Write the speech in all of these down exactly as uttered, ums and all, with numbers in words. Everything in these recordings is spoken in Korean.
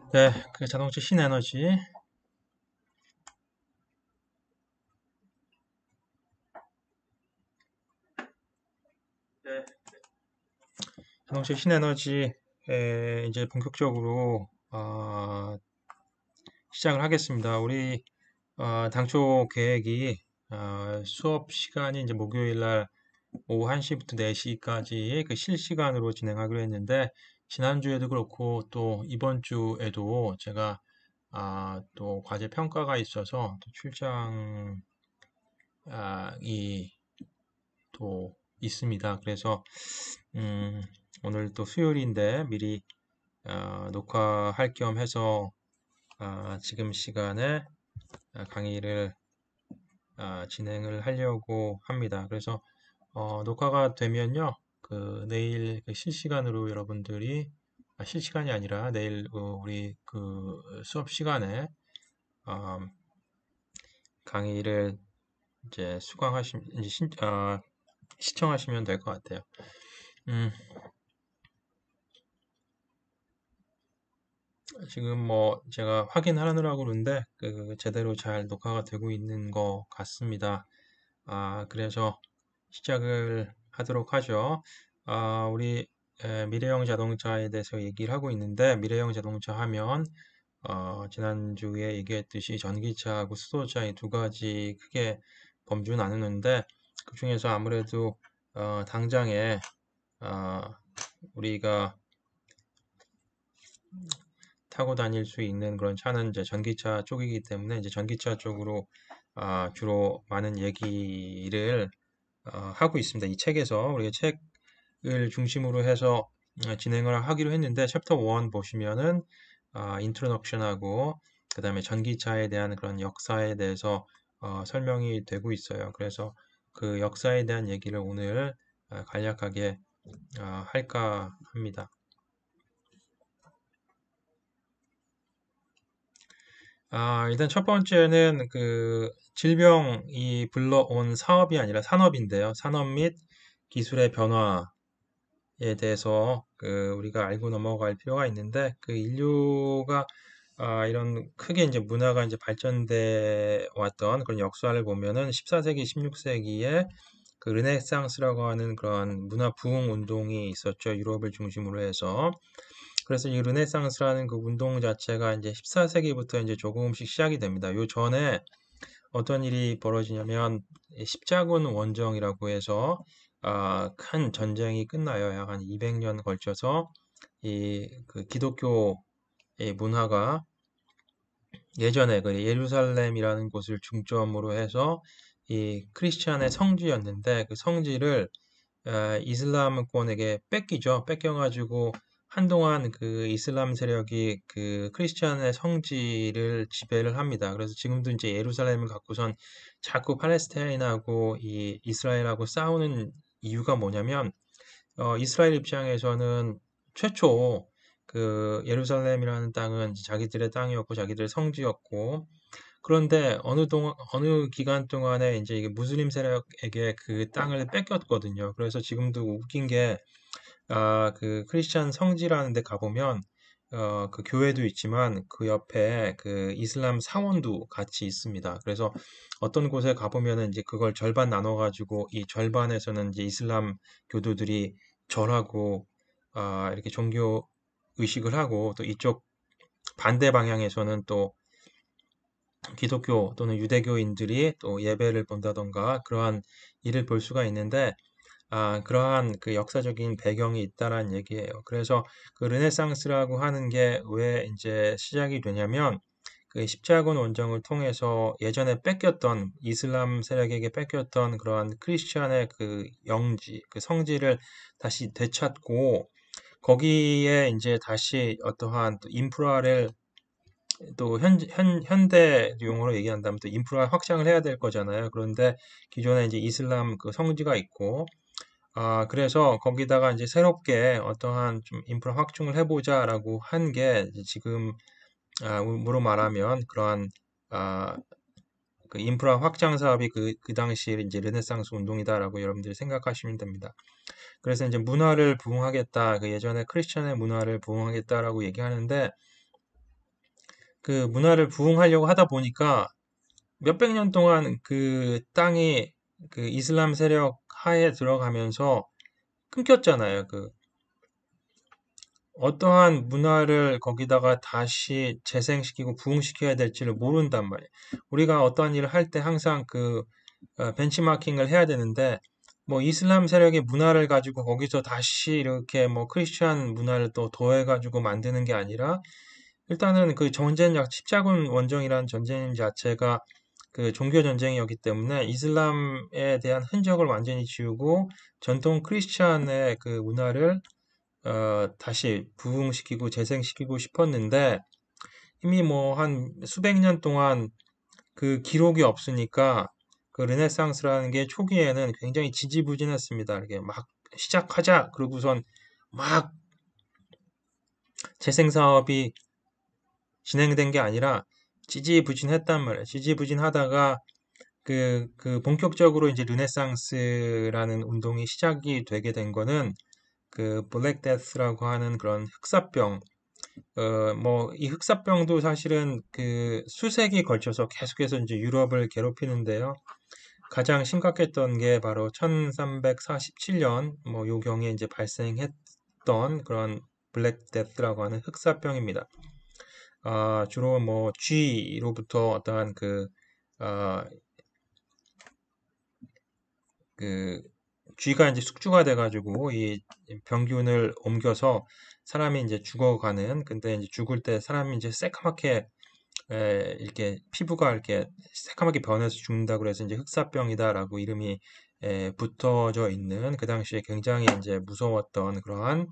네, 그 자동차 신에너지. 네. 자동차 신에너지에 이제 본격적으로 어, 시작을 하겠습니다. 우리 어, 당초 계획이 어, 수업 시간이 이제 목요일 날 오후 한 시부터 네 시까지 그 실시간으로 진행하기로 했는데 지난주에도 그렇고 또 이번 주에도 제가 아, 또 과제 평가가 있어서 또 출장이 또 있습니다. 그래서 음, 오늘 또 수요일인데 미리 어, 녹화할 겸 해서 아, 지금 시간에 아, 강의를 아, 진행을 하려고 합니다. 그래서 어, 녹화가 되면요, 그 내일 그 실시간으로 여러분들이 아, 실시간이 아니라 내일 어, 우리 그 수업 시간에 어, 강의를 이제 수강하시 이제 신, 아, 시청하시면 될 것 같아요. 음, 지금 뭐 제가 확인하느라고 그러는데 그 제대로 잘 녹화가 되고 있는 것 같습니다. 아, 그래서 시작을 하도록 하죠. 아, 우리 에, 미래형 자동차에 대해서 얘기를 하고 있는데 미래형 자동차 하면 어, 지난주에 얘기했듯이 전기차하고 수소차 이 두 가지 크게 범주 나누는데 그 중에서 아무래도 어, 당장에 어, 우리가 타고 다닐 수 있는 그런 차는 이제 전기차 쪽이기 때문에 이제 전기차 쪽으로 아, 주로 많은 얘기를 어, 하고 있습니다. 이 책에서 우리가 책을 중심으로 해서 어, 진행을 하기로 했는데 챕터 일 보시면은 아, 인트로덕션하고 그다음에 전기차에 대한 그런 역사에 대해서 어, 설명이 되고 있어요. 그래서 그 역사에 대한 얘기를 오늘 어, 간략하게 어, 할까 합니다. 아, 일단 첫 번째는 그 질병이 불러온 사업이 아니라 산업인데요. 산업 및 기술의 변화에 대해서 그 우리가 알고 넘어갈 필요가 있는데 그 인류가 아, 이런 크게 이제 문화가 이제 발전돼 왔던 그런 역사를 보면은 십사 세기, 십육 세기에 그 르네상스라고 하는 그런 문화 부흥 운동이 있었죠. 유럽을 중심으로 해서. 그래서 이 르네상스라는 그 운동 자체가 이제 십사 세기부터 이제 조금씩 시작이 됩니다. 요 전에 어떤 일이 벌어지냐면 십자군 원정이라고 해서 아, 큰 전쟁이 끝나요. 약 한 이백 년 걸쳐서 이 그 기독교 의 문화가 예전에 그 예루살렘이라는 곳을 중점으로 해서 이 크리스찬의 성지였는데 그 성지를 아, 이슬람권에게 뺏기죠. 뺏겨가지고 한동안 그 이슬람 세력이 그 크리스천의 성지를 지배를 합니다. 그래서 지금도 이제 예루살렘을 갖고선 자꾸 팔레스타인하고 이 이스라엘하고 싸우는 이유가 뭐냐면 어, 이스라엘 입장에서는 최초 그 예루살렘이라는 땅은 자기들의 땅이었고 자기들의 성지였고 그런데 어느 동안 어느 기간 동안에 이제 이게 무슬림 세력에게 그 땅을 뺏겼거든요. 그래서 지금도 웃긴 게 아, 그 크리스찬 성지라는 데 가보면 어, 그 교회도 있지만 그 옆에 그 이슬람 사원도 같이 있습니다. 그래서 어떤 곳에 가보면은 이제 그걸 절반 나눠가지고 이 절반에서는 이제 이슬람 교도들이 절하고 아, 이렇게 종교 의식을 하고 또 이쪽 반대 방향에서는 또 기독교 또는 유대교인들이 또 예배를 본다던가 그러한 일을 볼 수가 있는데 아, 그러한 그 역사적인 배경이 있다라는 얘기예요. 그래서 그 르네상스라고 하는 게 왜 이제 시작이 되냐면 그 십자군 원정을 통해서 예전에 뺏겼던 이슬람 세력에게 뺏겼던 그러한 크리스천의 그 영지, 그 성지를 다시 되찾고 거기에 이제 다시 어떠한 또 인프라를 또 현, 현, 현대 용어로 얘기한다면 또 인프라 확장을 해야 될 거잖아요. 그런데 기존에 이제 이슬람 그 성지가 있고 아, 그래서 거기다가 이제 새롭게 어떠한 좀 인프라 확충을 해보자라고 한 게 지금, 아, 으로 말하면 그러한, 아, 그 인프라 확장 사업이 그, 그 당시에 이제 르네상스 운동이다라고 여러분들이 생각하시면 됩니다. 그래서 이제 문화를 부흥하겠다, 그 예전에 크리스천의 문화를 부흥하겠다라고 얘기하는데, 그 문화를 부흥하려고 하다 보니까 몇백 년 동안 그 땅이 그 이슬람 세력 하에 들어가면서 끊겼잖아요. 그 어떠한 문화를 거기다가 다시 재생시키고 부흥시켜야 될지를 모른단 말이에요. 우리가 어떠한 일을 할 때 항상 그 어, 벤치마킹을 해야 되는데 뭐 이슬람 세력의 문화를 가지고 거기서 다시 이렇게 뭐 크리스천 문화를 또 더해가지고 만드는 게 아니라 일단은 그 전쟁 자- 십자군 원정이라는 전쟁 자체가 그 종교 전쟁이었기 때문에 이슬람에 대한 흔적을 완전히 지우고 전통 크리스천의 그 문화를 어, 다시 부흥시키고 재생시키고 싶었는데 이미 뭐 한 수백 년 동안 그 기록이 없으니까 그 르네상스라는 게 초기에는 굉장히 지지부진했습니다. 이렇게 막 시작하자 그러고선 막 재생 사업이 진행된 게 아니라 지지부진했단 말이에요. 지지부진하다가 그, 그 본격적으로 이제 르네상스라는 운동이 시작이 되게 된 거는 그 블랙 데스라고 하는 그런 흑사병, 어, 뭐, 이 흑사병도 사실은 그 수세기 걸쳐서 계속해서 이제 유럽을 괴롭히는데요. 가장 심각했던 게 바로 천삼백사십칠 년, 뭐, 요경에 이제 발생했던 그런 블랙 데스라고 하는 흑사병입니다. 아, 주로 뭐, 쥐로부터 어떠한 그, 아, 그, 쥐가 이제 숙주가 돼가지고 이 병균을 옮겨서 사람이 이제 죽어가는, 근데 이제 죽을 때 사람이 이제 새카맣게 에, 이렇게 피부가 이렇게 새카맣게 변해서 죽는다 그래서 이제 흑사병이다라고 이름이 에, 붙어져 있는 그 당시에 굉장히 이제 무서웠던 그러한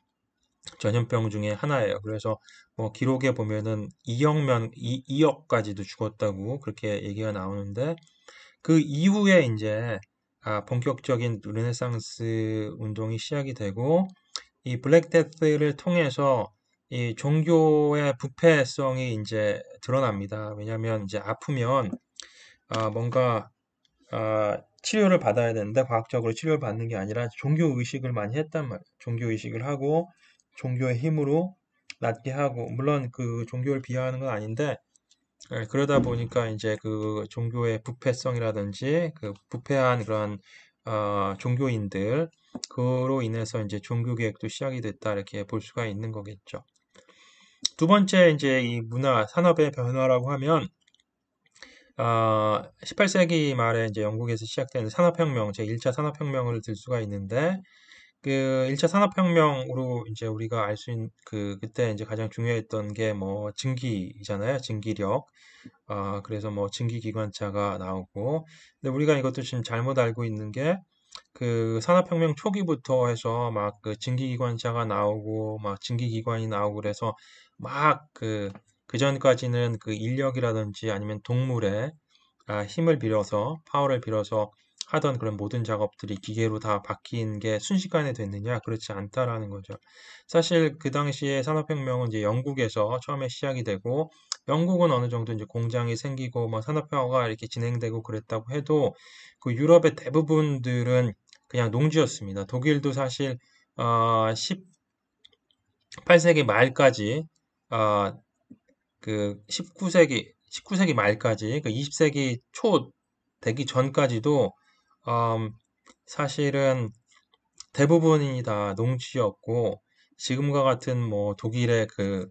전염병 중에 하나예요. 그래서 뭐 기록에 보면은 이억 명, 이, 이억까지도 죽었다고 그렇게 얘기가 나오는데 그 이후에 이제 아, 본격적인 르네상스 운동이 시작이 되고 이 블랙데스를 통해서 이 종교의 부패성이 이제 드러납니다. 왜냐하면 이제 아프면 아, 뭔가 아, 치료를 받아야 되는데 과학적으로 치료를 받는 게 아니라 종교 의식을 많이 했단 말이에요. 종교 의식을 하고 종교의 힘으로 낫게 하고 물론 그 종교를 비하하는 건 아닌데 예, 그러다 보니까 이제 그 종교의 부패성이라든지 그 부패한 그런 어, 종교인들 그로 인해서 이제 종교 개혁도 시작이 됐다 이렇게 볼 수가 있는 거겠죠. 두 번째 이제 이 문화 산업의 변화라고 하면 어, 십팔 세기 말에 이제 영국에서 시작된 산업혁명, 제일 차 산업혁명을 들 수가 있는데 그 일 차 산업혁명으로 이제 우리가 알 수 있는 그 그때 이제 가장 중요했던 게 뭐 증기잖아요. 증기력. 아, 그래서 뭐 증기기관차가 나오고, 근데 우리가 이것도 지금 잘못 알고 있는 게, 그 산업혁명 초기부터 해서 막 그 증기기관차가 나오고, 막 증기기관이 나오고 그래서 막 그, 그 전까지는 그 인력이라든지 아니면 동물의 아, 힘을 빌어서, 파워를 빌어서 하던 그런 모든 작업들이 기계로 다 바뀐 게 순식간에 됐느냐? 그렇지 않다라는 거죠. 사실 그 당시에 산업혁명은 이제 영국에서 처음에 시작이 되고, 영국은 어느 정도 이제 공장이 생기고, 뭐 산업화가 이렇게 진행되고 그랬다고 해도, 그 유럽의 대부분들은 그냥 농지였습니다. 독일도 사실, 어, 십팔 세기 말까지, 어, 그 십구 세기, 십구 세기 말까지, 그 이십 세기 초 되기 전까지도, 음, 사실은 대부분이 다 농지였고, 지금과 같은 뭐 독일의 그,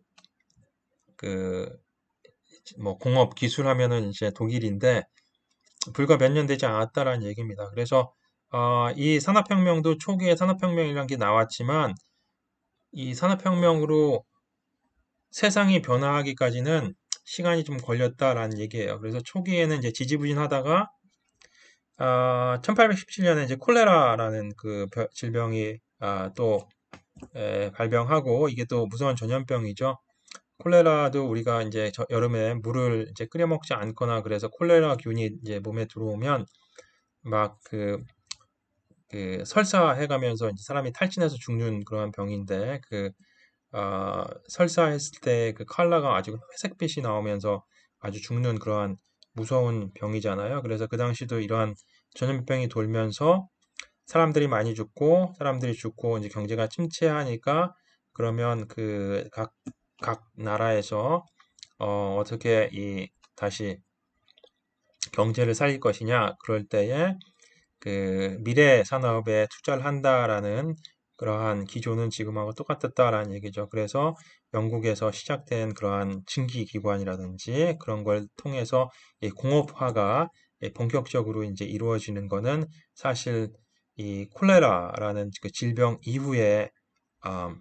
그, 뭐 공업 기술 하면은 이제 독일인데, 불과 몇 년 되지 않았다라는 얘기입니다. 그래서, 어, 이 산업혁명도 초기에 산업혁명이라는 게 나왔지만, 이 산업혁명으로 세상이 변화하기까지는 시간이 좀 걸렸다라는 얘기예요. 그래서 초기에는 이제 지지부진하다가 아, 천팔백십칠 년에 이제 콜레라라는 그 벼- 질병이 아, 또 에, 발병하고 이게 또 무서운 전염병이죠. 콜레라도 우리가 이제 저- 여름에 물을 이제 끓여 먹지 않거나 그래서 콜레라균이 이제 몸에 들어오면 막 그 그 설사해가면서 이제 사람이 탈진해서 죽는 그런 병인데 그 어, 설사했을 때 그 컬러가 아주 회색빛이 나오면서 아주 죽는 그러한 무서운 병이잖아요. 그래서 그 당시도 이러한 전염병이 돌면서 사람들이 많이 죽고 사람들이 죽고 이제 경제가 침체하니까 그러면 그 각 각 나라에서 어, 어떻게 이 다시 경제를 살릴 것이냐 그럴 때에 그 미래 산업에 투자를 한다라는 그러한 기조는 지금하고 똑같았다라는 얘기죠. 그래서 영국에서 시작된 그러한 증기기관이라든지 그런 걸 통해서 이 공업화가 본격적으로 이제 이루어지는 거는 사실 이 콜레라라는 그 질병 이후에 음,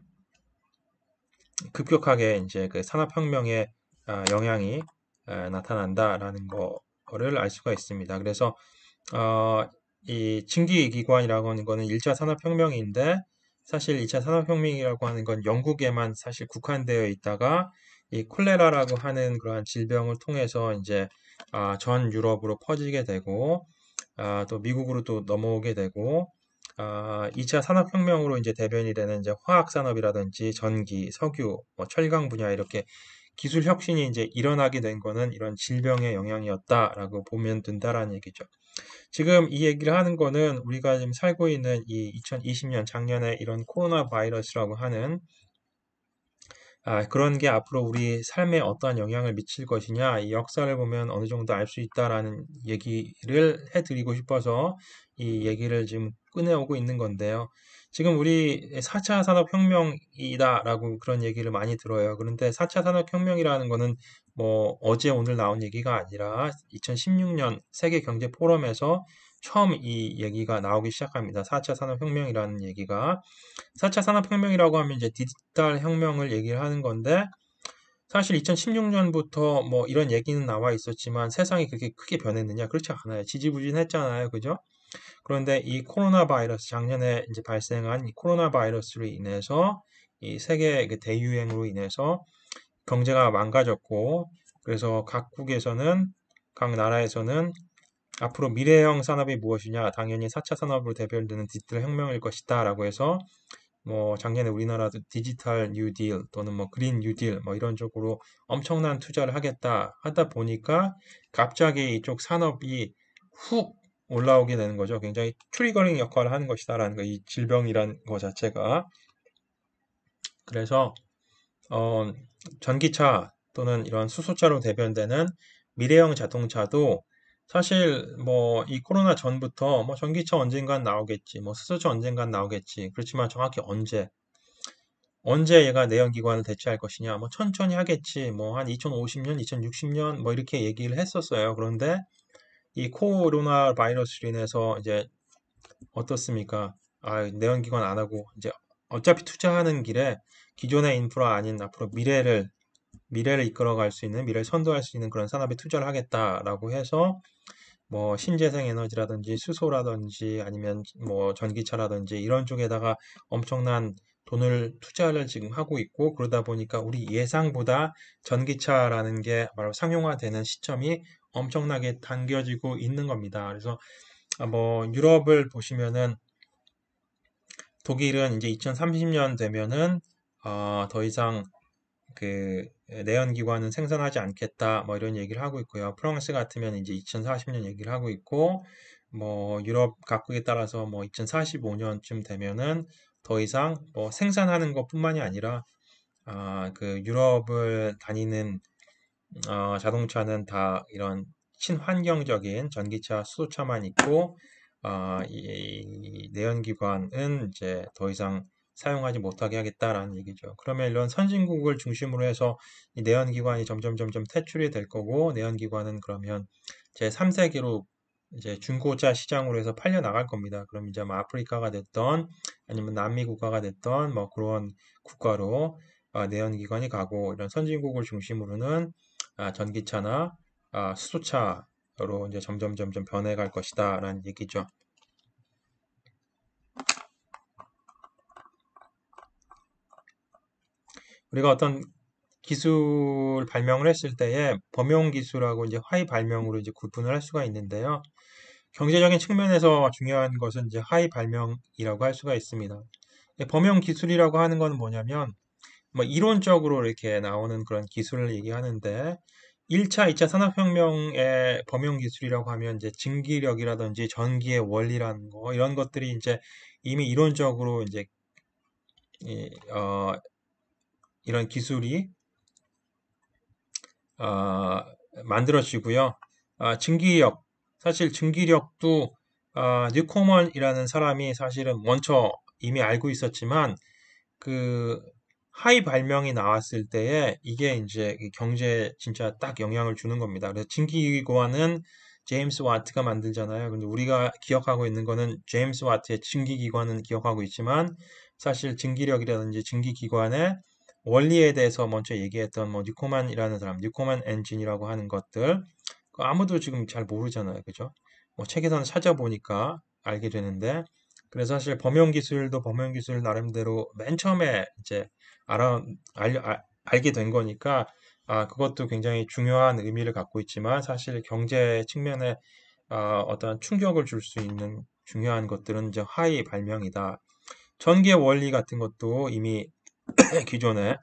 급격하게 이제 그 산업혁명의 아, 영향이 아, 나타난다라는 거를 알 수가 있습니다. 그래서 어, 이 증기기관이라고 하는 거는 일 차 산업혁명인데 사실 이 차 산업혁명이라고 하는 건 영국에만 사실 국한되어 있다가 이 콜레라라고 하는 그러한 질병을 통해서 이제 아, 전 유럽으로 퍼지게 되고 아, 또 미국으로 또 넘어오게 되고 아, 이 차 산업혁명으로 이제 대변이 되는 이제 화학산업이라든지 전기, 석유, 뭐 철강 분야 이렇게 기술 혁신이 이제 일어나게 된 거는 이런 질병의 영향이었다라고 보면 된다라는 얘기죠. 지금 이 얘기를 하는 거는 우리가 지금 살고 있는 이 이천이십 년 작년에 이런 코로나 바이러스라고 하는 아, 그런 게 앞으로 우리 삶에 어떠한 영향을 미칠 것이냐, 이 역사를 보면 어느 정도 알 수 있다라는 얘기를 해드리고 싶어서 이 얘기를 지금 꺼내오고 있는 건데요. 지금 우리 사 차 산업혁명이다라고 그런 얘기를 많이 들어요. 그런데 사 차 산업혁명이라는 거는 뭐 어제 오늘 나온 얘기가 아니라 이천십육 년 세계경제포럼에서 처음 이 얘기가 나오기 시작합니다. 사 차 산업혁명이라는 얘기가. 사 차 산업혁명이라고 하면 이제 디지털 혁명을 얘기를 하는 건데, 사실 이천십육 년부터 뭐 이런 얘기는 나와 있었지만 세상이 그렇게 크게 변했느냐? 그렇지 않아요. 지지부진했잖아요. 그죠? 그런데 이 코로나 바이러스, 작년에 이제 발생한 이 코로나 바이러스로 인해서 이 세계 그 대유행으로 인해서 경제가 망가졌고, 그래서 각국에서는, 각 나라에서는 앞으로 미래형 산업이 무엇이냐? 당연히 사 차 산업으로 대별되는 디지털 혁명일 것이다. 라고 해서 뭐 작년에 우리나라도 디지털 뉴딜 또는 뭐 그린 뉴딜 뭐 이런 쪽으로 엄청난 투자를 하겠다 하다 보니까 갑자기 이쪽 산업이 훅 올라오게 되는 거죠. 굉장히 트리거링 역할을 하는 것이다라는 거, 이 질병이라는 거 자체가. 그래서 어, 전기차 또는 이런 수소차로 대변되는 미래형 자동차도 사실 뭐 이 코로나 전부터 뭐 전기차 언젠간 나오겠지, 뭐 수소차 언젠간 나오겠지. 그렇지만 정확히 언제 언제 얘가 내연기관을 대체할 것이냐, 뭐 천천히 하겠지, 뭐 한 이천오십 년, 이천육십 년 뭐 이렇게 얘기를 했었어요. 그런데 이 코로나 바이러스로 인해서 이제 어떻습니까? 아, 내연기관 안 하고 이제 어차피 투자하는 길에 기존의 인프라 아닌 앞으로 미래를 미래를 이끌어갈 수 있는, 미래를 선도할 수 있는 그런 산업에 투자를 하겠다라고 해서 뭐 신재생 에너지라든지 수소라든지 아니면 뭐 전기차라든지 이런 쪽에다가 엄청난 돈을 투자를 지금 하고 있고, 그러다 보니까 우리 예상보다 전기차라는 게 바로 상용화되는 시점이 엄청나게 당겨지고 있는 겁니다. 그래서 아, 뭐 유럽을 보시면은 독일은 이제 이천삼십 년 되면은 어, 더 이상 그 내연기관은 생산하지 않겠다 뭐 이런 얘기를 하고 있고요. 프랑스 같으면 이제 이천사십 년 얘기를 하고 있고, 뭐 유럽 각국에 따라서 뭐 이천사십오 년쯤 되면은 더 이상 뭐 생산하는 것뿐만이 아니라 아, 그 유럽을 다니는 어, 자동차는 다 이런 친환경적인 전기차, 수소차만 있고 어, 이 내연기관은 이제 더 이상 사용하지 못하게 하겠다라는 얘기죠. 그러면 이런 선진국을 중심으로 해서 이 내연기관이 점점 점점 퇴출이 될 거고, 내연기관은 그러면 제삼 세계로 이제 중고차 시장으로 해서 팔려 나갈 겁니다. 그럼 이제 뭐 아프리카가 됐던 아니면 남미 국가가 됐던 뭐 그런 국가로 어, 내연기관이 가고, 이런 선진국을 중심으로는 아, 전기차나 아, 수소차로 이제 점점 점점 변해갈 것이다라는 얘기죠. 우리가 어떤 기술 발명을 했을 때에 범용 기술하고 이제 하위 발명으로 이제 구분을 할 수가 있는데요. 경제적인 측면에서 중요한 것은 이제 하위 발명이라고 할 수가 있습니다. 범용 기술이라고 하는 건 뭐냐면 뭐 이론적으로 이렇게 나오는 그런 기술을 얘기하는데, 일 차, 이 차 산업혁명의 범용 기술이라고 하면 이제 증기력이라든지 전기의 원리라는 거, 이런 것들이 이제 이미 이론적으로 이제 이, 어, 이런 기술이 어, 만들어지고요. 아, 증기력, 사실 증기력도 아, 뉴코먼이라는 사람이 사실은 먼저 이미 알고 있었지만 그 하이 발명이 나왔을 때에 이게 이제 이 경제에 진짜 딱 영향을 주는 겁니다. 그래서 증기기관은 제임스 와트가 만들잖아요. 근데 우리가 기억하고 있는 거는 제임스 와트의 증기기관은 기억하고 있지만 사실 증기력이라든지 증기기관의 원리에 대해서 먼저 얘기했던 뭐 뉴코만이라는 사람, 뉴코만 엔진이라고 하는 것들 그 아무도 지금 잘 모르잖아요. 그죠? 뭐 책에서는 찾아보니까 알게 되는데 그래서 사실 범용 기술도 범용 기술 나름대로 맨 처음에 이제 알아 알, 알, 알게 된 거니까 아 그것도 굉장히 중요한 의미를 갖고 있지만 사실 경제 측면에 아, 어떤 충격을 줄 수 있는 중요한 것들은 이제 하이 발명이다. 전기의 원리 같은 것도 이미 기존에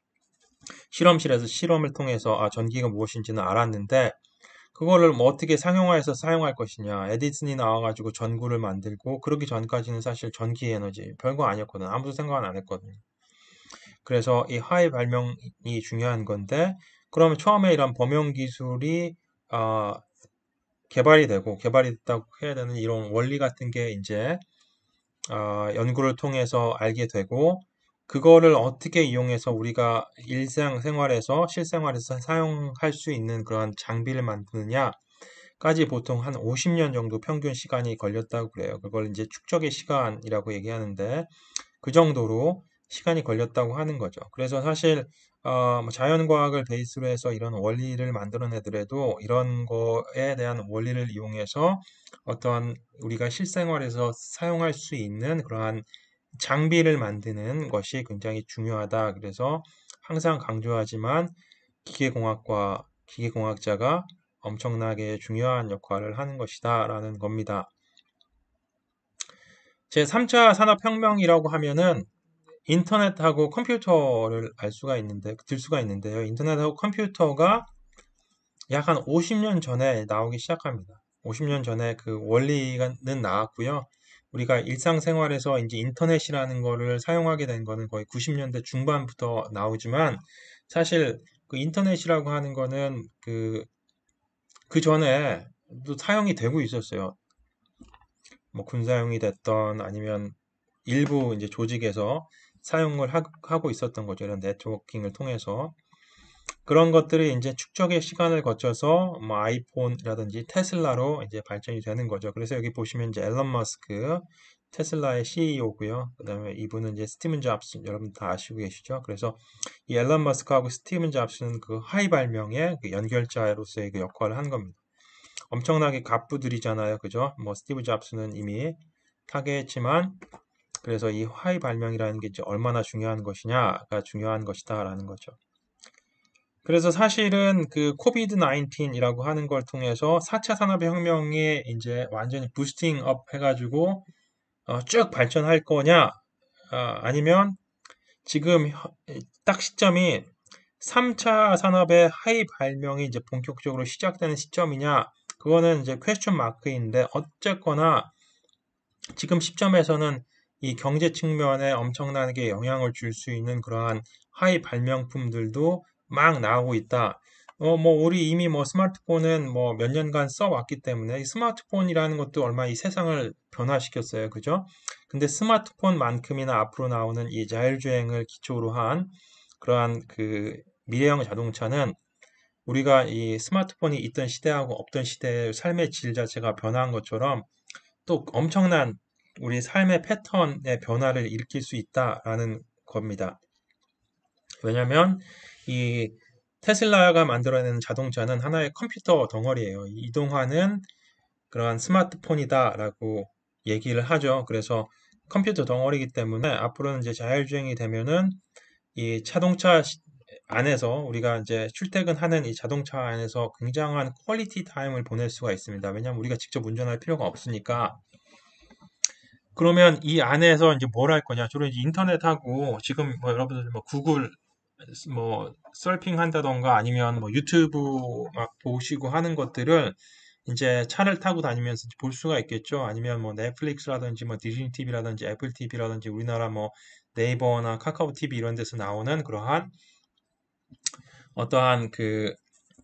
실험실에서 실험을 통해서 아, 전기가 무엇인지는 알았는데 그거를 뭐 어떻게 상용화해서 사용할 것이냐. 에디슨이 나와가지고 전구를 만들고 그러기 전까지는 사실 전기 에너지 별거 아니었거든. 아무도 생각은 안 했거든. 그래서 이 하이 발명이 중요한 건데 그러면 처음에 이런 범용 기술이 어, 개발이 되고 개발이 됐다고 해야 되는 이런 원리 같은 게 이제 어, 연구를 통해서 알게 되고 그거를 어떻게 이용해서 우리가 일상생활에서 실생활에서 사용할 수 있는 그런 장비를 만드느냐까지 보통 한 오십 년 정도 평균 시간이 걸렸다고 그래요. 그걸 이제 축적의 시간이라고 얘기하는데 그 정도로 시간이 걸렸다고 하는 거죠. 그래서 사실 어, 뭐 자연과학을 베이스로 해서 이런 원리를 만들어내더라도 이런 거에 대한 원리를 이용해서 어떤 우리가 실생활에서 사용할 수 있는 그러한 장비를 만드는 것이 굉장히 중요하다. 그래서 항상 강조하지만 기계공학과 기계공학자가 엄청나게 중요한 역할을 하는 것이다 라는 겁니다. 제삼 차 산업혁명이라고 하면은 인터넷하고 컴퓨터를 알 수가 있는데, 들 수가 있는데요. 인터넷하고 컴퓨터가 약 한 오십 년 전에 나오기 시작합니다. 오십 년 전에 그 원리는 나왔고요. 우리가 일상생활에서 이제 인터넷이라는 거를 사용하게 된 거는 거의 구십 년대 중반부터 나오지만 사실 그 인터넷이라고 하는 거는 그, 그 전에 또 사용이 되고 있었어요. 뭐 군사용이 됐던 아니면 일부 이제 조직에서 사용을 하, 하고 있었던 거죠. 이런 네트워킹을 통해서. 그런 것들이 이제 축적의 시간을 거쳐서 뭐 아이폰이라든지 테슬라로 이제 발전이 되는 거죠. 그래서 여기 보시면 이제 앨런 머스크 테슬라의 씨이오고요. 그다음에 이분은 이제 스티븐 잡스 여러분 다 아시고 계시죠? 그래서 이 앨런 머스크하고 스티븐 잡스는 그 하이 발명의 그 연결자로서의 그 역할을 한 겁니다. 엄청나게 갑부들이잖아요. 그죠? 뭐 스티브 잡스는 이미 타계했지만 그래서 이 하이 발명이라는 게 이제 얼마나 중요한 것이냐가 중요한 것이다라는 거죠. 그래서 사실은 그 코비드 나인틴이라고 하는 걸 통해서 사 차 산업혁명이 이제 완전히 부스팅 업 해가지고 어, 쭉 발전할 거냐, 아, 아니면 지금 혀- 딱 시점이 삼 차 산업의 하이 발명이 이제 본격적으로 시작되는 시점이냐, 그거는 이제 퀘스천 마크인데 어쨌거나 지금 시점에서는 이 경제 측면에 엄청나게 영향을 줄 수 있는 그러한 하이 발명품들도 막 나오고 있다. 어, 뭐, 우리 이미 뭐 스마트폰은 뭐 몇 년간 써왔기 때문에 이 스마트폰이라는 것도 얼마 이 세상을 변화시켰어요. 그죠? 근데 스마트폰만큼이나 앞으로 나오는 이 자율주행을 기초로 한 그러한 그 미래형 자동차는 우리가 이 스마트폰이 있던 시대하고 없던 시대의 삶의 질 자체가 변한 것처럼 또 엄청난 우리 삶의 패턴의 변화를 일으킬 수 있다라는 겁니다. 왜냐하면 이 테슬라가 만들어내는 자동차는 하나의 컴퓨터 덩어리예요. 이동화는 그러한 스마트폰이다라고 얘기를 하죠. 그래서 컴퓨터 덩어리이기 때문에 앞으로는 이제 자율주행이 되면은 이 자동차 시- 안에서 우리가 이제 출퇴근하는 이 자동차 안에서 굉장한 퀄리티 타임을 보낼 수가 있습니다. 왜냐하면 우리가 직접 운전할 필요가 없으니까. 그러면 이 안에서 이제 뭘 할 거냐? 주로 이제 인터넷하고 지금 뭐 여러분들 뭐 구글 뭐 서핑 한다던가 아니면 뭐 유튜브 막 보시고 하는 것들을 이제 차를 타고 다니면서 볼 수가 있겠죠. 아니면 뭐 넷플릭스라든지 뭐 디즈니 티비라든지 애플 티비라든지 우리나라 뭐 네이버나 카카오 티비 이런 데서 나오는 그러한 어떠한 그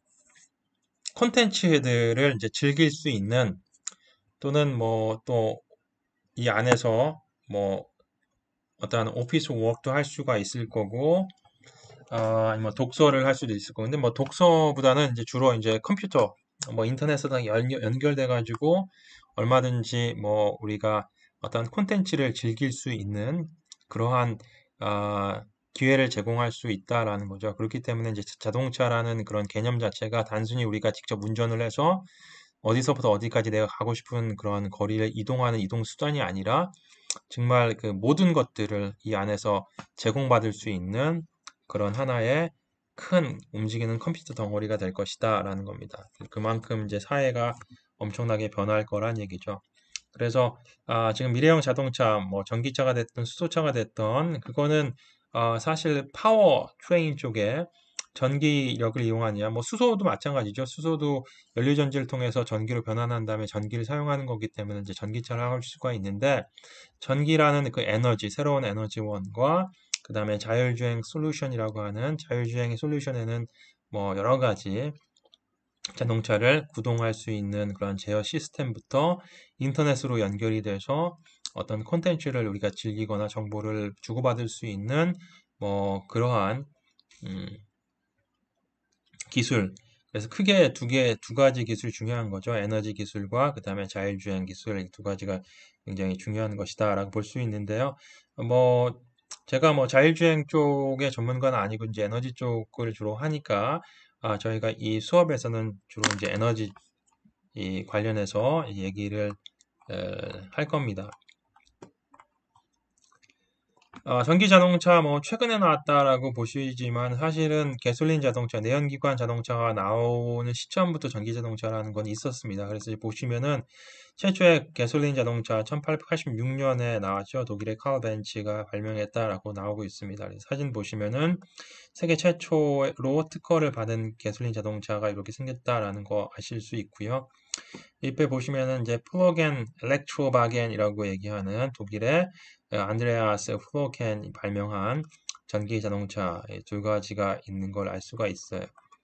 콘텐츠들을 이제 즐길 수 있는 또는 뭐 또 이 안에서 뭐 어떤 오피스 워크도 할 수가 있을 거고 아, 아니면 독서를 할 수도 있을 거고 근데 뭐 독서보다는 이제 주로 이제 컴퓨터 뭐 인터넷에다 연결돼 가지고 얼마든지 뭐 우리가 어떤 콘텐츠를 즐길 수 있는 그러한 아, 기회를 제공할 수 있다라는 거죠. 그렇기 때문에 이제 자동차라는 그런 개념 자체가 단순히 우리가 직접 운전을 해서 어디서부터 어디까지 내가 가고 싶은 그런 거리를 이동하는 이동 수단이 아니라 정말 그 모든 것들을 이 안에서 제공받을 수 있는 그런 하나의 큰 움직이는 컴퓨터 덩어리가 될 것이다 라는 겁니다. 그만큼 이제 사회가 엄청나게 변할 거란 얘기죠. 그래서 아, 지금 미래형 자동차, 뭐 전기차가 됐든 수소차가 됐든 그거는 아, 사실 파워 트레인 쪽에 전기력을 이용하냐, 뭐 수소도 마찬가지죠. 수소도 연료전지를 통해서 전기로 변환한 다음에 전기를 사용하는 거기 때문에 이제 전기차를 할 수가 있는데 전기라는 그 에너지, 새로운 에너지원과 그 다음에 자율주행 솔루션이라고 하는 자율주행 솔루션에는 뭐 여러 가지 자동차를 구동할 수 있는 그런 제어 시스템부터 인터넷으로 연결이 돼서 어떤 콘텐츠를 우리가 즐기거나 정보를 주고받을 수 있는 뭐 그러한 음, 기술. 그래서 크게 두 개, 두 가지 기술이 중요한 거죠. 에너지 기술과 그 다음에 자율주행 기술 이 두 가지가 굉장히 중요한 것이다라고 볼 수 있는데요. 뭐 제가 뭐 자율주행 쪽의 전문가는 아니고 이제 에너지 쪽을 주로 하니까 아, 저희가 이 수업에서는 주로 이제 에너지 이 관련해서 얘기를 에, 할 겁니다. 어, 전기 자동차 뭐 최근에 나왔다라고 보시지만 사실은 가솔린 자동차, 내연기관 자동차가 나오는 시점부터 전기 자동차라는 건 있었습니다. 그래서 보시면은 최초의 가솔린 자동차 천팔백팔십육 년에 나왔죠. 독일의 칼 벤츠가 발명했다라고 나오고 있습니다. 그래서 사진 보시면은 세계 최초로 특허를 받은 가솔린 자동차가 이렇게 생겼다라는 거 아실 수 있고요. 옆에 보시면은 이제 플러겐 엘렉트로바겐이라고 얘기하는 독일의 안드레아스 플로켄이 발명한 전기 자동차 두 가지가 있는 걸 알 수가 있어요.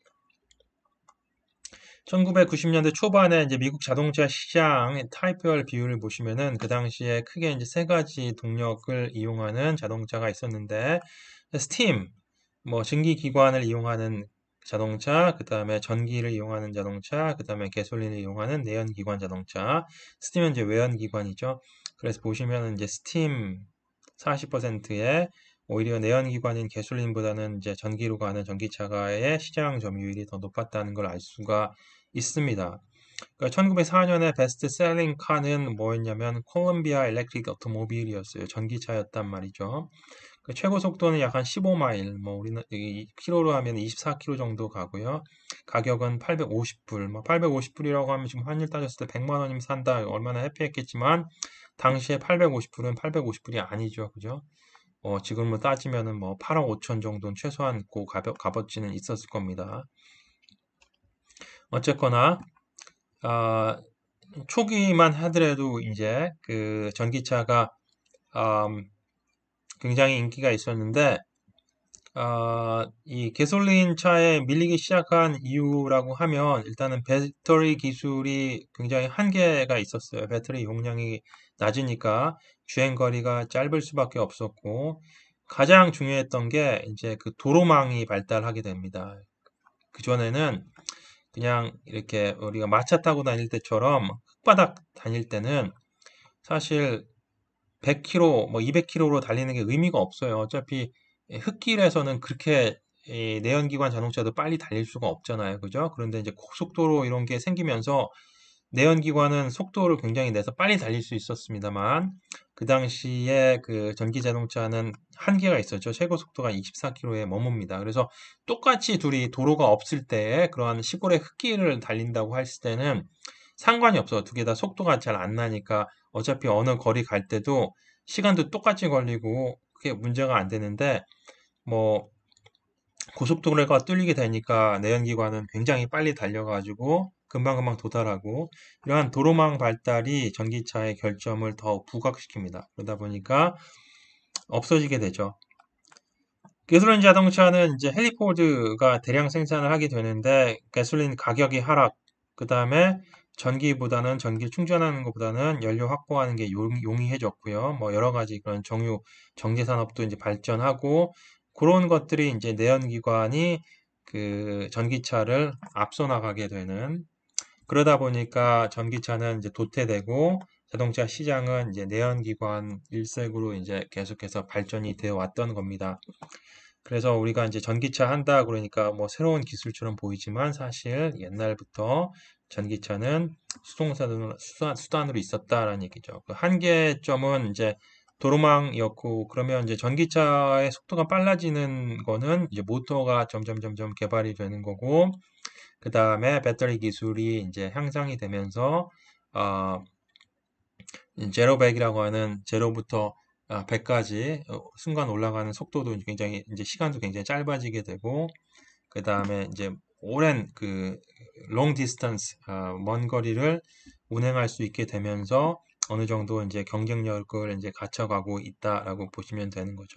천구백구십 년대 초반에 이제 미국 자동차 시장 타입별 비율을 보시면은 그 당시에 크게 이제 세 가지 동력을 이용하는 자동차가 있었는데 스팀, 뭐 증기기관을 이용하는 자동차, 그 다음에 전기를 이용하는 자동차, 그 다음에 가솔린을 이용하는 내연기관 자동차. 스팀은 이제 외연기관이죠. 그래서 보시면은 이제 스팀 사십 퍼센트에 오히려 내연기관인 가솔린보다는 이제 전기로 가는 전기차가의 시장 점유율이 더 높았다는 걸 알 수가 있습니다. 그러니까 천구백사 년에 베스트 셀링 카는 뭐였냐면 콜롬비아 일렉트릭 오토모빌이었어요. 전기차였단 말이죠. 그 최고 속도는 약 한 십오 마일, 뭐 우리는 이 킬로로 하면 이십사 킬로미터 정도 가고요. 가격은 팔백오십 불, 뭐 팔백오십 불이라고 하면 지금 환율 따졌을 때 백만 원이면 산다. 얼마나 해피했겠지만 당시에 팔백오십 불은 팔백오십 불이 아니죠, 그죠? 어, 지금으로 따지면은 뭐 팔억 오천 정도는 최소한 고 값- 값어치는 있었을 겁니다. 어쨌거나 아, 초기만 하더라도 이제 그 전기차가 음, 굉장히 인기가 있었는데 아, 이 가솔린 차에 밀리기 시작한 이유라고 하면 일단은 배터리 기술이 굉장히 한계가 있었어요. 배터리 용량이 낮으니까 주행 거리가 짧을 수밖에 없었고 가장 중요했던 게 이제 그 도로망이 발달하게 됩니다. 그전에는 그냥 이렇게 우리가 마차 타고 다닐 때처럼 흙바닥 다닐 때는 사실 백 킬로미터, 뭐 이백 킬로미터로 달리는 게 의미가 없어요. 어차피 흙길에서는 그렇게 이 내연기관 자동차도 빨리 달릴 수가 없잖아요. 그죠? 그런데 이제 고속도로 이런 게 생기면서 내연기관은 속도를 굉장히 내서 빨리 달릴 수 있었습니다만 그 당시에 그 전기 자동차는 한계가 있었죠. 최고 속도가 이십사 킬로미터에 머뭅니다. 그래서 똑같이 둘이 도로가 없을 때 그러한 시골의 흙길을 달린다고 했을 때는 상관이 없어. 두 개 다 속도가 잘 안 나니까 어차피 어느 거리 갈 때도 시간도 똑같이 걸리고 그게 문제가 안 되는데 뭐 고속도로가 뚫리게 되니까 내연기관은 굉장히 빨리 달려가지고 금방금방 도달하고 이러한 도로망 발달이 전기차의 결점을 더 부각시킵니다. 그러다 보니까 없어지게 되죠. 가솔린 자동차는 이제 헬리포드가 대량 생산을 하게 되는데 가솔린 가격이 하락, 그 다음에 전기보다는 전기를 충전하는 것보다는 연료 확보하는 게 용, 용이해졌고요. 뭐 여러 가지 그런 정유 정제 산업도 이제 발전하고 그런 것들이 이제 내연기관이 그 전기차를 앞서 나가게 되는 그러다 보니까 전기차는 이제 도태되고 자동차 시장은 이제 내연기관 일색으로 이제 계속해서 발전이 되어 왔던 겁니다. 그래서 우리가 이제 전기차 한다 그러니까 뭐 새로운 기술처럼 보이지만 사실 옛날부터 전기차는 수송사는 수단, 수단으로 있었다라는 얘기죠. 그 한계점은 이제 도로망이었고 그러면 이제 전기차의 속도가 빨라지는 거는 이제 모터가 점점 점점 개발이 되는 거고 그 다음에 배터리 기술이 이제 향상이 되면서 어, 제로백이라고 하는 제로부터 백까지 순간 올라가는 속도도 굉장히 이제 시간도 굉장히 짧아지게 되고 그 다음에 이제 오랜 그 롱 디스턴스 먼 거리를 운행할 수 있게 되면서 어느 정도 이제 경쟁력을 이제 갖춰가고 있다라고 보시면 되는 거죠.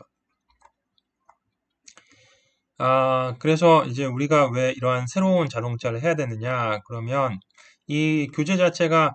아, 그래서 이제 우리가 왜 이러한 새로운 자동차를 해야 되느냐? 그러면 이 교재 자체가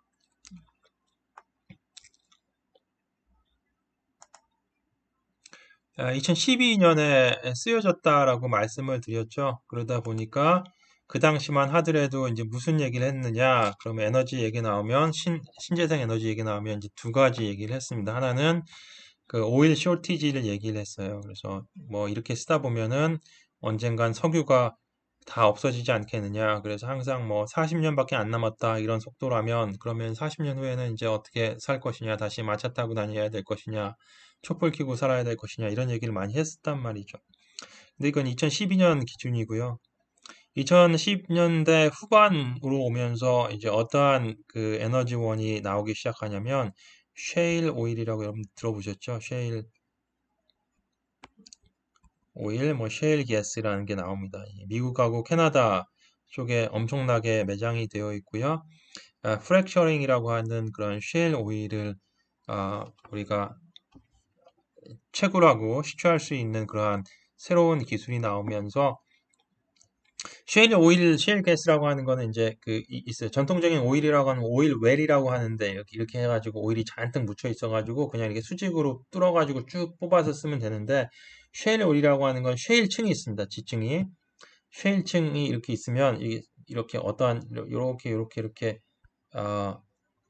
이천십이 년에 쓰여졌다라고 말씀을 드렸죠. 그러다 보니까 그 당시만 하더라도 이제 무슨 얘기를 했느냐? 그러면 에너지 얘기 나오면 신, 신재생 에너지 얘기 나오면 이제 두 가지 얘기를 했습니다. 하나는 그 오일 쇼티지를 얘기를 했어요. 그래서 뭐 이렇게 쓰다 보면은 언젠간 석유가 다 없어지지 않겠느냐. 그래서 항상 뭐 사십 년밖에 안 남았다 이런 속도라면 그러면 사십 년 후에는 이제 어떻게 살 것이냐. 다시 마차 타고 다녀야 될 것이냐. 촛불 켜고 살아야 될 것이냐. 이런 얘기를 많이 했었단 말이죠. 근데 이건 이천십이 년 기준이고요. 이천십 년대 후반으로 오면서 이제 어떠한 그 에너지원이 나오기 시작하냐면 셰일 오일이라고 여러분 들어보셨죠? 셰일 오일, 뭐 셰일 가스라는 게 나옵니다. 미국하고 캐나다 쪽에 엄청나게 매장이 되어 있고요. 아, 프랙처링이라고 하는 그런 셰일 오일을 아, 우리가 채굴하고 시추할 수 있는 그러한 새로운 기술이 나오면서 셰일 오일, 셰일 가스라고 하는 거는 이제 그 이- 있어요. 전통적인 오일이라고 하는 오일 웰이라고 하는데 이렇게, 이렇게 해가지고 오일이 잔뜩 묻혀 있어가지고 그냥 이렇게 수직으로 뚫어가지고 쭉 뽑아서 쓰면 되는데 셰일 오일이라고 하는 건 셰일층이 있습니다. 지층이 셰일층이 이렇게 있으면 이- 이렇게 어떠한 이렇게 이렇게 이렇게 어,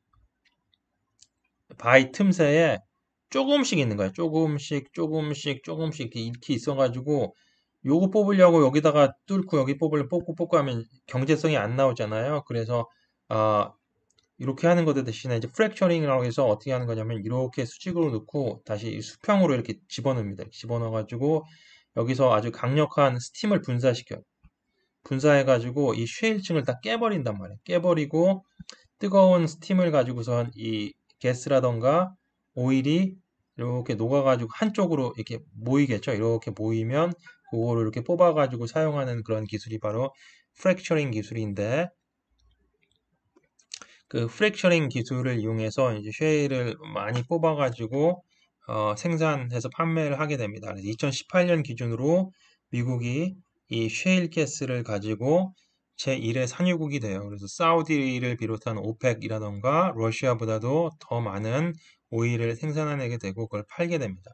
바위 틈새에 조금씩 있는 거예요. 조금씩 조금씩 조금씩 이렇게 이렇게 있어가지고 요거 뽑으려고 여기다가 뚫고 여기 뽑으려 뽑고 뽑고 하면 경제성이 안 나오잖아요. 그래서 아 이렇게 하는 것 대신에 이제 프랙처링이라고 해서 어떻게 하는 거냐면 이렇게 수직으로 넣고 다시 수평으로 이렇게 집어넣습니다. 집어넣어가지고 여기서 아주 강력한 스팀을 분사시켜요. 분사해가지고 이 쉐일층을 다 깨버린단 말이에요. 깨버리고 뜨거운 스팀을 가지고선 이 가스라던가 오일이 이렇게 녹아가지고 한쪽으로 이렇게 모이겠죠. 이렇게 모이면 그거를 이렇게 뽑아가지고 사용하는 그런 기술이 바로 프랙처링 기술인데 그 프랙처링 기술을 이용해서 이제 쉐일을 많이 뽑아가지고 어, 생산해서 판매를 하게 됩니다. 그래서 이천십팔 년 기준으로 미국이 이 쉐일 가스를 가지고 제일의 산유국이 돼요. 그래서 사우디를 비롯한 오펙이라던가 러시아보다도 더 많은 오일을 생산해내게 되고 그걸 팔게 됩니다.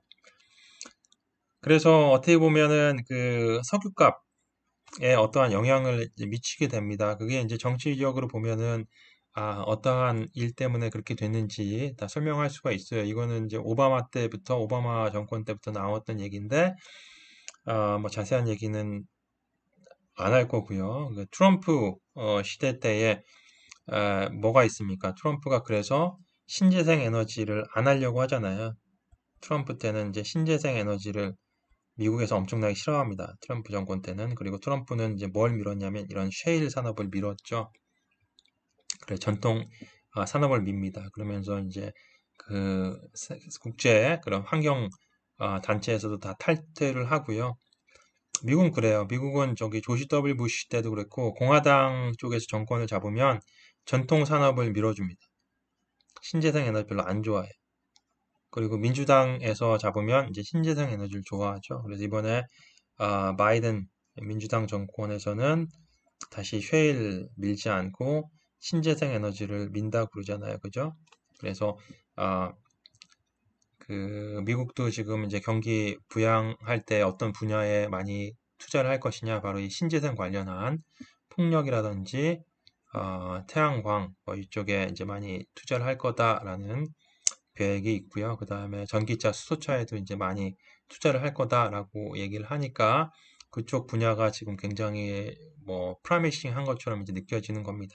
그래서 어떻게 보면은 그 석유값에 어떠한 영향을 이제 미치게 됩니다. 그게 이제 정치적으로 보면은 아, 어떠한 일 때문에 그렇게 됐는지 다 설명할 수가 있어요. 이거는 이제 오바마 때부터, 오바마 정권 때부터 나왔던 얘기인데, 아, 뭐 자세한 얘기는 안 할 거고요. 그 트럼프 어, 시대 때에 에, 뭐가 있습니까? 트럼프가 그래서 신재생 에너지를 안 하려고 하잖아요. 트럼프 때는 이제 신재생 에너지를 미국에서 엄청나게 싫어합니다. 트럼프 정권 때는. 그리고 트럼프는 이제 뭘 밀었냐면 이런 셰일 산업을 밀었죠. 그래, 전통 아, 산업을 밉니다. 그러면서 이제 그 세- 국제 그런 환경 아, 단체에서도 다 탈퇴를 하고요. 미국은 그래요. 미국은 저기 조지 더블유 부시 때도 그랬고 공화당 쪽에서 정권을 잡으면 전통 산업을 밀어줍니다. 신재생 에너지 별로 안 좋아해요. 그리고 민주당에서 잡으면 이제 신재생 에너지를 좋아하죠. 그래서 이번에 아, 바이든 민주당 정권에서는 다시 쉐일 밀지 않고 신재생 에너지를 민다 그러잖아요. 그죠? 그래서 아, 그 미국도 지금 이제 경기 부양할 때 어떤 분야에 많이 투자를 할 것이냐, 바로 이 신재생 관련한 풍력이라든지 어, 태양광 뭐 이쪽에 이제 많이 투자를 할 거다라는 계획이 있고요. 그 다음에 전기차, 수소차에도 이제 많이 투자를 할 거다라고 얘기를 하니까 그쪽 분야가 지금 굉장히 뭐 프라미싱한 것처럼 이제 느껴지는 겁니다.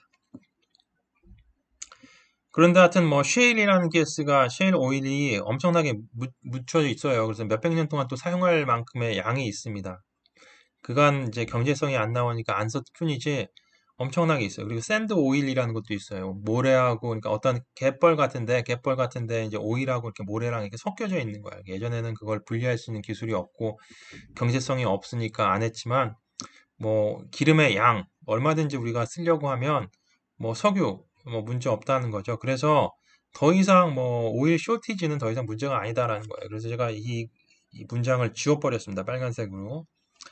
그런데 하여튼 뭐 쉐일이라는 가스가 쉐일 오일이 엄청나게 묻, 묻혀 있어요. 그래서 몇백 년 동안 또 사용할 만큼의 양이 있습니다. 그간 이제 경제성이 안 나오니까 안 썼을 뿐이지 엄청나게 있어요. 그리고 샌드 오일이라는 것도 있어요. 모래하고 그러니까 어떤 갯벌 같은데 갯벌 같은데 이제 오일하고 이렇게 모래랑 이렇게 섞여져 있는 거야. 예전에는 그걸 분리할 수 있는 기술이 없고 경제성이 없으니까 안 했지만 뭐 기름의 양 얼마든지 우리가 쓰려고 하면 뭐 석유 뭐 문제 없다는 거죠. 그래서 더 이상 뭐 오일 쇼티지는 더 이상 문제가 아니다라는 거예요. 그래서 제가 이, 이 문장을 지워버렸습니다. 빨간색으로.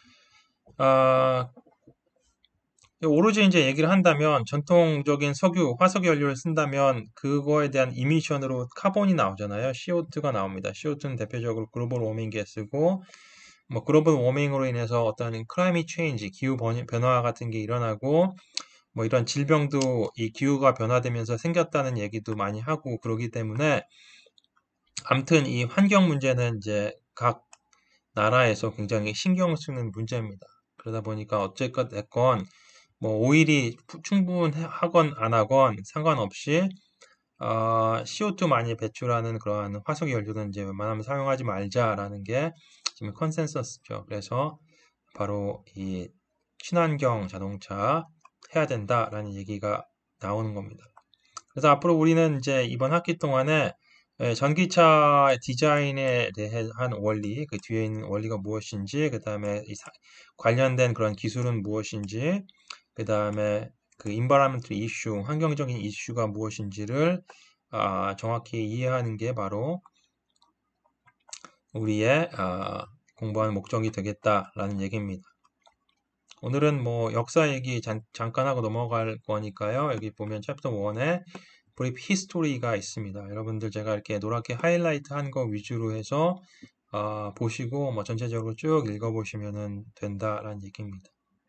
아, 오로지 이제 얘기를 한다면 전통적인 석유, 화석 연료를 쓴다면 그거에 대한 이미션으로 카본이 나오잖아요. 씨오투가 나옵니다. 씨오투는 대표적으로 글로벌 워밍 가스고 뭐 글로벌 워밍으로 인해서 어떤 클라이밋 체인지, 기후 번- 변화 같은 게 일어나고 뭐 이런 질병도 이 기후가 변화되면서 생겼다는 얘기도 많이 하고 그러기 때문에 아무튼 이 환경 문제는 이제 각 나라에서 굉장히 신경 쓰는 문제입니다. 그러다 보니까 어쨌건 됐건 뭐 오일이 충분하건 안 하건 상관없이 어, 씨오투 많이 배출하는 그러한 화석 연료는 이제 웬만하면 사용하지 말자라는 게 지금 컨센서스죠. 그래서 바로 이 친환경 자동차 해야 된다라는 얘기가 나오는 겁니다. 그래서 앞으로 우리는 이제 이번 학기 동안에 예, 전기차 디자인에 대한 원리, 그 뒤에 있는 원리가 무엇인지, 그 다음에 관련된 그런 기술은 무엇인지, 그 다음에 그 environmental 이슈, 환경적인 이슈가 무엇인지를 아, 정확히 이해하는 게 바로 우리의 아, 공부하는 목적이 되겠다라는 얘기입니다. 오늘은 뭐 역사 얘기 잠, 잠깐 하고 넘어갈 거니까요. 여기 보면 챕터 일에 브리프 히스토리가 있습니다. 여러분들 제가 이렇게 노랗게 하이라이트 한 거 위주로 해서 어, 보시고 뭐 전체적으로 쭉 읽어보시면 된다라는 얘기입니다.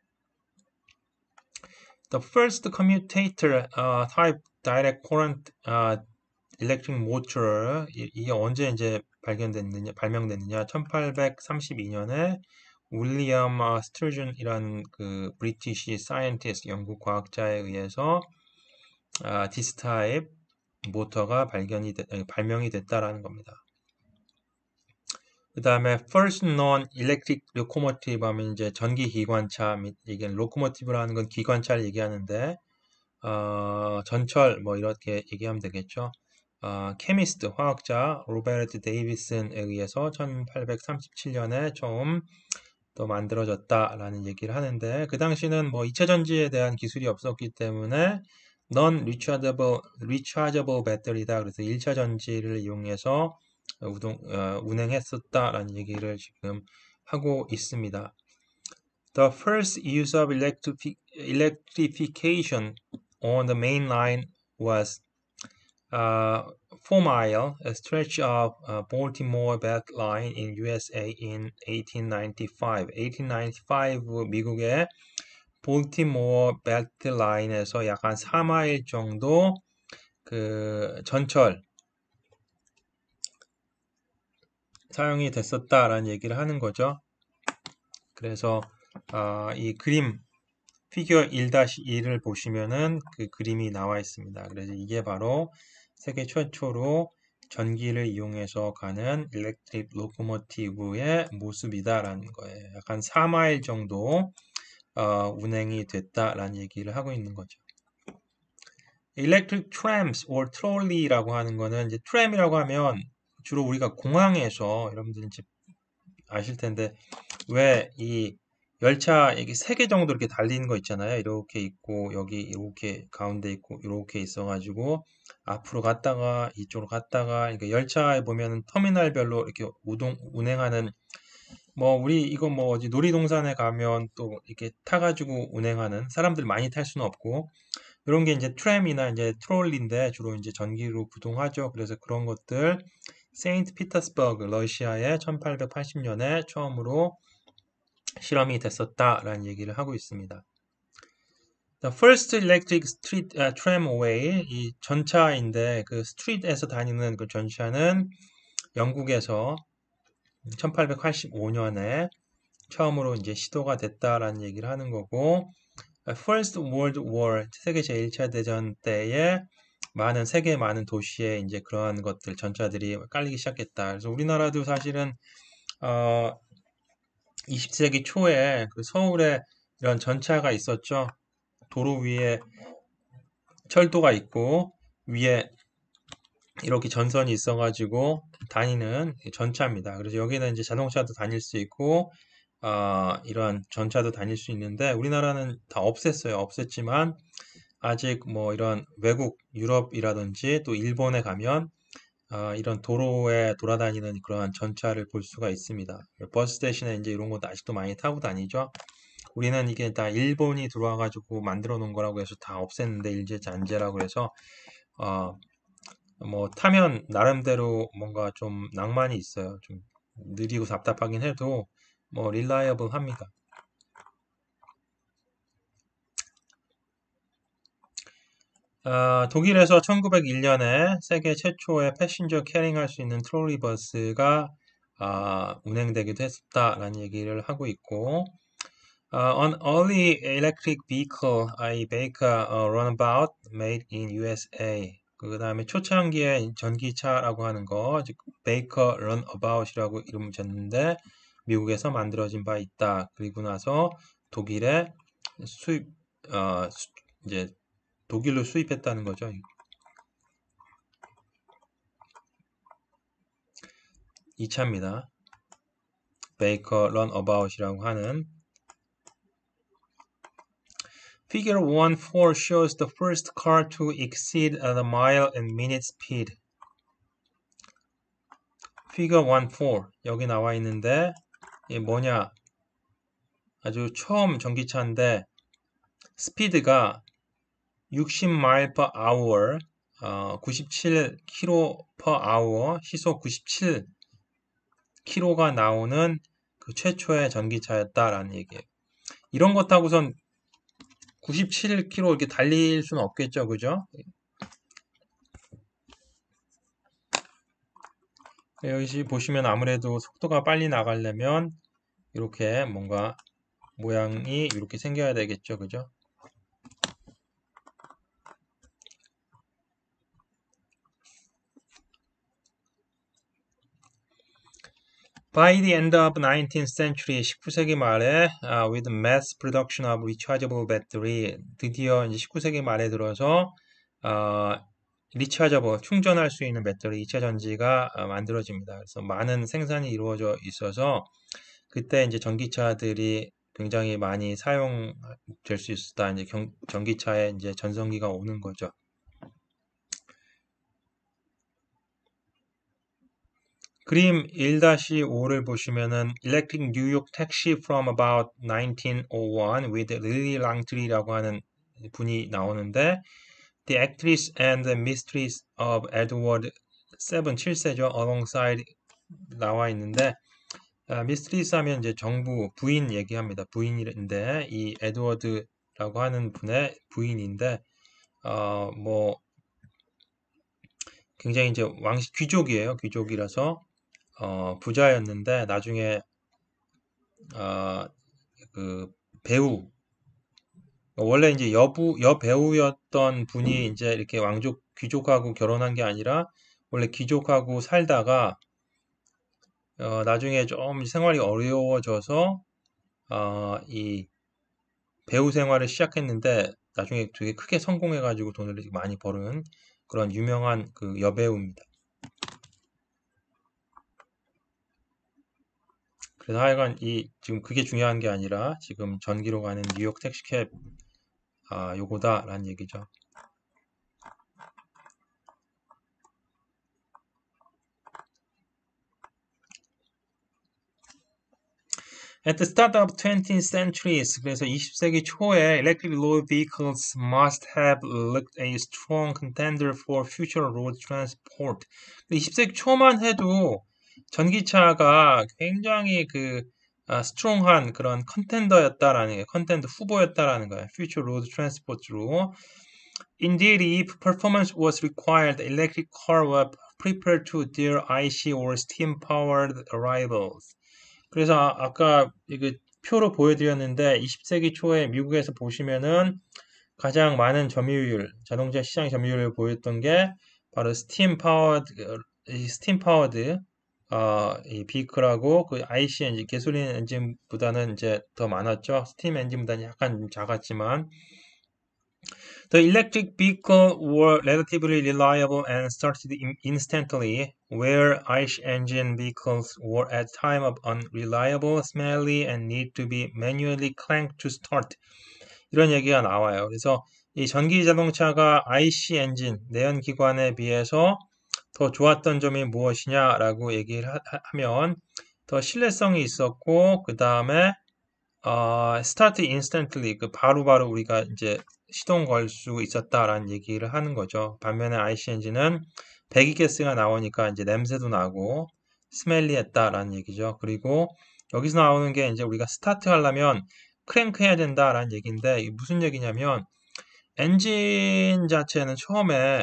The first commutator uh, type direct current uh, electric motor 이, 이게 언제 이제 발견됐느냐 발명됐느냐 천팔백삼십이 년에 윌리엄 스튜전이라는 그 브리티시 사이언티스트 영국 과학자에 의해서 아, 디스 타입 모터가 발견이 됐, 아니, 발명이 됐다라는 겁니다. 그 다음에 first known electric locomotive 하면 이제 전기 기관차 및 이게 locomotive라는 건 기관차를 얘기하는데 어, 전철 뭐 이렇게 얘기하면 되겠죠. 어, 케미스트 화학자 로베르트 데이비슨에 의해서 천팔백삼십칠 년에 처음 또 만들어졌다라는 얘기를 하는데 그 당시는 뭐 이차 전지에 대한 기술이 없었기 때문에 non rechargeable rechargeable 배터리다. 그래서 일차 전지를 이용해서 우동, 어, 운행했었다라는 얘기를 지금 하고 있습니다. The first use of electrifi electrification on the main line was uh, four mile a stretch of uh, Baltimore Belt Line in U S A in eighteen ninety-five. eighteen ninety-five 미국의 볼티모어 벨트 라인에서 약 한 사 마일 정도 그 전철 사용이 됐었다라는 얘기를 하는 거죠. 그래서 어, 이 그림 피규어 일 일을 보시면은 그 그림이 나와 있습니다. 그래서 이게 바로 세계 최초로 전기를 이용해서 가는 일렉트릭 로코모티브의 모습이다라는 거예요. 약간 사 마일 정도 어, 운행이 됐다라는 얘기를 하고 있는 거죠. Electric trams or trolley라고 하는 거는 이제 트램이라고 하면 주로 우리가 공항에서 여러분들 이제 아실 텐데 왜 이 열차 이게 세 개 정도 이렇게 달리는 거 있잖아요. 이렇게 있고 여기 이렇게 가운데 있고 이렇게 있어가지고 앞으로 갔다가 이쪽으로 갔다가 그러니까 열차에 보면 터미널별로 이렇게 우동 운행하는 뭐 우리 이거 뭐 어디 놀이동산에 가면 또 이렇게 타가지고 운행하는 사람들 많이 탈 수는 없고 이런 게 이제 트램이나 이제 트롤리인데 주로 이제 전기로 구동하죠. 그래서 그런 것들 세인트 피터스버그 러시아에 천팔백팔십 년에 처음으로 실험이 됐었다라는 얘기를 하고 있습니다. The first electric street 아, tramway 이 전차인데 그 스트리트에서 다니는 그 전차는 영국에서 천팔백팔십오 년에 처음으로 이제 시도가 됐다라는 얘기를 하는 거고 First World War 세계 제일 차 대전 때에 많은 세계 많은 도시에 이제 그러한 것들 전차들이 깔리기 시작했다. 그래서 우리나라도 사실은 어 이십 세기 초에 그 서울에 이런 전차가 있었죠. 도로 위에 철도가 있고 위에 이렇게 전선이 있어가지고 다니는 전차입니다. 그래서 여기는 이제 자동차도 다닐 수 있고 어, 이런 전차도 다닐 수 있는데 우리나라는 다 없앴어요. 없앴지만 아직 뭐 이런 외국 유럽이라든지 또 일본에 가면 어, 이런 도로에 돌아다니는 그러한 전차를 볼 수가 있습니다. 버스 대신에 이제 이런 것도 아직도 많이 타고 다니죠. 우리는 이게 다 일본이 들어와가지고 만들어 놓은 거라고 해서 다 없앴는데 일제 잔재라고 해서 어, 뭐 타면 나름대로 뭔가 좀 낭만이 있어요. 좀 느리고 답답하긴 해도 뭐 릴라이어블 합니다. 아, 독일에서 천구백일 년에 세계 최초의 패신저 캐링할 수 있는 트롤리버스가 아, 운행되기도 했었다라는 얘기를 하고 있고 아, an early electric vehicle, a Baker uh, runabout made in 유에스에이. 그 다음에 초창기의 전기차라고 하는 거, 즉 베이커 런어바웃이라고 이름을 졌는데 미국에서 만들어진 바 있다. 그리고 나서 독일에 수입, 어, 수- 이제 독일로 수입했다는 거죠. 이 차입니다. 베이커 런어바웃이라고 하는 Figure one four shows the first car to exceed the mile and minute speed. Figure one four 여기 나와 있는데 이게 뭐냐? 아주 처음 전기차인데 스피드가 육십 마일 per hour, 어, 구십칠 킬로미터 per hour, 시속 구십칠 킬로미터가 나오는 그 최초의 전기차였다라는 얘기예요. 이런 것 타고선 구십칠 킬로미터 이렇게 달릴 수는 없겠죠, 그죠? 여기 보시면 아무래도 속도가 빨리 나가려면 이렇게 뭔가 모양이 이렇게 생겨야 되겠죠, 그죠? By the end of nineteenth century, 십구 세기 말에 uh, with mass production of rechargeable battery, 드디어 이제 십구 세기 말에 들어서 어, 리차저버 충전할 수 있는 배터리 이차 전지가 어, 만들어집니다. 그래서 많은 생산이 이루어져 있어서 그때 이제 전기차들이 굉장히 많이 사용될 수 있었다. 이제 경, 전기차에 이제 전성기가 오는 거죠. 그림 일 오를 보시면은 Electric New York Taxi from about nineteen oh one with Lily Langtry라고 하는 분이 나오는데 The Actress and the Mistress of Edward 칠, 칠 세죠. Alongside 나와 있는데 아, 미스트리스 하면 이제 정부 부인 얘기합니다. 부인인데 이 에드워드라고 하는 분의 부인인데 어 뭐 굉장히 이제 왕실 귀족이에요. 귀족이라서 어 부자였는데 나중에 어 그 배우 원래 이제 여부 여배우였던 분이 이제 이렇게 왕족 귀족하고 결혼한 게 아니라 원래 귀족하고 살다가 어 나중에 좀 생활이 어려워져서 어이 배우 생활을 시작했는데 나중에 되게 크게 성공해가지고 돈을 많이 버는 그런 유명한 그 여배우입니다. 그래서 하여간 이 지금 그게 중요한 게 아니라 지금 전기로 가는 뉴욕 택시캡 아 요거다라는 얘기죠. At the start of twentieth centuries, 그래서 이십 세기 초에 electric road vehicles must have looked a strong contender for future road transport. 이십 세기 초만 해도 전기차가 굉장히 그 아, 스트롱한 그런 컨텐더였다라는 게 컨텐더 후보였다라는 거예요. future road transport로. Indeed, if performance was required, the electric car was prepared to their 아이씨 or steam-powered rivals. 그래서 아, 아까 이거 표로 보여드렸는데 이십 세기 초에 미국에서 보시면은 가장 많은 점유율, 자동차 시장 점유율을 보였던 게 바로 스팀 파워드, 스팀 파워드 어, 이 비클하고 그 아이씨 엔진, 가솔린 엔진보다는 이제 더 많았죠. 스팀 엔진보다는 약간 작았지만 The electric vehicle were relatively reliable and started instantly, where ICE engine vehicles were at time of unreliable, smelly, and need to be manually cranked to start. 이런 얘기가 나와요. 그래서 이 전기 자동차가 아이씨 엔진, 내연기관에 비해서 더 좋았던 점이 무엇이냐라고 얘기를 하, 하면 더 신뢰성이 있었고 그 다음에 어, start instantly 그 바로바로 우리가 이제 시동 걸 수 있었다라는 얘기를 하는 거죠. 반면에 아이씨 엔진은 배기가스가 나오니까 이제 냄새도 나고 스멜리했다라는 얘기죠. 그리고 여기서 나오는 게 이제 우리가 스타트 하려면 크랭크 해야 된다라는 얘기인데 이게 무슨 얘기냐면 엔진 자체는 처음에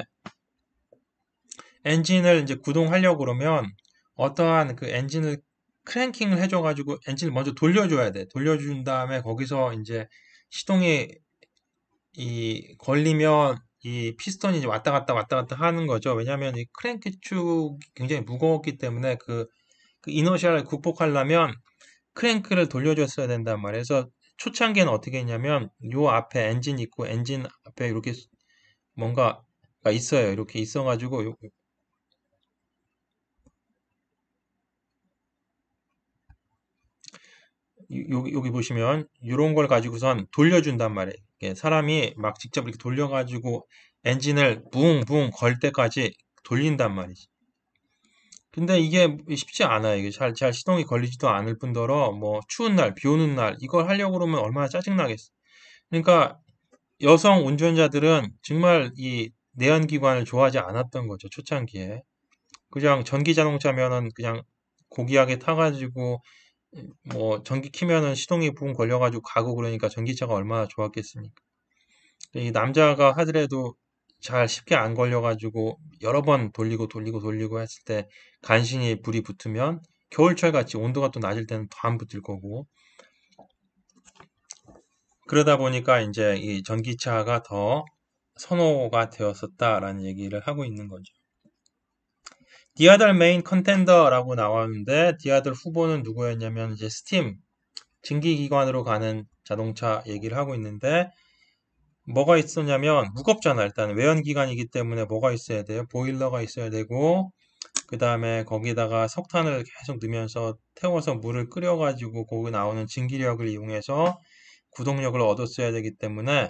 엔진을 이제 구동하려고 그러면 어떠한 그 엔진을 크랭킹을 해줘가지고 엔진을 먼저 돌려줘야 돼. 돌려준 다음에 거기서 이제 시동이 이 걸리면 이 피스톤이 이제 왔다 갔다 왔다 갔다 하는 거죠. 왜냐하면 이 크랭크 축이 굉장히 무거웠기 때문에 그, 그 이너셜을 극복하려면 크랭크를 돌려줬어야 된단 말이에요. 그래서 초창기에는 어떻게 했냐면 요 앞에 엔진 있고 엔진 앞에 이렇게 뭔가가 있어요. 이렇게 있어가지고 요, 여기, 여기 보시면 이런 걸 가지고선 돌려준단 말이에요. 이게 사람이 막 직접 이렇게 돌려가지고 엔진을 붕붕 걸 때까지 돌린단 말이지. 근데 이게 쉽지 않아요. 이게 잘, 잘 시동이 걸리지도 않을 뿐더러 뭐 추운 날, 비 오는 날 이걸 하려고 그러면 얼마나 짜증나겠어. 그러니까 여성 운전자들은 정말 이 내연기관을 좋아하지 않았던 거죠. 초창기에. 그냥 전기 자동차면은 그냥 고귀하게 타가지고 뭐 전기 키면은 시동이 붕 걸려가지고 가고 그러니까 전기차가 얼마나 좋았겠습니까? 이 남자가 하더라도 잘 쉽게 안 걸려가지고 여러 번 돌리고 돌리고 돌리고 했을 때 간신히 불이 붙으면 겨울철 같이 온도가 또 낮을 때는 더 안 붙을 거고 그러다 보니까 이제 이 전기차가 더 선호가 되었었다라는 얘기를 하고 있는 거죠. The other main contender라고 나왔는데 The other 후보는 누구였냐면 이제 스팀 증기기관으로 가는 자동차 얘기를 하고 있는데 뭐가 있었냐면 무겁잖아. 일단 외연기관이기 때문에 뭐가 있어야 돼요? 보일러가 있어야 되고 그 다음에 거기다가 석탄을 계속 넣으면서 태워서 물을 끓여가지고 거기 나오는 증기력을 이용해서 구동력을 얻었어야 되기 때문에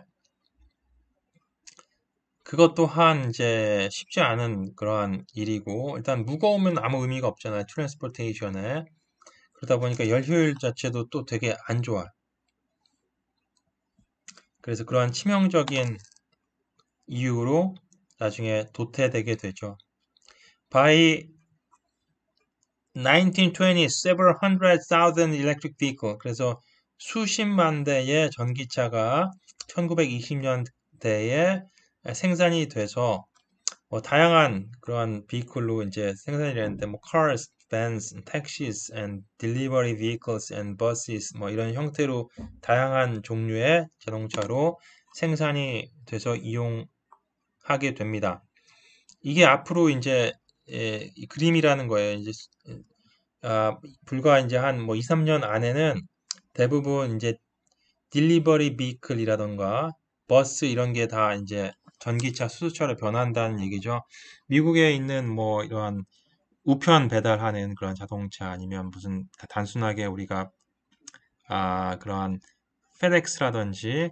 그것 또한 이제 쉽지 않은 그러한 일이고 일단 무거우면 아무 의미가 없잖아요. 트랜스포테이션에. 그러다 보니까 열 효율 자체도 또 되게 안 좋아. 그래서 그러한 치명적인 이유로 나중에 도태되게 되죠. By nineteen twenty, several hundred thousand electric vehicle. 그래서 수십만 대의 전기차가 천구백이십 년대에 생산이 돼서 뭐 다양한 그러한 비클로 이제 생산이 되는데 뭐 cars, vans, taxis, and delivery vehicles and buses 뭐 이런 형태로 다양한 종류의 자동차로 생산이 돼서 이용하게 됩니다. 이게 앞으로 이제 예, 이 그림이라는 거예요. 이제 아, 불과 이제 한 뭐 이, 삼 년 안에는 대부분 이제 딜리버리 비클이라던가 버스 이런 게 다 이제 전기차, 수소차로 변한다는 얘기죠. 미국에 있는 뭐 이러한 우편 배달하는 그런 자동차 아니면 무슨 단순하게 우리가 아, 그러한 페덱스라든지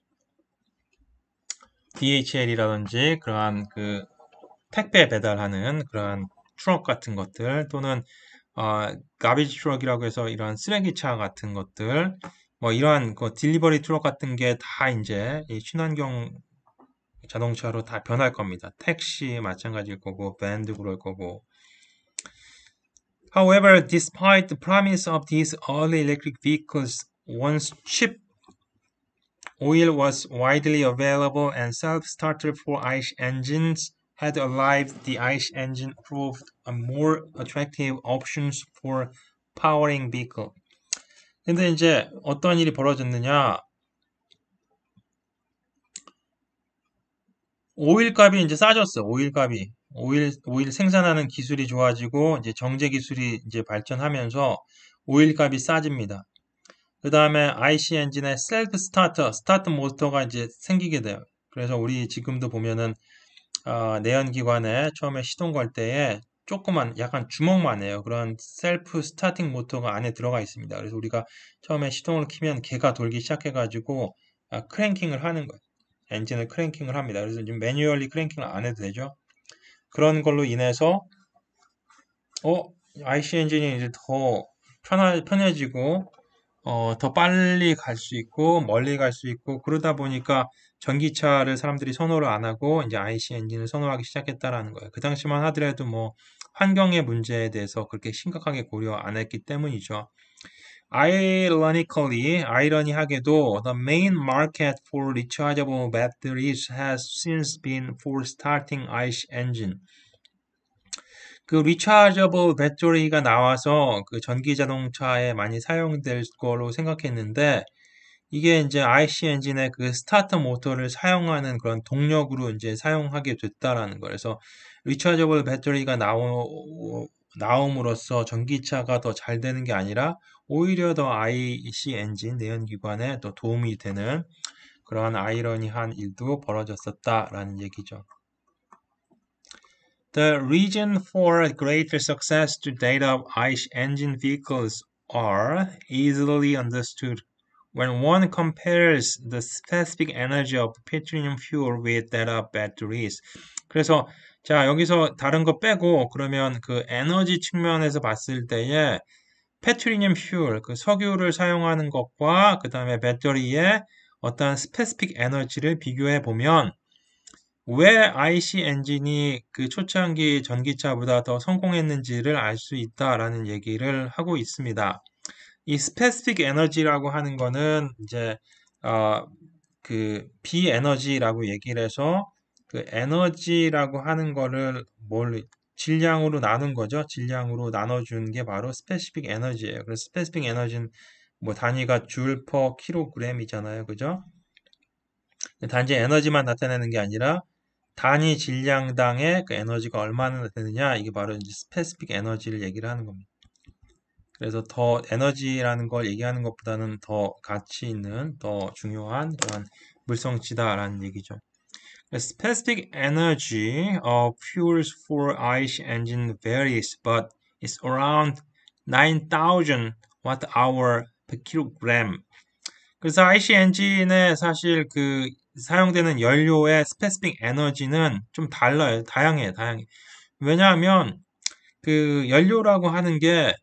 디에이치엘이라든지 그러한 그 택배 배달하는 그러한 트럭 같은 것들 또는 아, 가비지 트럭이라고 해서 이런 쓰레기차 같은 것들, 뭐 이러한 그 딜리버리 트럭 같은 게 다 이제 이 친환경 자동차로 다 변할 겁니다. 택시 마찬가지일 거고, 밴드 그럴 거고. However, despite the promise of these early electric vehicles, once cheap oil was widely available and self-starter for ICE engines had arrived, the ICE engine proved a more attractive options for powering vehicle. 근데 이제 어떤 일이 벌어졌느냐? 오일 값이 이제 싸졌어. 오일 값이. 오일, 오일 생산하는 기술이 좋아지고, 이제 정제 기술이 이제 발전하면서 오일 값이 싸집니다. 그 다음에 아이씨 엔진의 셀프 스타터, 스타트 모터가 이제 생기게 돼요. 그래서 우리 지금도 보면은, 어, 내연기관에 처음에 시동 걸 때에 조그만, 약간 주먹만 해요. 그런 셀프 스타팅 모터가 안에 들어가 있습니다. 그래서 우리가 처음에 시동을 키면 걔가 돌기 시작해가지고, 아, 크랭킹을 하는 거예요. 엔진을 크랭킹을 합니다. 그래서 지금 매뉴얼리 크랭킹을 안 해도 되죠. 그런 걸로 인해서 어 아이씨 엔진이 이제 더 편하, 편해지고 어, 더 빨리 갈 수 있고 멀리 갈 수 있고 그러다 보니까 전기차를 사람들이 선호를 안 하고 이제 아이씨 엔진을 선호하기 시작했다라는 거예요. 그 당시만 하더라도 뭐 환경의 문제에 대해서 그렇게 심각하게 고려 안 했기 때문이죠. Ironically, 아이러니하게도 the main market for rechargeable batteries has since been for starting ICE engine. 그 rechargeable 배터리가 나와서 그 전기 자동차에 많이 사용될 거로 생각했는데 이게 이제 아이씨 엔진의 그 스타터 모터를 사용하는 그런 동력으로 이제 사용하게 됐다라는 거예요. 그래서 리차저블 배터리가 나오, 나옴으로써 전기차가 더 잘 되는 게 아니라 오히려 더 아이씨 엔진 내연기관에 더 도움이 되는 그러한 아이러니한 일도 벌어졌었다라는 얘기죠. The reason for greater success to date of ICE engine vehicles are easily understood when one compares the specific energy of petroleum fuel with that of batteries. 그래서 자 여기서 다른 거 빼고 그러면 그 에너지 측면에서 봤을 때에 페트리늄 퓨얼, 그 석유를 사용하는 것과 그 다음에 배터리의 어떤 스페시픽 에너지를 비교해 보면 왜 아이씨 엔진이 그 초창기 전기차보다 더 성공했는지를 알 수 있다라는 얘기를 하고 있습니다. 이 스페시픽 에너지라고 하는 거는 이제 어, 그 비에너지라고 얘기를 해서 그 에너지라고 하는 거를 뭘 질량으로 나눈 거죠. 질량으로 나눠준 게 바로 스페시픽 에너지예요. 그래서 스페시픽 에너지는 뭐 단위가 줄 퍼 킬로그램이잖아요. 그죠? 단지 에너지만 나타내는 게 아니라 단위 질량당의 그 에너지가 얼마나 되느냐 이게 바로 이제 스페시픽 에너지를 얘기를 하는 겁니다. 그래서 더 에너지라는 걸 얘기하는 것보다는 더 가치 있는 더 중요한 그런 물성치다라는 얘기죠. The specific energy of fuels for ICE engine varies, but it's around nine thousand watt hour per kilogram. 그래서 아이씨 엔진에 사실 그 사용되는 연료의 스페시픽 에너지는 좀 달라요. 다양해요. 다양해. 왜냐하면 그 연료라고 하는 게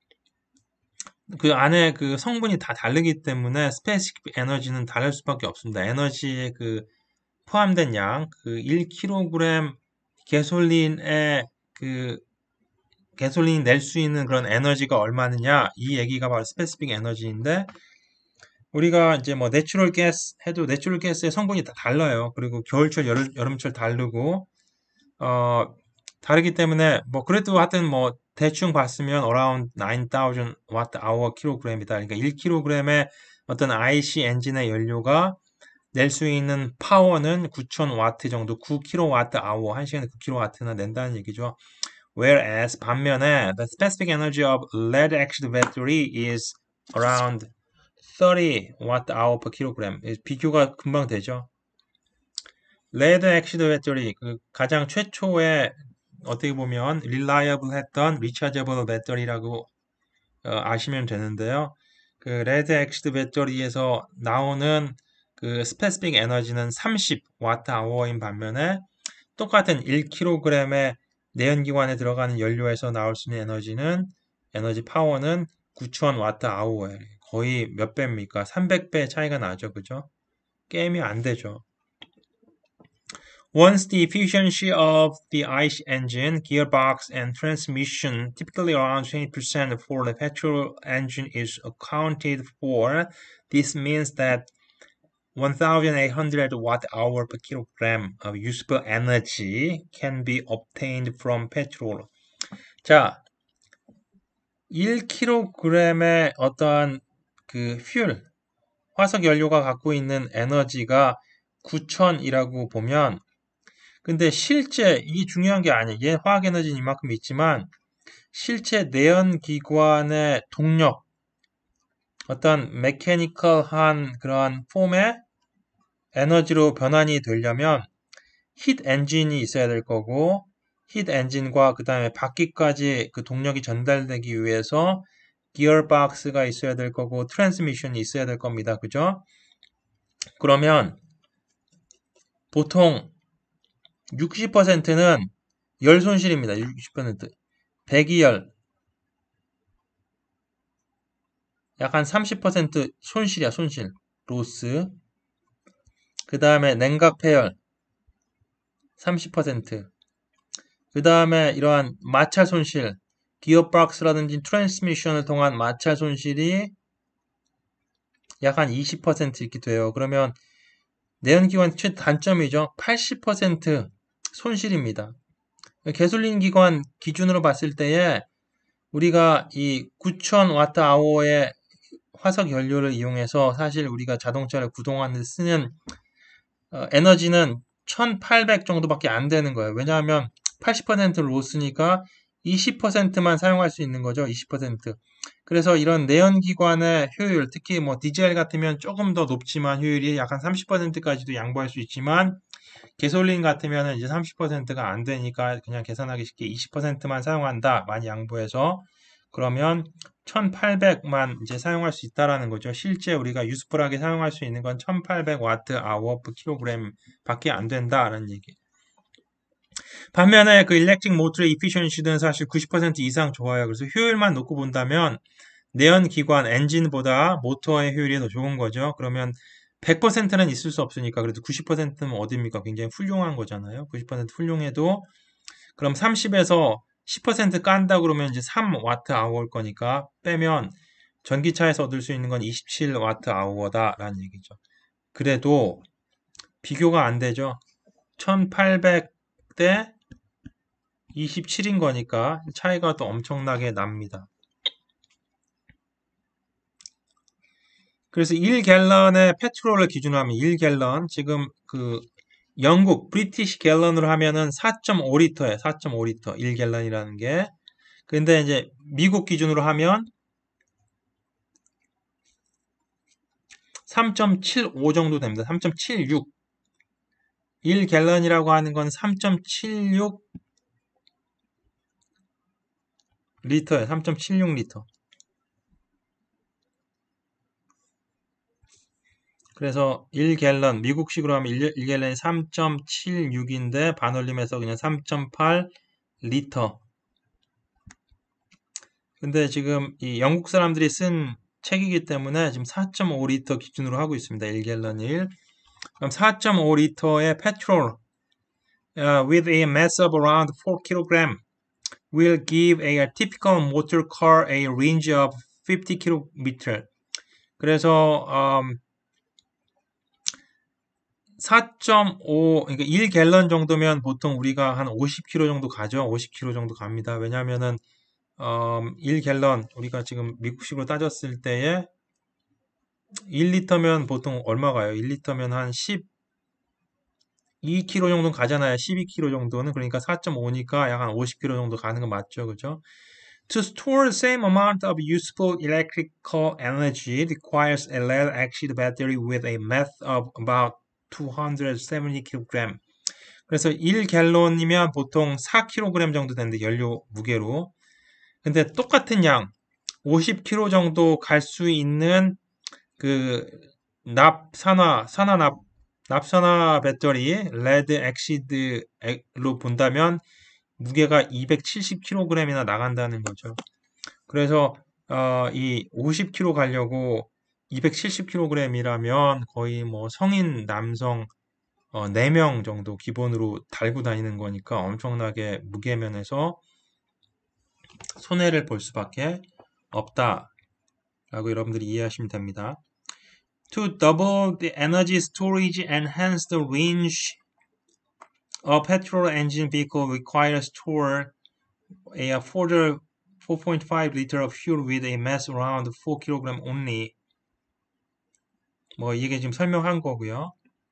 그 안에 그 성분이 다 다르기 때문에 스페시픽 에너지는 다를 수밖에 없습니다. 에너지의 그 포함된 양, 그 일 킬로그램 개솔린에 그 개솔린이 낼 수 있는 그런 에너지가 얼마느냐 이 얘기가 바로 스페시픽 에너지인데 우리가 이제 뭐 내추럴 가스 해도 내추럴 가스의 성분이 다 달라요. 그리고 겨울철, 여름, 여름철 다르고 어 다르기 때문에 뭐 그래도 하여튼 뭐 대충 봤으면 around nine thousand watt hour 킬로그램이다. 그러니까 일 킬로그램의 어떤 아이씨 엔진의 연료가 낼 수 있는 파워는 구천 와트 정도, 구 킬로와트 아워, 한 시간에 구 킬로와트나 낸다는 얘기죠. Whereas 반면에 the specific energy of lead acid battery is around thirty watt hour per kilogram. 비교가 금방 되죠. 레드 액시드 배터리, 그 가장 최초의 어떻게 보면 reliable 했던 rechargeable 배터리라고 어, 아시면 되는데요. 그 레드 액시드 배터리에서 나오는 그 스페시픽 에너지는 삼십 와트 아워인 반면에 똑같은 일 킬로그램의 내연기관에 들어가는 연료에서 나올 수 있는 에너지는 에너지 파워는 구천 와트 아워에 거의 몇 배입니까? 삼백 배 차이가 나죠. 그죠? 게임이 안 되죠. Once the efficiency of the ICE engine, gearbox, and transmission, typically around twenty percent for the petrol engine, is accounted for, this means that eighteen hundred watt hour per kilogram of usable energy can be obtained from petrol. 자, 일 킬로그램의 어떠한 그 fuel, 화석 연료가 갖고 있는 에너지가 구천이라고 보면, 근데 실제 이게 중요한 게 아니에요. 얘 화학 에너지는 이만큼 있지만 실제 내연기관의 동력, 어떤 메케니컬한 그러한 폼의 에너지로 변환이 되려면 히트 엔진이 있어야 될 거고, 히트 엔진과 그 다음에 바퀴까지 그 동력이 전달되기 위해서 기어박스가 있어야 될 거고, 트랜스미션이 있어야 될 겁니다. 그죠? 그러면 보통 육십 퍼센트는 열 손실입니다. 육십 퍼센트. 배기열. 약간 삼십 퍼센트 손실이야, 손실. 로스. 그 다음에 냉각 폐열. 삼십 퍼센트. 그 다음에 이러한 마찰 손실. 기어박스라든지 트랜스미션을 통한 마찰 손실이 약 한 이십 퍼센트 이렇게 돼요. 그러면 내연기관 최 단점이죠. 팔십 퍼센트 손실입니다. 개솔린 기관 기준으로 봤을 때에 우리가 이 구천 와트 아워의 화석 연료를 이용해서 사실 우리가 자동차를 구동하는 데 쓰는 어, 에너지는 천팔백 정도밖에 안 되는 거예요. 왜냐하면 팔십 퍼센트 로스니까 이십 퍼센트만 사용할 수 있는 거죠. 이십 퍼센트. 그래서 이런 내연기관의 효율, 특히 뭐 디젤 같으면 조금 더 높지만 효율이 약간 삼십 퍼센트까지도 양보할 수 있지만 개솔린 같으면 이제 삼십 퍼센트가 안 되니까 그냥 계산하기 쉽게 이십 퍼센트만 사용한다. 많이 양보해서. 그러면 천팔백만 이제 사용할 수 있다라는 거죠. 실제 우리가 유스풀하게 사용할 수 있는 건 천팔백 와트 아워 per 킬로그램 밖에 안 된다라는 얘기. 반면에 그 일렉트릭 모터의 이피션시는 사실 구십 퍼센트 이상 좋아요. 그래서 효율만 놓고 본다면 내연기관 엔진보다 모터의 효율이 더 좋은 거죠. 그러면 백 퍼센트는 있을 수 없으니까 그래도 구십 퍼센트는 어딥니까? 굉장히 훌륭한 거잖아요. 구십 퍼센트 훌륭해도 그럼 삼십에서 십 퍼센트 깐다 그러면 이제 삼 와트 아워일 거니까 빼면 전기차에서 얻을 수 있는 건 이십칠 와트 아워다라는 얘기죠. 그래도 비교가 안 되죠. 천팔백 대 이십칠인 거니까 차이가 또 엄청나게 납니다. 그래서 일 갤런의 페트롤을 기준으로 하면 일 갤런, 지금 그 영국 브리티시 갤런으로 하면은 사 점 오 리터예요. 사 점 오 리터 일 갤런이라는 게. 근데 이제 미국 기준으로 하면 삼 점 칠오 정도 됩니다. 삼 점 칠육. 일 갤런이라고 하는 건 삼 점 칠육 리터예요. 삼 점 칠육 리터. 그래서 일 갤런, 미국식으로 하면 일, 일 갤런이 삼 점 칠육인데 반올림해서 그냥 삼 점 팔 리터. 근데 지금 이 영국 사람들이 쓴 책이기 때문에 지금 사 점 오 리터 기준으로 하고 있습니다. 일 갤런 일. 그럼 사 점 오 리터의 페트롤 uh, with a mass of around four kilograms will give a typical motor car a range of fifty kilometers. 그래서 um, 사 점 오, 그러니까 일 갤런 정도면 보통 우리가 한 오십 킬로미터 정도 가죠. 오십 킬로미터 정도 갑니다. 왜냐하면은 음, 일 갤런 우리가 지금 미국식으로 따졌을 때에 일 리터면 보통 얼마 가요? 일 리터면 한 십이 킬로미터 정도 가잖아요. 십이 킬로미터 정도는. 그러니까 사 점 오니까 약 한 오십 킬로미터 정도 가는 거 맞죠? 그죠? To store the same amount of useful electrical energy requires a lead-acid battery with a mass of about two hundred seventy kilograms. 그래서 일 갤런이면 보통 사 킬로그램 정도 되는데 연료 무게로. 근데 똑같은 양 오십 킬로미터 정도 갈 수 있는 그 납산화 산화납 납산화 배터리 레드 액시드로 본다면 무게가 이백칠십 킬로그램이나 나간다는 거죠. 그래서 어, 이 오십 킬로그램 가려고 이백칠십 킬로그램이라면 거의 뭐 성인 남성 어, 네 명 정도 기본으로 달고 다니는 거니까 엄청나게 무게면에서 손해를 볼 수밖에 없다라고 여러분들이 이해하시면 됩니다. To double the energy storage and hence the range, a petrol engine vehicle requires to store a further four point five liter of fuel with a mass around four kilogram only. 뭐 이게 지금 설명한 거고요.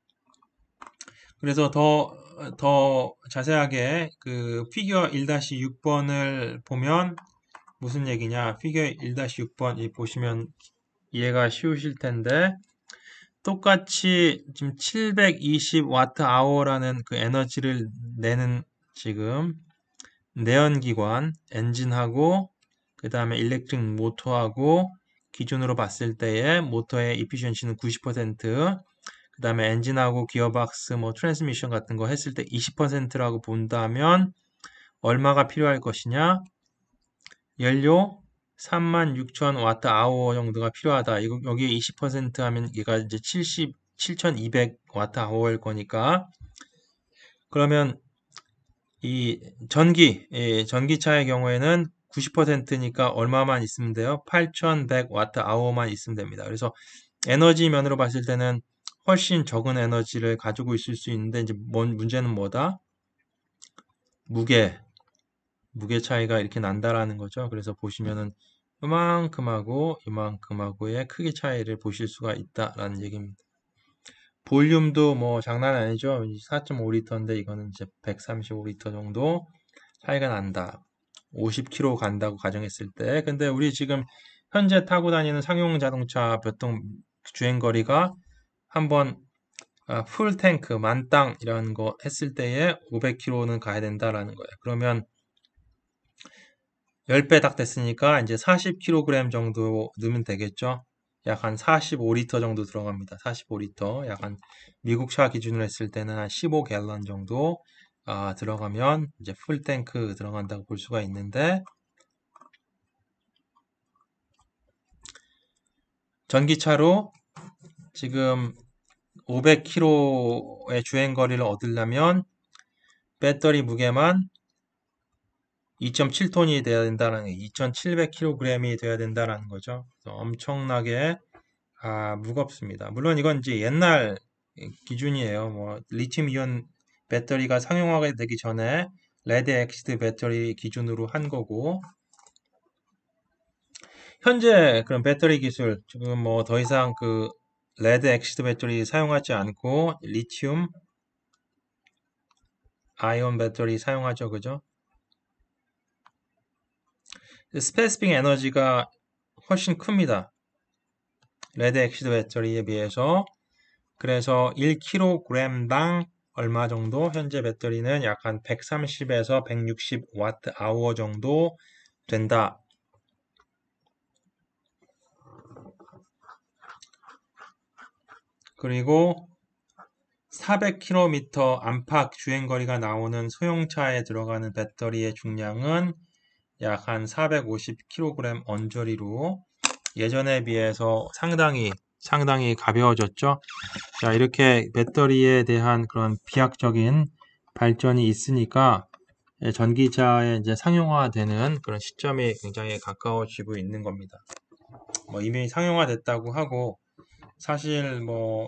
그래서 더, 더 자세하게 그 피겨 일 육 번을 보면 무슨 얘기냐. 피겨 일 육 번 이 보시면 이해가 쉬우실 텐데 똑같이 지금 칠백이십 와트 아워라는 그 에너지를 내는 지금 내연기관 엔진하고 그 다음에 일렉트릭 모터하고 기준으로 봤을 때의 모터의 이피션시는 구십 퍼센트, 그 다음에 엔진하고 기어박스, 뭐 트랜스미션 같은 거 했을 때 이십 퍼센트라고 본다면 얼마가 필요할 것이냐? 연료 삼만 육천 와트 아워 정도가 필요하다. 이거 여기에 이십 퍼센트 하면 얘가 이제 칠십, 칠천이백 와트 아워일 거니까 그러면 이 전기, 예, 전기차의 경우에는 구십 퍼센트니까 얼마만 있으면 돼요? 팔천백 와트 아워만 있으면 됩니다. 그래서 에너지 면으로 봤을 때는 훨씬 적은 에너지를 가지고 있을 수 있는데 이제 뭔 문제는 뭐다? 무게, 무게 차이가 이렇게 난다라는 거죠. 그래서 보시면은 이만큼하고 이만큼하고의 크기 차이를 보실 수가 있다라는 얘기입니다. 볼륨도 뭐 장난 아니죠. 사 점 오 리터인데 이거는 이제 백삼십오 리터 정도 차이가 난다. 오십 킬로미터 간다고 가정했을 때. 근데 우리 지금 현재 타고 다니는 상용 자동차 보통 주행 거리가 한번 아, 풀 탱크 만땅 이런 거 했을 때에 오백 킬로미터는 가야 된다라는 거예요. 그러면 십 배 딱 됐으니까 이제 사십 킬로그램 정도 넣으면 되겠죠. 약 한 사십오 리터 정도 들어갑니다. 사십오 리터. 약 한 미국 차 기준으로 했을 때는 한 십오 갤런 정도 아, 들어가면 이제 풀 탱크 들어간다고 볼 수가 있는데 전기차로 지금 오백 킬로미터의 주행 거리를 얻으려면 배터리 무게만 이 점 칠 톤이 돼야 된다는 이천칠백 킬로그램이 돼야 된다는 거죠. 엄청나게 아, 무겁습니다. 물론 이건 이제 옛날 기준이에요. 뭐 리튬 이온 배터리가 상용화가 되기 전에 레드 엑시드 배터리 기준으로 한 거고 현재 그런 배터리 기술 지금 뭐 더 이상 그 레드 엑시드 배터리 사용하지 않고 리튬 아이온 배터리 사용하죠. 그죠? 스페시픽 에너지가 훨씬 큽니다. 레드 엑시드 배터리에 비해서. 그래서 일 킬로그램당 얼마 정도? 현재 배터리는 약 한 백삼십에서 백육십 와트 아워 정도 된다. 그리고 사백 킬로미터 안팎 주행거리가 나오는 소형차에 들어가는 배터리의 중량은 약 한 사백오십 킬로그램 언저리로 예전에 비해서 상당히 상당히 가벼워졌죠. 자, 이렇게 배터리에 대한 그런 비약적인 발전이 있으니까 전기차의 이제 상용화되는 그런 시점이 굉장히 가까워지고 있는 겁니다. 뭐 이미 상용화됐다고 하고 사실 뭐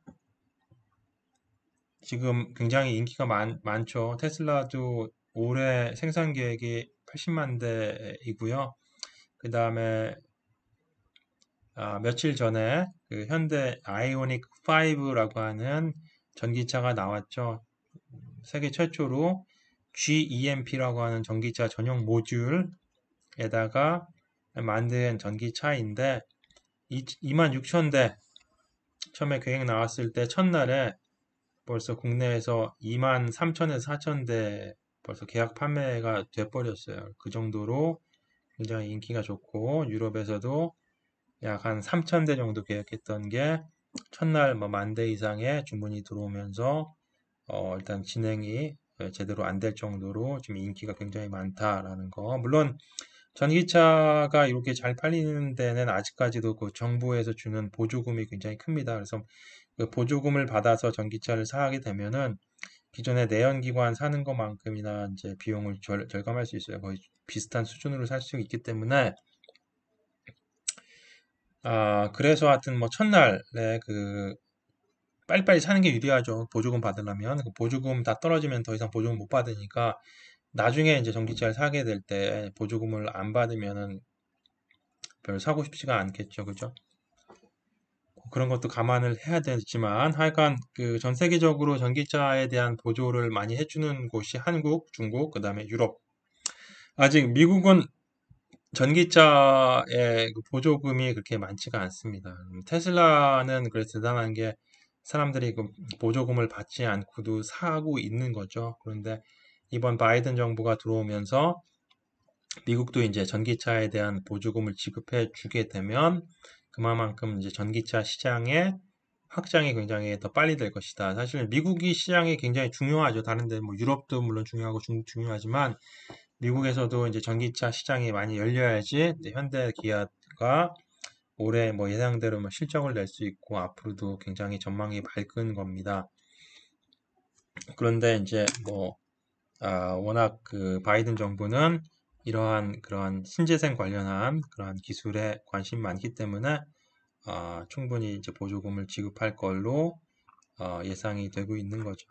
지금 굉장히 인기가 많, 많죠. 테슬라도 올해 생산 계획이 팔십만 대이고요. 그 다음에 아, 며칠 전에 그 현대 아이오닉 오라고 하는 전기차가 나왔죠. 세계 최초로 지이엠피라고 하는 전기차 전용 모듈에다가 만든 전기차인데 이만 육천 대 처음에 계획 나왔을 때 첫날에 벌써 국내에서 이만 삼천에서 사천 대 벌써 계약 판매가 돼버렸어요. 그 정도로 굉장히 인기가 좋고 유럽에서도 약 한 삼천 대 정도 계약했던 게 첫날 뭐 만 대 이상의 주문이 들어오면서 어 일단 진행이 제대로 안 될 정도로 지금 인기가 굉장히 많다라는 거. 물론 전기차가 이렇게 잘 팔리는 데는 아직까지도 그 정부에서 주는 보조금이 굉장히 큽니다. 그래서 그 보조금을 받아서 전기차를 사게 되면은 기존의 내연기관 사는 것만큼이나 이제 비용을 절, 절감할 수 있어요. 거의 비슷한 수준으로 살 수 있기 때문에 아 그래서 하여튼 뭐 첫날에 그 빨리빨리 사는 게 유리하죠. 보조금 받으려면 그 보조금 다 떨어지면 더 이상 보조금 못 받으니까 나중에 이제 전기차를 사게 될 때 보조금을 안 받으면은 별로 사고 싶지가 않겠죠, 그죠? 그런 것도 감안을 해야 되지만 하여간 그 전 세계적으로 전기차에 대한 보조를 많이 해주는 곳이 한국, 중국, 그 다음에 유럽. 아직 미국은 전기차의 그 보조금이 그렇게 많지가 않습니다. 음, 테슬라는 그래서 대단한 게 사람들이 그 보조금을 받지 않고도 사고 있는 거죠. 그런데 이번 바이든 정부가 들어오면서 미국도 이제 전기차에 대한 보조금을 지급해 주게 되면 그만큼 이제 전기차 시장의 확장이 굉장히 더 빨리 될 것이다. 사실 미국이 시장이 굉장히 중요하죠. 다른데 뭐 유럽도 물론 중요하고 중국 중요하지만 미국에서도 이제 전기차 시장이 많이 열려야지 이제 현대 기아가 올해 뭐 예상대로 뭐 실적을 낼 수 있고 앞으로도 굉장히 전망이 밝은 겁니다. 그런데 이제 뭐 아, 워낙 그 바이든 정부는 이러한 그러한 신재생 관련한 그러한 기술에 관심이 많기 때문에 아, 충분히 이제 보조금을 지급할 걸로 어, 예상이 되고 있는 거죠.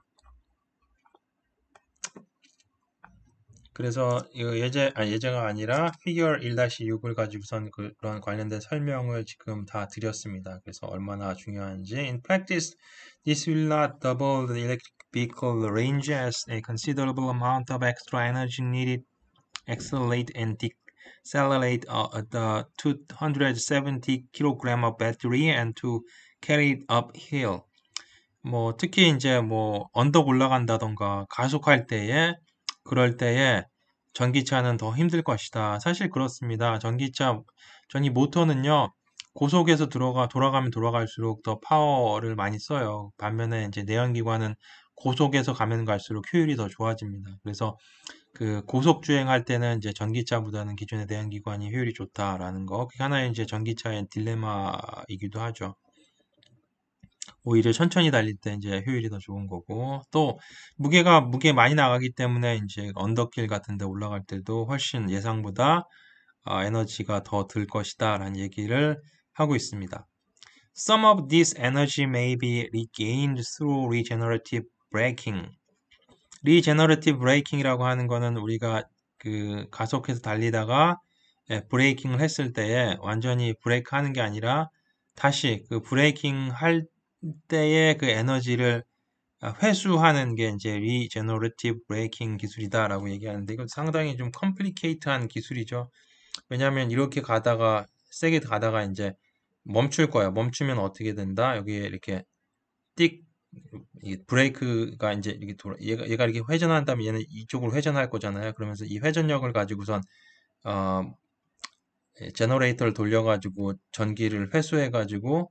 그래서 이거 예제, 아, 예제가 아니라 피겨 일 육을 가지고선 그- 그런 관련된 설명을 지금 다 드렸습니다. 그래서 얼마나 중요한지. In practice, this will not double the electric vehicle range as a considerable amount of extra energy needed accelerate and decelerate uh, the two hundred seventy kilogram of battery and to carry it uphill. 뭐 특히 이제 뭐 언덕 올라간다던가 가속할 때에 그럴 때에 전기차는 더 힘들 것이다. 사실 그렇습니다. 전기차 전기 모터는요. 고속에서 들어가 돌아가면 돌아갈수록 더 파워를 많이 써요. 반면에 이제 내연기관은 고속에서 가면 갈수록 효율이 더 좋아집니다. 그래서 그 고속 주행할 때는 이제 전기차보다는 기존의 내연기관이 효율이 좋다라는 거. 그게 하나의 이제 전기차의 딜레마이기도 하죠. 오히려 천천히 달릴 때 이제 효율이 더 좋은 거고 또 무게가 무게 많이 나가기 때문에 이제 언덕길 같은 데 올라갈 때도 훨씬 예상보다 아, 에너지가 더 들 것이다라는 얘기를 하고 있습니다. Some of this energy may be regained through regenerative braking. regenerative braking이라고 하는 거는 우리가 그 가속해서 달리다가 예, 브레이킹을 했을 때에 완전히 브레이크 하는 게 아니라 다시 그 브레이킹 할 때의 그 에너지를 아, 회수하는 게 이제 regenerative braking 기술이다라고 얘기하는데 이거 상당히 좀 컴플리케이트한 기술이죠. 왜냐하면 이렇게 가다가 세게 가다가 이제 멈출 거야. 멈추면 어떻게 된다? 여기에 이렇게 띡 이 브레이크가 이제 이렇게 돌아, 얘가, 얘가 이렇게 회전한 다음에 얘는 이쪽으로 회전할 거잖아요. 그러면서 이 회전력을 가지고선 어, 제너레이터를 돌려가지고 전기를 회수해가지고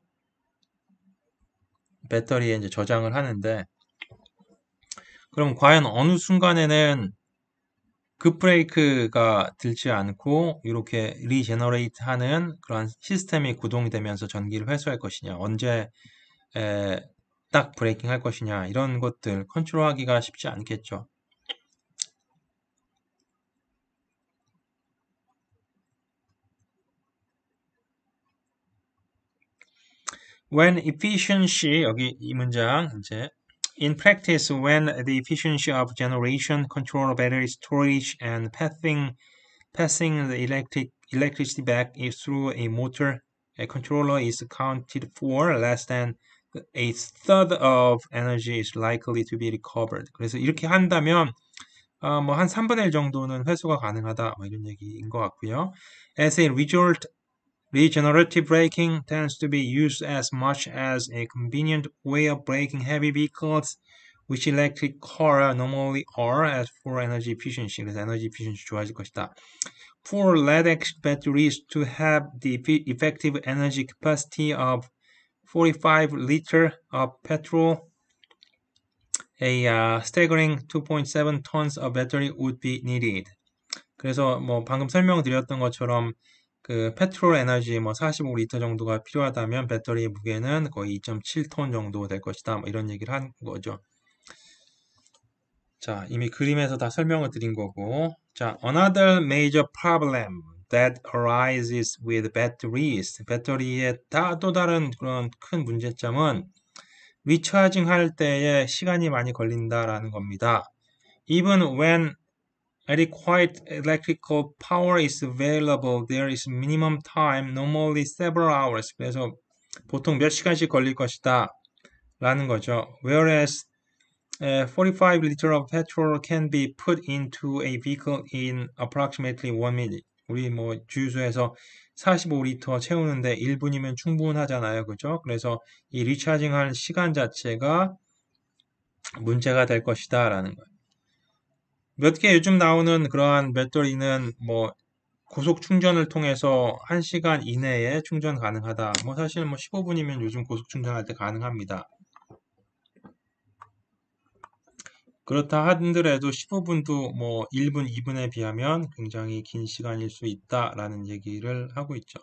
배터리에 이제 저장을 하는데 그럼 과연 어느 순간에는 급 브레이크가 들지 않고 이렇게 리제너레이트 하는 그런 시스템이 구동이 되면서 전기를 회수할 것이냐 언제 에, 딱 브레이킹 할 것이냐 이런 것들 컨트롤하기가 쉽지 않겠죠. When efficiency 여기 이 문장 이제 in practice when the efficiency of generation, control, battery storage, and passing passing the electric electricity back through a motor a controller is accounted for less than a third of energy is likely to be recovered. 그래서 이렇게 한다면 어, 뭐한 삼분의 일 정도는 회수가 가능하다 뭐 이런 얘기인 것 같고요. As a result, regenerative braking tends to be used as much as a convenient way of braking heavy vehicles, which electric car normally are as for energy efficiency. 그래서 에너지 efficiency 좋아질 것이다. For lead-acid batteries to have the effective energy capacity of forty-five liters of petrol, a uh, staggering two point seven tons of battery would be needed. 그래서 뭐 방금 설명드렸던 것처럼 그 페트롤 에너지 뭐 사십오 리터 정도가 필요하다면 배터리 무게는 거의 이 점 칠 톤 정도 될 것이다. 뭐 이런 얘기를 한 거죠. 자, 이미 그림에서 다 설명을 드린 거고. 자, another major problem that arises with batteries. 배터리의 다, 또 다른 그런 큰 문제점은 리차징 할 때에 시간이 많이 걸린다라는 겁니다. Even when adequate electrical power is available, there is minimum time, normally several hours. 그래서 보통 몇 시간씩 걸릴 것이다 라는 거죠. Whereas uh, forty-five liters of petrol can be put into a vehicle in approximately one minute. 우리 뭐 주유소에서 사십오 리터 채우는데 일 분이면 충분하잖아요. 그죠? 그래서 이 리차징 할 시간 자체가 문제가 될 것이다 라는 거예요. 몇 개 요즘 나오는 그러한 배터리는 뭐 고속 충전을 통해서 한 시간 이내에 충전 가능하다. 뭐 사실 뭐 십오 분이면 요즘 고속 충전할 때 가능합니다. 그렇다 하더라도 십오 분도 뭐 일 분, 이 분에 비하면 굉장히 긴 시간일 수 있다라는 얘기를 하고 있죠.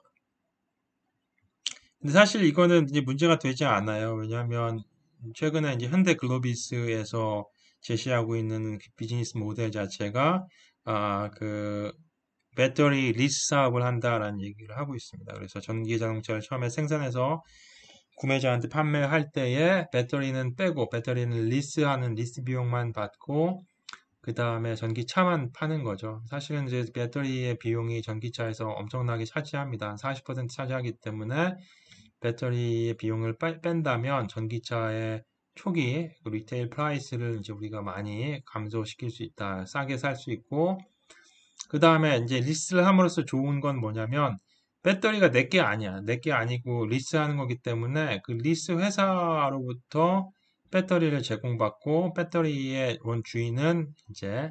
근데 사실 이거는 이제 문제가 되지 않아요. 왜냐하면 최근에 이제 현대 글로비스에서 제시하고 있는 그 비즈니스 모델 자체가 아, 그 배터리 리스 사업을 한다라는 얘기를 하고 있습니다. 그래서 전기 자동차를 처음에 생산해서 구매자한테 판매할 때에 배터리는 빼고 배터리는 리스하는 리스 비용만 받고 그 다음에 전기차만 파는 거죠. 사실은 이제 배터리의 비용이 전기차에서 엄청나게 차지합니다. 사십 퍼센트 차지하기 때문에 배터리의 비용을 빼, 뺀다면 전기차의 초기 그 리테일 프라이스를 이제 우리가 많이 감소시킬 수 있다. 싸게 살 수 있고 그 다음에 이제 리스를 함으로써 좋은 건 뭐냐면 배터리가 내 게 아니야. 내 게 아니고 리스하는 거기 때문에 그 리스 회사로부터 배터리를 제공받고 배터리의 원 주인은 이제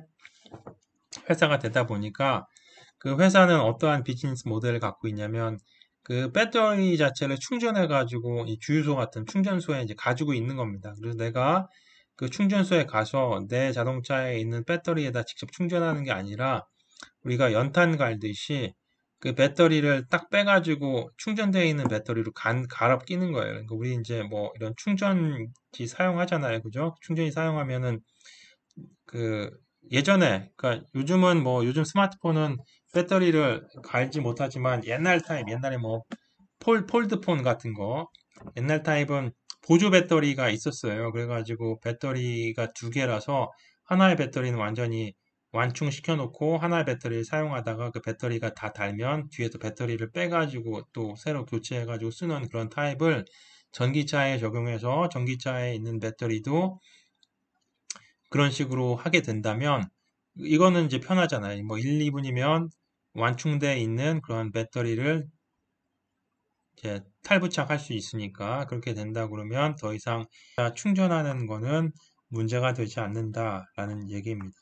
회사가 되다 보니까 그 회사는 어떠한 비즈니스 모델을 갖고 있냐면 그 배터리 자체를 충전해 가지고 이 주유소 같은 충전소에 이제 가지고 있는 겁니다. 그래서 내가 그 충전소에 가서 내 자동차에 있는 배터리에다 직접 충전하는 게 아니라 우리가 연탄 갈듯이 그 배터리를 딱 빼가지고 충전되어 있는 배터리로 간, 갈아 끼는 거예요. 그러니까 우리 이제 뭐 이런 충전기 사용하잖아요. 그죠? 충전기 사용하면은 그 예전에, 그러니까 요즘은 뭐 요즘 스마트폰은 배터리를 갈지 못하지만 옛날 타입, 옛날에 뭐 폴, 폴드폰 같은 거, 옛날 타입은 보조 배터리가 있었어요. 그래가지고 배터리가 두 개라서 하나의 배터리는 완전히 완충시켜 놓고 하나의 배터리를 사용하다가 그 배터리가 다 닳으면 뒤에서 배터리를 빼가지고 또 새로 교체해가지고 쓰는 그런 타입을 전기차에 적용해서 전기차에 있는 배터리도 그런 식으로 하게 된다면 이거는 이제 편하잖아요. 뭐 일, 이 분이면 완충돼 있는 그런 배터리를 이제 탈부착할 수 있으니까 그렇게 된다 그러면 더 이상 충전하는 거는 문제가 되지 않는다라는 얘기입니다.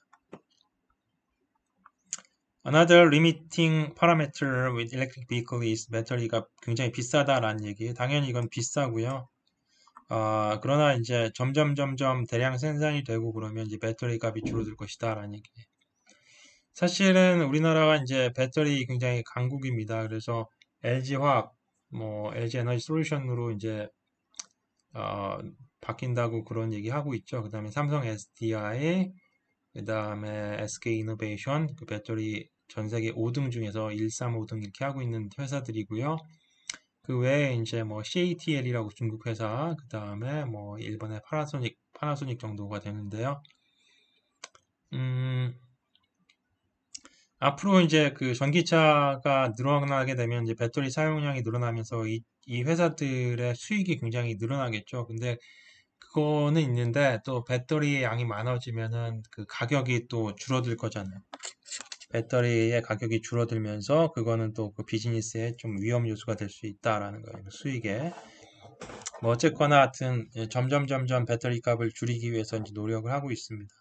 Another limiting parameter with electric vehicle is 배터리가 굉장히 비싸다라는 얘기. 당연히 이건 비싸고요. 아, 그러나 이제 점점 점점 대량 생산이 되고 그러면 이제 배터리 값이 줄어들 것이다라는 얘기. 사실은 우리나라가 이제 배터리 굉장히 강국입니다. 그래서 엘지화학, 뭐 엘지 에너지 솔루션으로 이제 어, 바뀐다고 그런 얘기 하고 있죠. 그 다음에 삼성 에스디아이, 그 다음에 에스케이 이노베이션, 그 배터리 전 세계 오 등 중에서 일, 삼, 오 등 이렇게 하고 있는 회사들이고요. 그 외에 이제 뭐 씨에이티엘이라고 중국 회사, 그 다음에 뭐 일본의 파나소닉, 파나소닉 정도가 되는데요. 음, 앞으로 이제 그 전기차가 늘어나게 되면 이제 배터리 사용량이 늘어나면서 이, 이 회사들의 수익이 굉장히 늘어나겠죠. 근데 그거는 있는데 또 배터리의 양이 많아지면은 그 가격이 또 줄어들 거잖아요. 배터리의 가격이 줄어들면서 그거는 또 그 비즈니스에 좀 위험 요소가 될 수 있다라는 거예요. 수익에. 뭐 어쨌거나 하여튼 점점 점점 배터리 값을 줄이기 위해서 이제 노력을 하고 있습니다.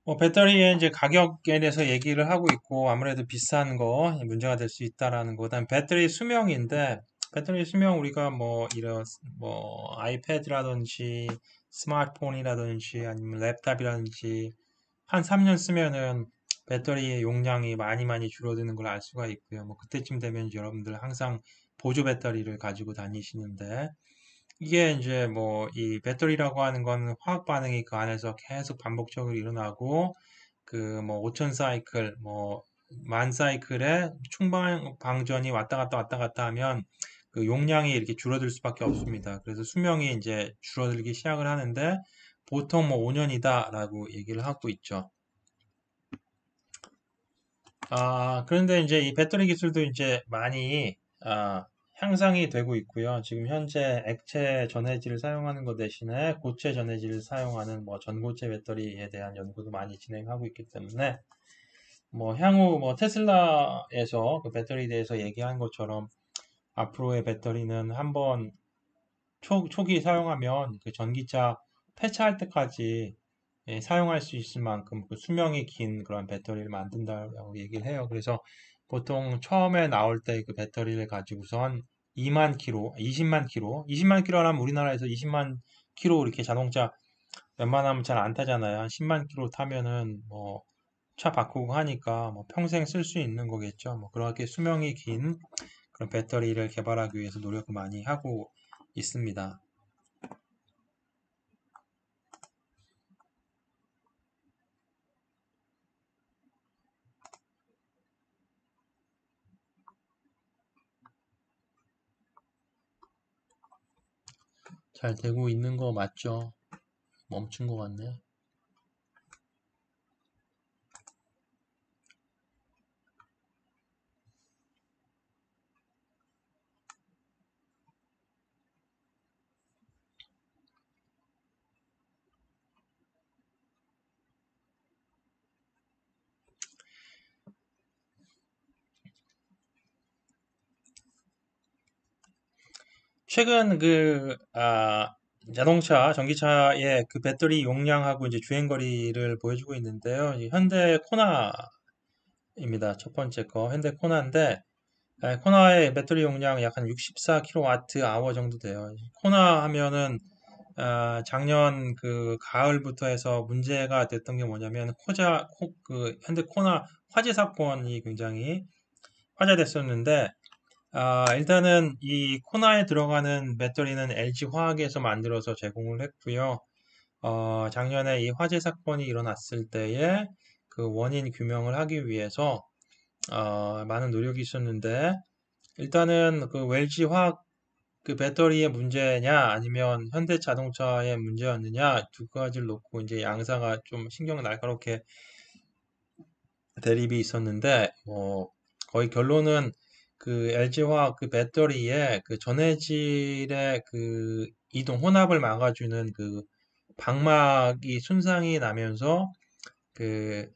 뭐 배터리의 이제 가격에 대해서 얘기를 하고 있고 아무래도 비싼 거 문제가 될 수 있다라는 거. 그다음 배터리 수명인데 배터리 수명 우리가 뭐 이런 뭐 아이패드라든지 스마트폰이라든지 아니면 랩탑이라든지 한 삼 년 쓰면은 배터리의 용량이 많이 많이 줄어드는 걸 알 수가 있고요. 뭐 그때쯤 되면 여러분들 항상 보조 배터리를 가지고 다니시는데 이게 이제 뭐 이 배터리라고 하는 건 화학 반응이 그 안에서 계속 반복적으로 일어나고 그 뭐 오천 사이클 뭐 만 사이클에 충방 방전이 왔다 갔다 왔다 갔다 하면 그 용량이 이렇게 줄어들 수밖에 없습니다. 그래서 수명이 이제 줄어들기 시작을 하는데 보통 뭐 오 년이다라고 얘기를 하고 있죠. 아, 그런데 이제 이 배터리 기술도 이제 많이 아, 향상이 되고 있고요. 지금 현재 액체 전해질을 사용하는 것 대신에 고체 전해질을 사용하는 뭐 전고체 배터리에 대한 연구도 많이 진행하고 있기 때문에 뭐 향후 뭐 테슬라에서 그 배터리에 대해서 얘기한 것처럼 앞으로의 배터리는 한번 초, 초기 사용하면 그 전기차 폐차할 때까지 예, 사용할 수 있을 만큼 그 수명이 긴 그런 배터리를 만든다고 얘기를 해요. 그래서 보통 처음에 나올 때 그 배터리를 가지고선 이만 킬로, 이십만 킬로, 이십만 킬로라면 우리나라에서 이십만 킬로 이렇게 자동차 웬만하면 잘 안 타잖아요. 한 십만 킬로 타면은 뭐 차 바꾸고 하니까 뭐 평생 쓸 수 있는 거겠죠. 뭐 그렇게 수명이 긴 그런 배터리를 개발하기 위해서 노력을 많이 하고 있습니다. 잘 되고 있는 거 맞죠? 멈춘 것 같네. 최근 그, 아, 자동차, 전기차의 그 배터리 용량하고 이제 주행거리를 보여주고 있는데요. 이 현대 코나입니다. 첫 번째 거. 현대 코나인데, 아, 코나의 배터리 용량 약 한 육십사 킬로와트 아워 정도 돼요. 코나 하면은, 아, 작년 그 가을부터 해서 문제가 됐던 게 뭐냐면, 코자, 코, 그 현대 코나 화재 사건이 굉장히 화제됐었는데, 아, 일단은 이 코나에 들어가는 배터리는 엘지화학에서 만들어서 제공을 했고요. 어, 작년에 이 화재 사건이 일어났을 때에 그 원인 규명을 하기 위해서 어, 많은 노력이 있었는데 일단은 그 엘지화학 그 배터리의 문제냐 아니면 현대자동차의 문제였느냐 두 가지를 놓고 이제 양사가 좀 신경 날카롭게 대립이 있었는데 뭐 거의 결론은 그 엘지화학 그 배터리에 그 전해질의 그 이동 혼합을 막아주는 그 방막이 손상이 나면서 그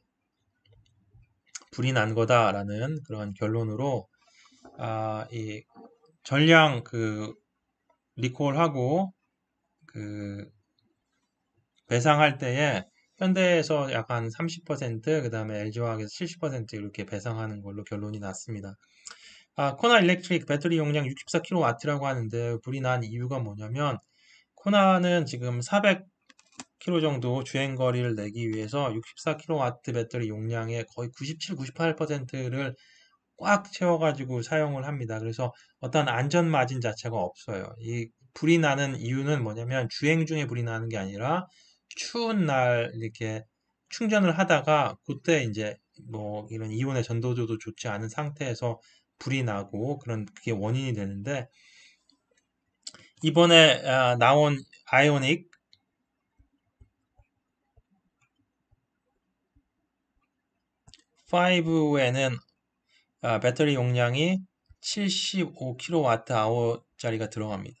불이 난 거다라는 그런 결론으로 아, 이 전량 그 리콜하고 그 배상할 때에 현대에서 약간 삼십 퍼센트 그다음에 엘지화학에서 칠십 퍼센트 이렇게 배상하는 걸로 결론이 났습니다. 아, 코나 일렉트릭 배터리 용량 육십사 킬로와트라고 하는데 불이 난 이유가 뭐냐면 코나는 지금 사백 킬로미터 정도 주행 거리를 내기 위해서 육십사 킬로와트 배터리 용량의 거의 구십칠, 구십팔 퍼센트를 꽉 채워가지고 사용을 합니다. 그래서 어떤 안전 마진 자체가 없어요. 이 불이 나는 이유는 뭐냐면 주행 중에 불이 나는 게 아니라 추운 날 이렇게 충전을 하다가 그때 이제 뭐 이런 이온의 전도도도 좋지 않은 상태에서 불이 나고 그런 그게 원인이 되는데 이번에 아, 나온 아이오닉 오에는 아, 배터리 용량이 칠십오 킬로와트 아워짜리가 들어갑니다.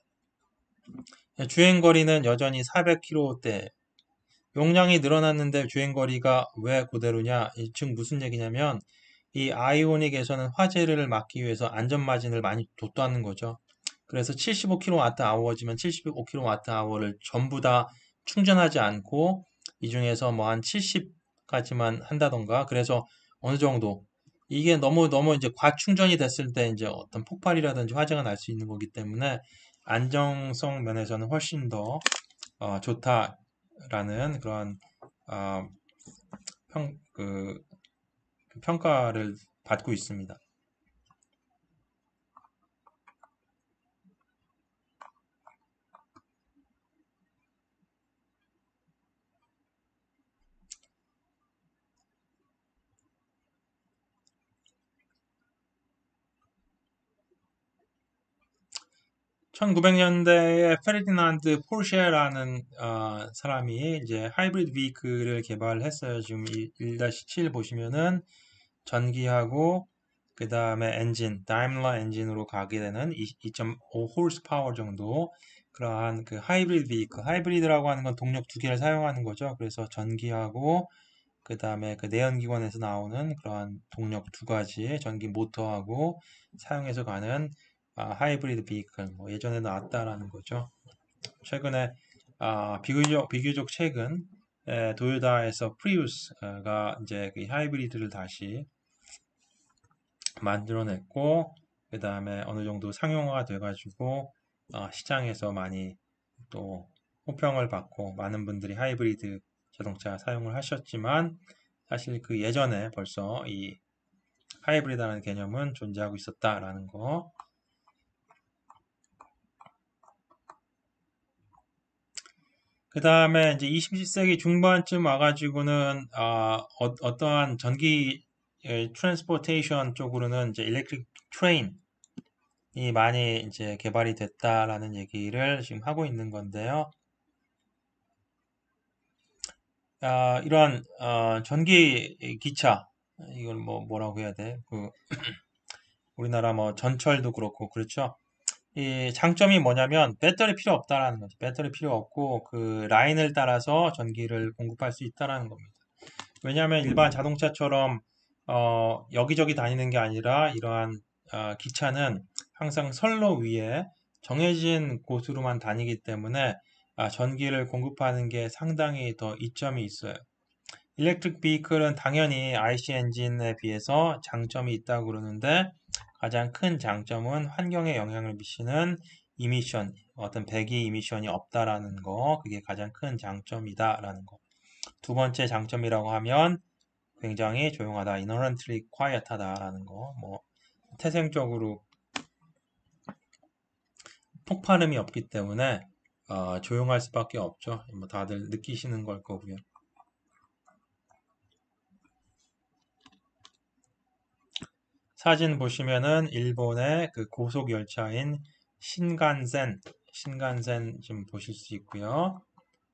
주행거리는 여전히 사백 킬로미터대. 용량이 늘어났는데 주행거리가 왜 그대로냐? 이 즉 무슨 얘기냐면 이 아이오닉에서는 화재를 막기 위해서 안전마진을 많이 뒀다는 거죠. 그래서 칠십오 킬로와트 아워지만 칠십오 킬로와트 아워를 전부 다 충전하지 않고 이 중에서 뭐 한 칠십 정도까지만 한다던가. 그래서 어느 정도 이게 너무 너무 이제 과충전이 됐을 때 이제 어떤 폭발이라든지 화재가 날 수 있는 거기 때문에 안정성 면에서는 훨씬 더 어, 좋다라는 그런 어, 평, 그, 평가를 받고 있습니다. 천구백 년대에 페르디난드 포르쉐라는 어, 사람이 이제 하이브리드 비클을 개발했어요. 지금 일 칠 보시면은 전기하고 그 다음에 엔진, 다임러 엔진으로 가게 되는 이 점 오 홀스파워 정도 그러한 그 하이브리드 비클, 하이브리드라고 하는 건 동력 두 개를 사용하는 거죠. 그래서 전기하고 그 다음에 그 내연기관에서 나오는 그러한 동력 두 가지 전기 모터하고 사용해서 가는 아, 하이브리드 비클 뭐 예전에 나왔다라는 거죠. 최근에 아, 비교적 비교적 최근 에, 도요타에서 프리우스가 이제 그 하이브리드를 다시 만들어냈고 그 다음에 어느 정도 상용화가 돼가지고 어, 시장에서 많이 또 호평을 받고 많은 분들이 하이브리드 자동차 사용을 하셨지만 사실 그 예전에 벌써 이 하이브리드라는 개념은 존재하고 있었다라는 거. 그 다음에 이제 이십 세기 중반쯤 와가지고는 아, 어, 떠한 전기 트랜스포테이션 쪽으로는 이제 일렉트릭 트레인이 많이 이제 개발이 됐다라는 얘기를 지금 하고 있는 건데요. 아, 이런 어, 전기 기차 이걸 뭐 뭐라고 해야 돼? 그 우리나라 뭐 전철도 그렇고 그렇죠. 이 장점이 뭐냐면 배터리 필요 없다라는 거죠. 배터리 필요 없고 그 라인을 따라서 전기를 공급할 수 있다라는 겁니다. 왜냐하면 일반 자동차처럼 어, 여기저기 다니는 게 아니라 이러한 어, 기차는 항상 선로 위에 정해진 곳으로만 다니기 때문에 아, 전기를 공급하는 게 상당히 더 이점이 있어요. 일렉트릭 비클은 당연히 아이씨 엔진에 비해서 장점이 있다고 그러는데 가장 큰 장점은 환경에 영향을 미치는 이미션, 어떤 배기 이미션이 없다라는 거, 그게 가장 큰 장점이다라는 거. 두 번째 장점이라고 하면 굉장히 조용하다, inherently quiet하다라는 거. 뭐 태생적으로 폭발음이 없기 때문에 어, 조용할 수밖에 없죠. 뭐 다들 느끼시는 걸 거고요. 사진 보시면은 일본의 그 고속 열차인 신간센, 신간센 좀 보실 수 있고요.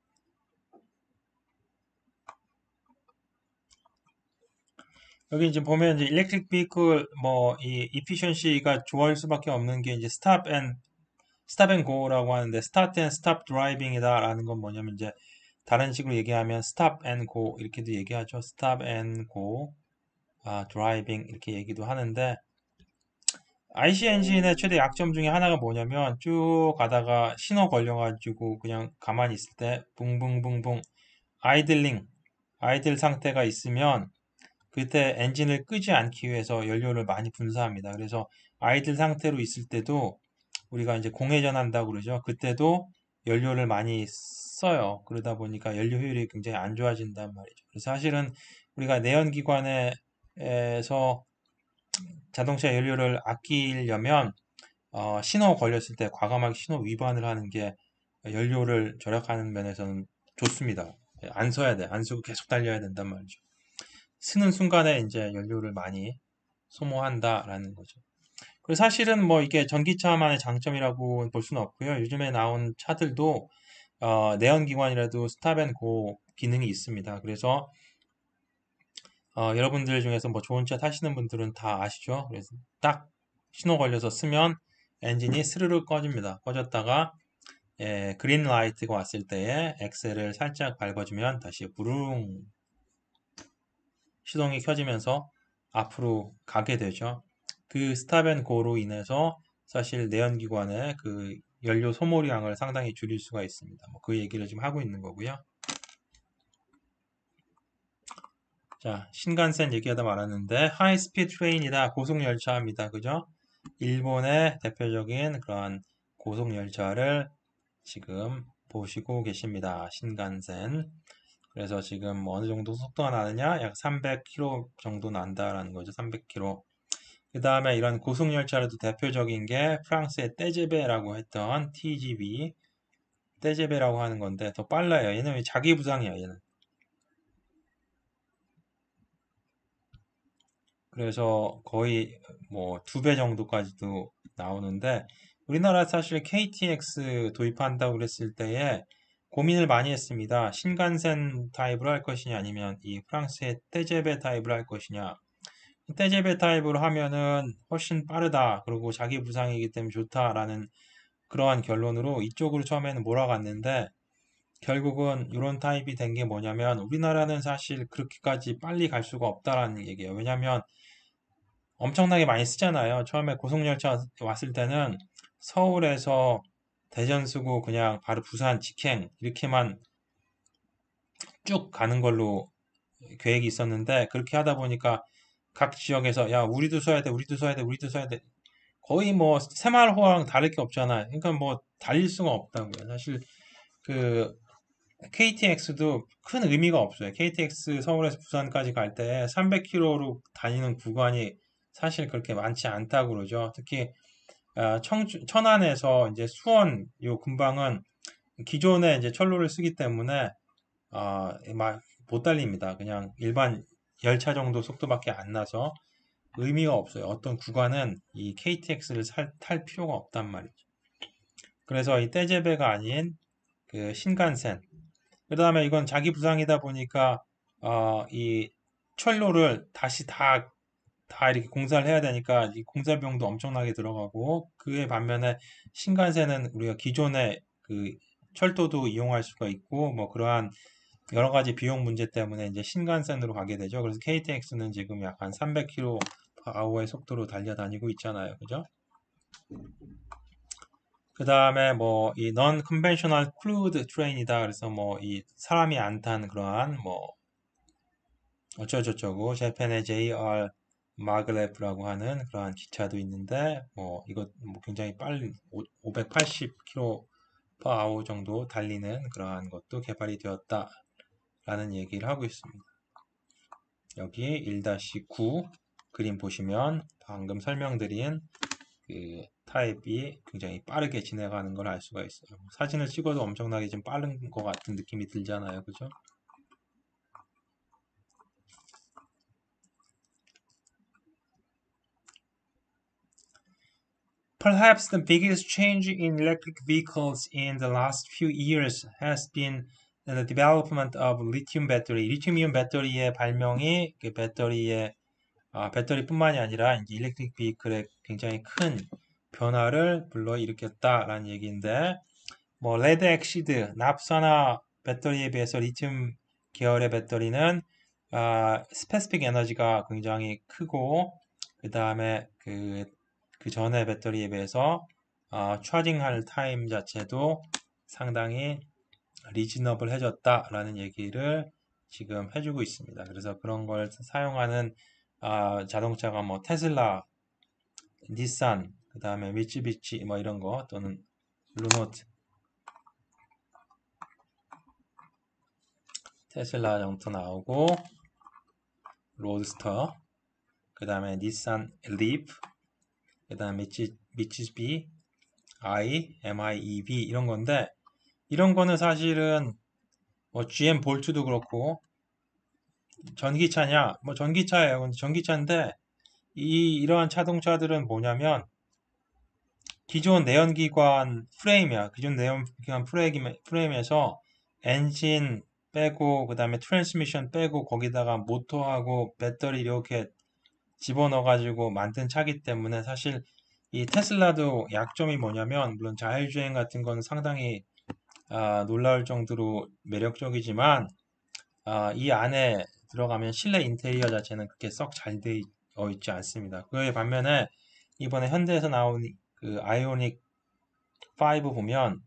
여기 이제 보면 이제 일렉트릭 비클 뭐이 이피션시가 좋아할 수밖에 없는 게 이제 스탑 앤 스탑 앤 고라고 하는데 스타트 앤 스탑 드라이빙이다라는 건 뭐냐면 이제 다른 식으로 얘기하면 스탑 앤 고 이렇게도 얘기하죠. 스탑 앤 고 아, 드라이빙 이렇게 얘기도 하는데 아이씨 엔진의 최대 약점 중에 하나가 뭐냐면 쭉 가다가 신호 걸려가지고 그냥 가만히 있을 때 붕붕붕붕 아이들링 아이들 상태가 있으면 그때 엔진을 끄지 않기 위해서 연료를 많이 분사합니다. 그래서 아이들 상태로 있을 때도 우리가 이제 공회전한다고 그러죠. 그때도 연료를 많이 써요. 그러다 보니까 연료 효율이 굉장히 안 좋아진단 말이죠. 그래서 사실은 우리가 내연기관에서 자동차 연료를 아끼려면 어, 신호 걸렸을 때 과감하게 신호 위반을 하는 게 연료를 절약하는 면에서는 좋습니다. 안 써야 돼. 안 쓰고 계속 달려야 된단 말이죠. 쓰는 순간에 이제 연료를 많이 소모한다라는 거죠. 그리고 사실은 뭐 이게 전기차만의 장점이라고 볼 수는 없고요. 요즘에 나온 차들도 어, 내연기관이라도 스탑앤고 기능이 있습니다. 그래서 어, 여러분들 중에서 뭐 좋은 차 타시는 분들은 다 아시죠? 그래서 딱 신호 걸려서 쓰면 엔진이 스르르 꺼집니다. 꺼졌다가 예, 그린 라이트가 왔을 때에 엑셀을 살짝 밟아주면 다시 부릉 시동이 켜지면서 앞으로 가게 되죠. 그 스탑앤고로 인해서 사실 내연기관의 그 연료 소모량을 상당히 줄일 수가 있습니다. 뭐 그 얘기를 지금 하고 있는 거고요. 자, 신간센 얘기하다 말았는데 하이스피드 트레인이다. 고속열차입니다. 그죠? 일본의 대표적인 그런 고속열차를 지금 보시고 계십니다. 신간센. 그래서 지금 어느 정도 속도가 나느냐? 약 삼백 킬로미터 정도 난다라는 거죠. 삼백 킬로미터. 그 다음에 이런 고속열차로도 대표적인 게 프랑스의 떼제베라고 했던 티지비. 떼제베라고 하는 건데 더 빨라요. 얘는 자기 부상이야, 얘는. 그래서 거의 뭐 두 배 정도까지도 나오는데 우리나라 사실 케이티엑스 도입한다고 그랬을 때에 고민을 많이 했습니다. 신간센 타입으로 할 것이냐 아니면 이 프랑스의 떼제베 타입으로 할 것이냐. 떼제베 타입으로 하면은 훨씬 빠르다. 그리고 자기 부상이기 때문에 좋다라는 그러한 결론으로 이쪽으로 처음에는 몰아갔는데 결국은 이런 타입이 된 게 뭐냐면 우리나라는 사실 그렇게까지 빨리 갈 수가 없다라는 얘기예요. 왜냐하면 엄청나게 많이 쓰잖아요. 처음에 고속열차 왔을 때는 서울에서 대전 쓰고 그냥 바로 부산 직행 이렇게만 쭉 가는 걸로 계획이 있었는데 그렇게 하다 보니까 각 지역에서 야 우리도 써야 돼 우리도 써야 돼 우리도 써야 돼 거의 뭐 새마을호랑 다를 게 없잖아요. 그러니까 뭐 달릴 수가 없다고요. 사실 그 케이티엑스도 큰 의미가 없어요. 케이티엑스 서울에서 부산까지 갈 때 삼백 킬로미터로 다니는 구간이 사실 그렇게 많지 않다고 그러죠. 특히 아, 청주, 천안에서 이제 수원 요 근방은 기존에 이제 철로를 쓰기 때문에 아, 막 못 달립니다. 그냥 일반 열차 정도 속도밖에 안 나서 의미가 없어요. 어떤 구간은 이 케이티엑스를 탈 필요가 없단 말이죠. 그래서 이 떼제베가 아닌 그 신간센 그 다음에 이건 자기 부상이다 보니까 어, 이 철로를 다시 다, 다 이렇게 공사를 해야 되니까 이 공사 비용도 엄청나게 들어가고 그에 반면에 신간센은 우리가 기존의 그 철도도 이용할 수가 있고 뭐 그러한 여러 가지 비용 문제 때문에 이제 신간센으로 가게 되죠. 그래서 케이티엑스는 지금 약간 삼백 킬로미터 아워의 속도로 달려다니고 있잖아요. 그죠? 그 다음에 뭐 이 non-conventional crewed train이다. 그래서 뭐 이 사람이 안 탄 그러한 뭐 어쩌고저쩌고 재팬의 제이알 마글레프라고 하는 그러한 기차도 있는데 뭐 이거 뭐 굉장히 빨리 오백팔십 킬로미터 per hour 정도 달리는 그러한 것도 개발이 되었다라는 얘기를 하고 있습니다. 여기 일 구 그림 보시면 방금 설명드린 그 타입이 굉장히 빠르게 진행하는 걸 알 수가 있어요. 사진을 찍어도 엄청나게 좀 빠른 것 같은 느낌이 들잖아요. 그죠? Perhaps the biggest change in electric vehicles in the last few years has been the development of lithium battery. 리튬이온 배터리의 발명이 그 배터리의 아, 배터리뿐만이 아니라 이제 일렉트릭 비클에 굉장히 큰 변화를 불러일으켰다라는 얘기인데 뭐 레드 엑시드, 납산화 배터리에 비해서 리튬 계열의 배터리는 아, 스페시픽 에너지가 굉장히 크고 그 다음에 그, 그 전에 배터리에 비해서 아, 차징할 타임 자체도 상당히 리즈너블 해졌다라는 얘기를 지금 해주고 있습니다. 그래서 그런 걸 사용하는 아, 자동차가 뭐 테슬라, 닛산, 그 다음에 미쯔비치 뭐 이런 거 또는 르노트, 테슬라 정도 나오고 로드스터, 그 다음에 닛산 리프, 그 다음에 미츠, 미츠비 I, 엠아이이브이 이런 건데 이런 거는 사실은 뭐 지엠 볼트도 그렇고 전기차냐? 뭐 전기차예요. 근데 전기차인데 이 이러한 자동차들은 뭐냐면 기존 내연기관 프레임이야. 기존 내연기관 프레임, 프레임에서 엔진 빼고 그다음에 트랜스미션 빼고 거기다가 모터하고 배터리 이렇게 집어넣어가지고 만든 차기 때문에 사실 이 테슬라도 약점이 뭐냐면 물론 자율주행 같은 건 상당히 아, 놀라울 정도로 매력적이지만 아, 이 안에 들어가면 실내 인테리어 자체는 그렇게 썩 잘 되어 있지 않습니다. 그에 반면에 이번에 현대에서 나온 그 아이오닉 오 보면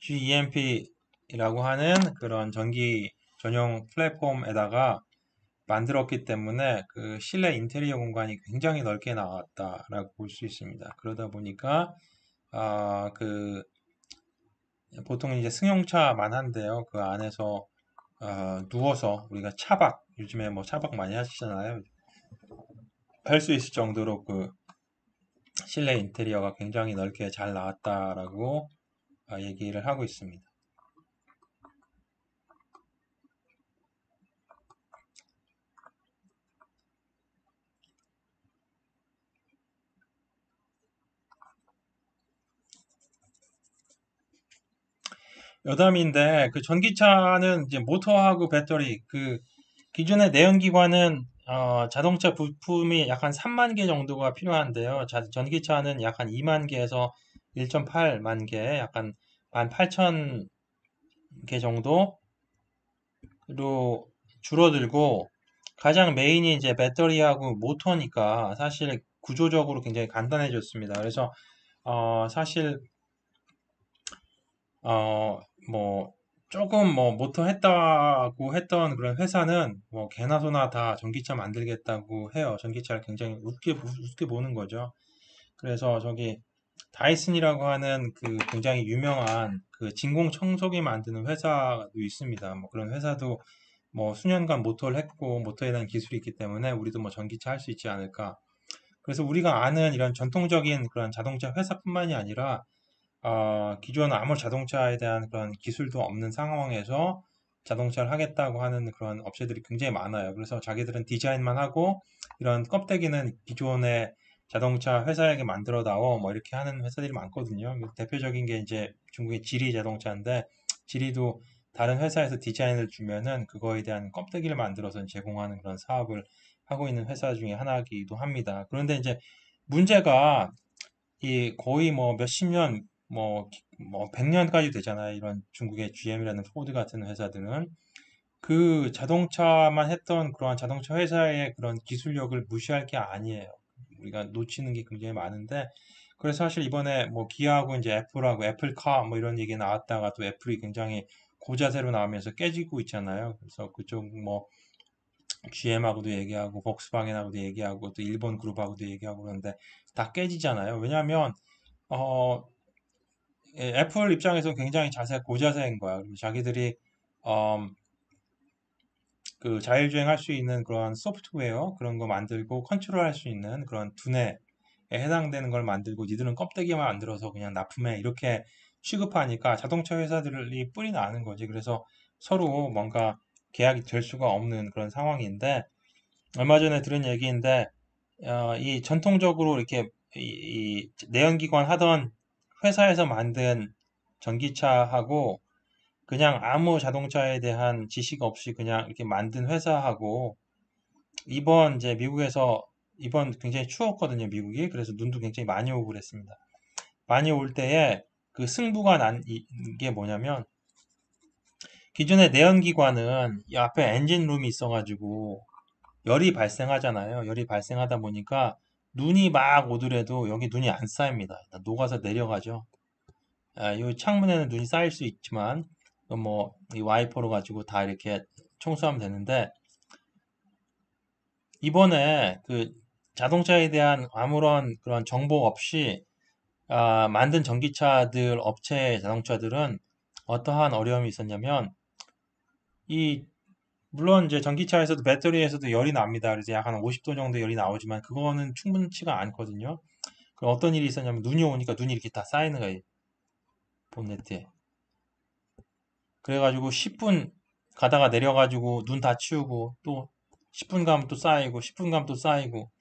지이엠피라고 하는 그런 전기 전용 플랫폼에다가 만들었기 때문에 그 실내 인테리어 공간이 굉장히 넓게 나왔다라고 볼 수 있습니다. 그러다 보니까 아, 그 보통 이제 승용차만 한데요. 그 안에서 어, 누워서 우리가 차박, 요즘에 뭐 차박 많이 하시잖아요. 할 수 있을 정도로 그 실내 인테리어가 굉장히 넓게 잘 나왔다라고 어, 얘기를 하고 있습니다. 여담인데 그 전기차는 이제 모터하고 배터리 그 기존의 내연기관은 어, 자동차 부품이 약 한 삼만 개 정도가 필요한데요. 자, 전기차는 약 한 이만 개에서 일 점 팔만 개, 약간 한 팔천 개 정도로 줄어들고 가장 메인이 이제 배터리하고 모터니까 사실 구조적으로 굉장히 간단해졌습니다. 그래서 어, 사실 어, 뭐, 조금 뭐, 모토했다고 했던 그런 회사는 뭐, 개나 소나 다 전기차 만들겠다고 해요. 전기차를 굉장히 우습게, 우습게 보는 거죠. 그래서 저기, 다이슨이라고 하는 그 굉장히 유명한 그 진공 청소기 만드는 회사도 있습니다. 뭐, 그런 회사도 뭐, 수년간 모터를 했고, 모터에 대한 기술이 있기 때문에 우리도 뭐, 전기차 할 수 있지 않을까. 그래서 우리가 아는 이런 전통적인 그런 자동차 회사뿐만이 아니라 어, 기존 아무 자동차에 대한 그런 기술도 없는 상황에서 자동차를 하겠다고 하는 그런 업체들이 굉장히 많아요. 그래서 자기들은 디자인만 하고 이런 껍데기는 기존의 자동차 회사에게 만들어 다오 뭐 이렇게 하는 회사들이 많거든요. 대표적인 게 이제 중국의 지리 자동차인데 지리도 다른 회사에서 디자인을 주면은 그거에 대한 껍데기를 만들어서 제공하는 그런 사업을 하고 있는 회사 중에 하나이기도 합니다. 그런데 이제 문제가 이 거의 뭐 몇십 년, 뭐, 뭐 백 년까지 되잖아요. 이런 중국의 지엠이라는 포드 같은 회사들은. 그 자동차만 했던 그러한 자동차 회사의 그런 기술력을 무시할 게 아니에요. 우리가 놓치는 게 굉장히 많은데, 그래서 사실 이번에 뭐 기아하고 이제 애플하고 애플카 뭐 이런 얘기 나왔다가 또 애플이 굉장히 고자세로 나오면서 깨지고 있잖아요. 그래서 그쪽 뭐 지엠하고도 얘기하고 복스바겐하고도 얘기하고 또 일본 그룹하고도 얘기하고 그러는데 다 깨지잖아요. 왜냐하면 어, 예, 애플 입장에서 굉장히 자세, 고자세인 거야. 그리고 자기들이, 음, 그 자율주행할 수 있는 그런 소프트웨어, 그런 거 만들고 컨트롤할 수 있는 그런 두뇌에 해당되는 걸 만들고 니들은 껍데기만 만들어서 그냥 납품해. 이렇게 취급하니까 자동차 회사들이 뿔이 나는 거지. 그래서 서로 뭔가 계약이 될 수가 없는 그런 상황인데, 얼마 전에 들은 얘기인데, 어, 이 전통적으로 이렇게 이, 이 내연기관 하던 회사에서 만든 전기차하고 그냥 아무 자동차에 대한 지식 없이 그냥 이렇게 만든 회사하고 이번 이제 미국에서 이번 굉장히 추웠거든요, 미국이. 그래서 눈도 굉장히 많이 오고 그랬습니다. 많이 올 때에 그 승부가 난 게 뭐냐면 기존의 내연기관은 이 앞에 엔진룸이 있어가지고 열이 발생하잖아요. 열이 발생하다 보니까 눈이 막 오더라도 여기 눈이 안 쌓입니다. 녹아서 내려가죠. 아, 이 창문에는 눈이 쌓일 수 있지만 뭐 이 와이퍼로 가지고 다 이렇게 청소하면 되는데 이번에 그 자동차에 대한 아무런 그런 정보 없이 아, 만든 전기차들 업체 자동차들은 어떠한 어려움이 있었냐면 이 물론 이제 전기차에서도 배터리에서도 열이 납니다. 그래서 약 한 오십 도 정도 열이 나오지만 그거는 충분치가 않거든요. 그 어떤 일이 있었냐면 눈이 오니까 눈이 이렇게 다 쌓이는 거예요. 본네트에. 그래가지고 십 분 가다가 내려가지고 눈 다 치우고 또 십 분 가면 또 쌓이고 십 분 가면 또 쌓이고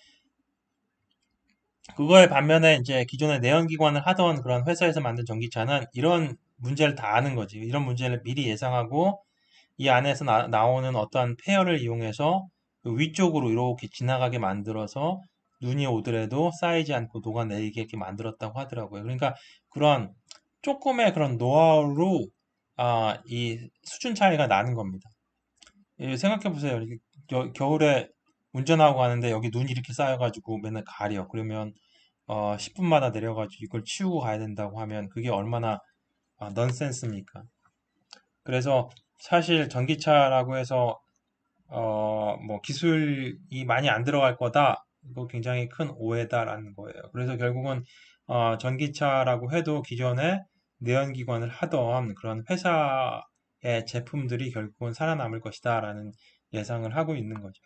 그거에 반면에 이제 기존에 내연기관을 하던 그런 회사에서 만든 전기차는 이런 문제를 다 아는 거지. 이런 문제를 미리 예상하고 이 안에서 나, 나오는 어떠한 페어를 이용해서 그 위쪽으로 이렇게 지나가게 만들어서 눈이 오더라도 쌓이지 않고 녹아내리게 이렇게 만들었다고 하더라고요. 그러니까 그런 조금의 그런 노하우로 아, 이 수준 차이가 나는 겁니다. 예, 생각해 보세요. 이렇게 겨, 겨울에 운전하고 가는데 여기 눈이 이렇게 쌓여가지고 맨날 가려. 그러면 어, 십 분마다 내려가지고 이걸 치우고 가야 된다고 하면 그게 얼마나 아, 넌센스입니까? 그래서 사실 전기차라고 해서 어, 뭐 기술이 많이 안 들어갈 거다. 이거 굉장히 큰 오해다라는 거예요. 그래서 결국은 어, 전기차라고 해도 기존에 내연기관을 하던 그런 회사의 제품들이 결국은 살아남을 것이다라는 예상을 하고 있는 거죠.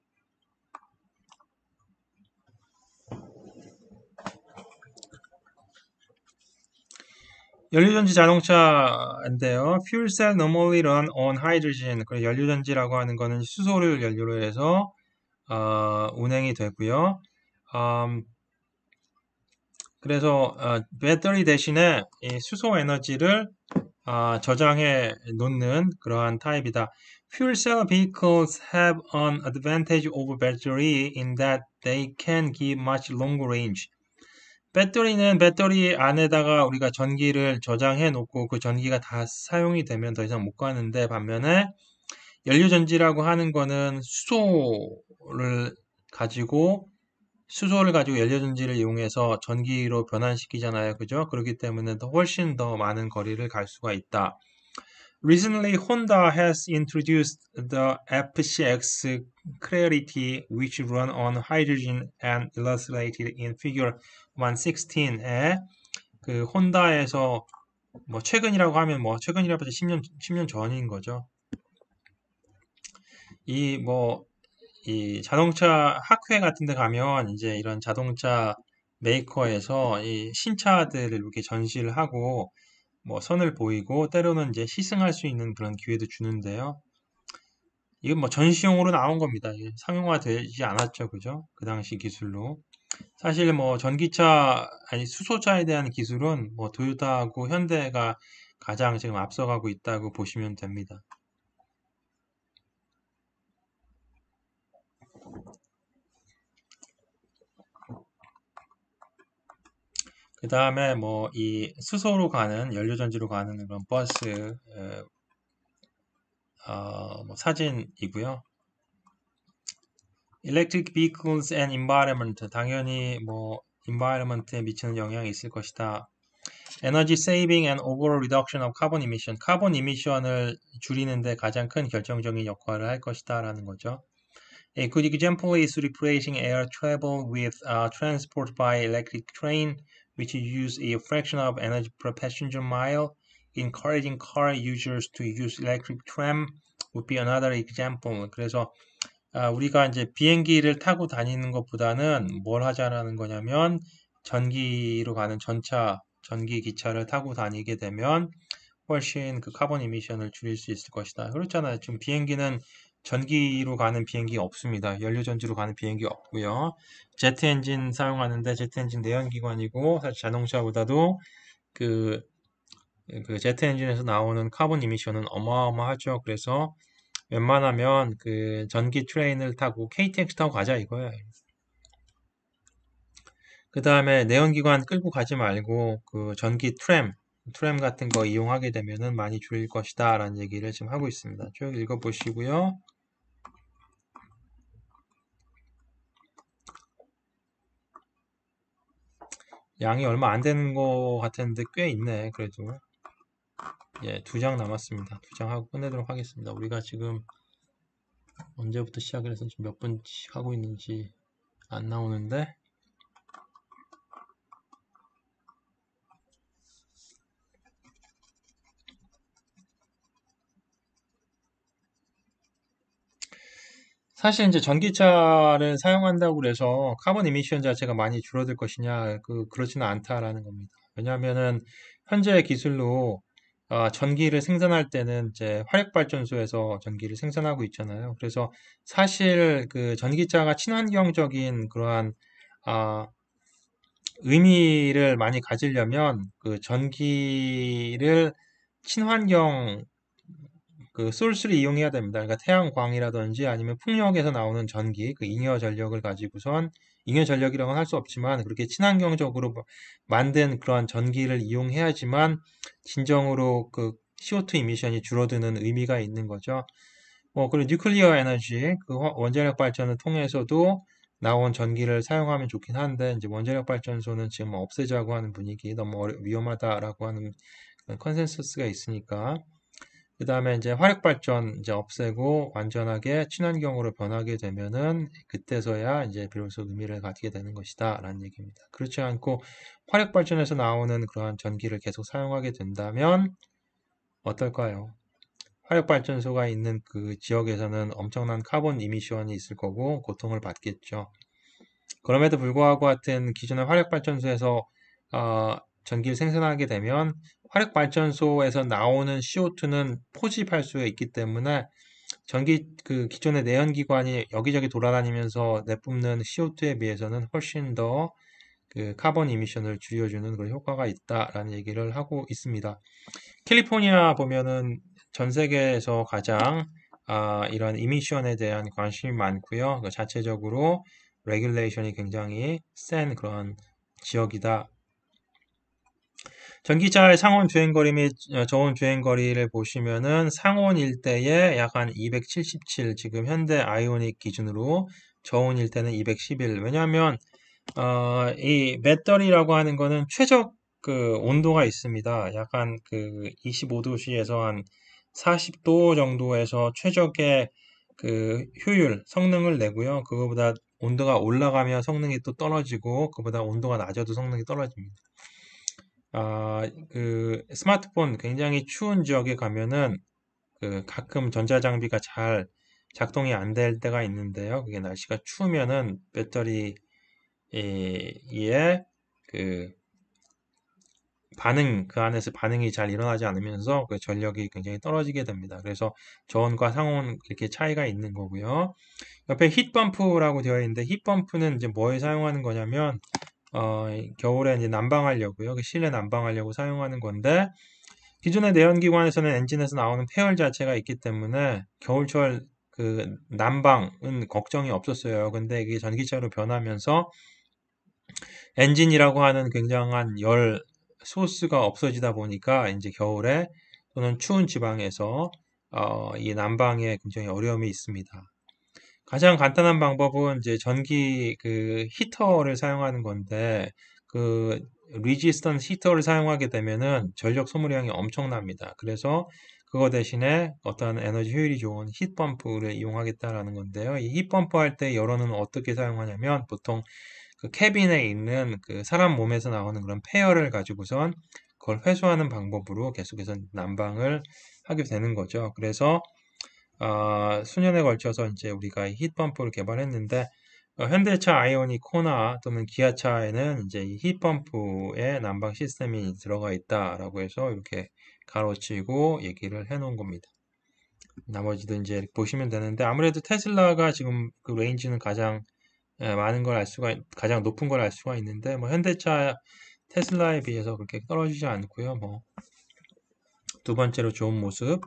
연료전지 자동차인데요. Fuel cell normally run on hydrogen. 그래서 연료전지라고 하는 거는 수소를 연료로 해서 어, 운행이 되고요. 음, 그래서 어, 배터리 대신에 이 수소 에너지를 아, 저장해 놓는 그러한 타입이다. Fuel cell vehicles have an advantage over battery in that they can give much longer range. 배터리는 배터리 안에다가 우리가 전기를 저장해 놓고 그 전기가 다 사용이 되면 더 이상 못 가는데 반면에 연료전지라고 하는 거는 수소를 가지고 수소를 가지고 연료전지를 이용해서 전기로 변환시키잖아요. 그죠? 그렇기 때문에 더 훨씬 더 많은 거리를 갈 수가 있다. Recently, Honda has introduced the 에프 씨 엑스 Clarity, which run on hydrogen and illustrated in figure 백십육에 그 혼다에서 뭐 최근이라고 하면 뭐 최근이라고 해서 십 년 십 년 전인 거죠. 이 뭐 이 자동차 학회 같은 데 가면 이제 이런 자동차 메이커에서 이 신차들을 이렇게 전시를 하고 뭐 선을 보이고 때로는 이제 시승할 수 있는 그런 기회도 주는데요. 이건 뭐 전시용으로 나온 겁니다. 이게 상용화되지 않았죠. 그죠? 그 당시 기술로. 사실 뭐 전기차, 아니 수소차에 대한 기술은 뭐 도요타하고 현대가 가장 지금 앞서가고 있다고 보시면 됩니다. 그 다음에 뭐 이 수소로 가는 연료전지로 가는 그런 버스 에, 어, 뭐 사진이고요. Electric vehicles and environment 당연히 뭐 environment에 미치는 영향이 있을 것이다. Energy saving and overall reduction of carbon emission. 카본 이미션을 줄이는데 가장 큰 결정적인 역할을 할 것이다라는 거죠. A good example is replacing air travel with uh, transport by electric train, which use a fraction of energy per passenger mile. Encouraging car users to use electric tram would be another example. 그래서 아, 우리가 이제 비행기를 타고 다니는 것보다는 뭘 하자라는 거냐면 전기로 가는 전차, 전기 기차를 타고 다니게 되면 훨씬 그 카본 이미션을 줄일 수 있을 것이다. 그렇잖아요. 지금 비행기는 전기로 가는 비행기 없습니다. 연료전지로 가는 비행기 없고요. 제트 엔진 사용하는데 제트 엔진 내연기관이고 사실 자동차보다도 그, 그 제트 엔진에서 나오는 카본 이미션은 어마어마하죠. 그래서 웬만하면 그 전기 트레인을 타고 케이티엑스 타고 가자 이거야. 그 다음에 내연기관 끌고 가지 말고 그 전기 트램, 트램 같은 거 이용하게 되면은 많이 줄일 것이다 라는 얘기를 지금 하고 있습니다. 쭉 읽어보시고요. 양이 얼마 안 되는 거 같았는데 꽤 있네. 그래도 예, 두 장 남았습니다. 두 장 하고 끝내도록 하겠습니다. 우리가 지금 언제부터 시작을 해서 지금 몇 분씩 하고 있는지 안 나오는데 사실 이제 전기차를 사용한다고 그래서 카본 이미션 자체가 많이 줄어들 것이냐, 그, 그렇지는 않다라는 겁니다. 왜냐하면은 현재 기술로 아, 전기를 생산할 때는 이제 화력발전소에서 전기를 생산하고 있잖아요. 그래서 사실 그 전기차가 친환경적인 그러한 아, 의미를 많이 가지려면 그 전기를 친환경 그 소스를 이용해야 됩니다. 그러니까 태양광이라든지 아니면 풍력에서 나오는 전기, 그 잉여 전력을 가지고선 잉여 전력이라고는 할 수 없지만 그렇게 친환경적으로 뭐 만든 그러한 전기를 이용해야지만 진정으로 그 씨오투 이미션이 줄어드는 의미가 있는 거죠. 뭐 그리고 뉴클리어 에너지, 그 원자력 발전을 통해서도 나온 전기를 사용하면 좋긴 한데 이제 원자력 발전소는 지금 없애자고 하는 분위기, 너무 위험하다라고 하는 컨센서스가 있으니까. 그 다음에 이제 화력발전 이제 없애고 완전하게 친환경으로 변하게 되면은 그때서야 이제 비로소 의미를 갖게 되는 것이다 라는 얘기입니다. 그렇지 않고 화력발전에서 나오는 그러한 전기를 계속 사용하게 된다면 어떨까요? 화력발전소가 있는 그 지역에서는 엄청난 카본 이미션이 있을 거고 고통을 받겠죠. 그럼에도 불구하고 하여튼 기존의 화력발전소에서 어, 전기를 생산하게 되면 화력발전소에서 나오는 씨오투는 포집할 수 있기 때문에 전기 그 기존의 내연기관이 여기저기 돌아다니면서 내뿜는 씨오투에 비해서는 훨씬 더 그 카본 이미션을 줄여주는 그런 효과가 있다라는 얘기를 하고 있습니다. 캘리포니아 보면은 전 세계에서 가장 아, 이런 이미션에 대한 관심이 많고요. 그 자체적으로 레귤레이션이 굉장히 센 그런 지역이다. 전기차의 상온 주행거리 및 어, 저온 주행거리를 보시면은 상온 일대에 약 한 이백칠십칠, 지금 현대 아이오닉 기준으로 저온 일대는 이백십일. 왜냐하면 어, 이 배터리라고 하는 거는 최적 그 온도가 있습니다. 약간 그 이십오 도씨에서 한 사십 도 정도에서 최적의 그 효율, 성능을 내고요. 그거보다 온도가 올라가면 성능이 또 떨어지고, 그보다 온도가 낮아도 성능이 떨어집니다. 아, 그 스마트폰 굉장히 추운 지역에 가면은 그 가끔 전자장비가 잘 작동이 안 될 때가 있는데요. 그게 날씨가 추우면은 배터리에 그 반응, 그 안에서 반응이 잘 일어나지 않으면서 그 전력이 굉장히 떨어지게 됩니다. 그래서 저온과 상온 이렇게 차이가 있는 거고요. 옆에 힛펌프라고 되어 있는데 힛펌프는 이제 뭐에 사용하는 거냐면 어, 겨울에 이제 난방하려고요. 그 실내 난방하려고 사용하는 건데 기존의 내연기관에서는 엔진에서 나오는 폐열 자체가 있기 때문에 겨울철 그 난방은 걱정이 없었어요. 근데 이게 전기차로 변하면서 엔진이라고 하는 굉장한 열 소스가 없어지다 보니까 이제 겨울에 또는 추운 지방에서 어, 이 난방에 굉장히 어려움이 있습니다. 가장 간단한 방법은 이제 전기 그 히터를 사용하는 건데 그 리지스턴 히터를 사용하게 되면은 전력 소모량이 엄청납니다. 그래서 그거 대신에 어떤 에너지 효율이 좋은 힛펌프를 이용하겠다라는 건데요. 이 힛펌프 할 때 열원은 어떻게 사용하냐면 보통 그 캐빈에 있는 그 사람 몸에서 나오는 그런 폐열을 가지고선 그걸 회수하는 방법으로 계속해서 난방을 하게 되는 거죠. 그래서 어, 수년에 걸쳐서 이제 우리가 힛펌프를 개발했는데 어, 현대차 아이오닉 코나 또는 기아차에는 이제 이 힛펌프의 난방 시스템이 들어가 있다라고 해서 이렇게 가로치고 얘기를 해 놓은 겁니다. 나머지도 이제 보시면 되는데 아무래도 테슬라가 지금 그 레인지는 가장 예, 많은 걸 알 수가, 가장 높은 걸 알 수가 있는데, 뭐, 현대차 테슬라에 비해서 그렇게 떨어지지 않고요. 뭐, 두 번째로 좋은 모습.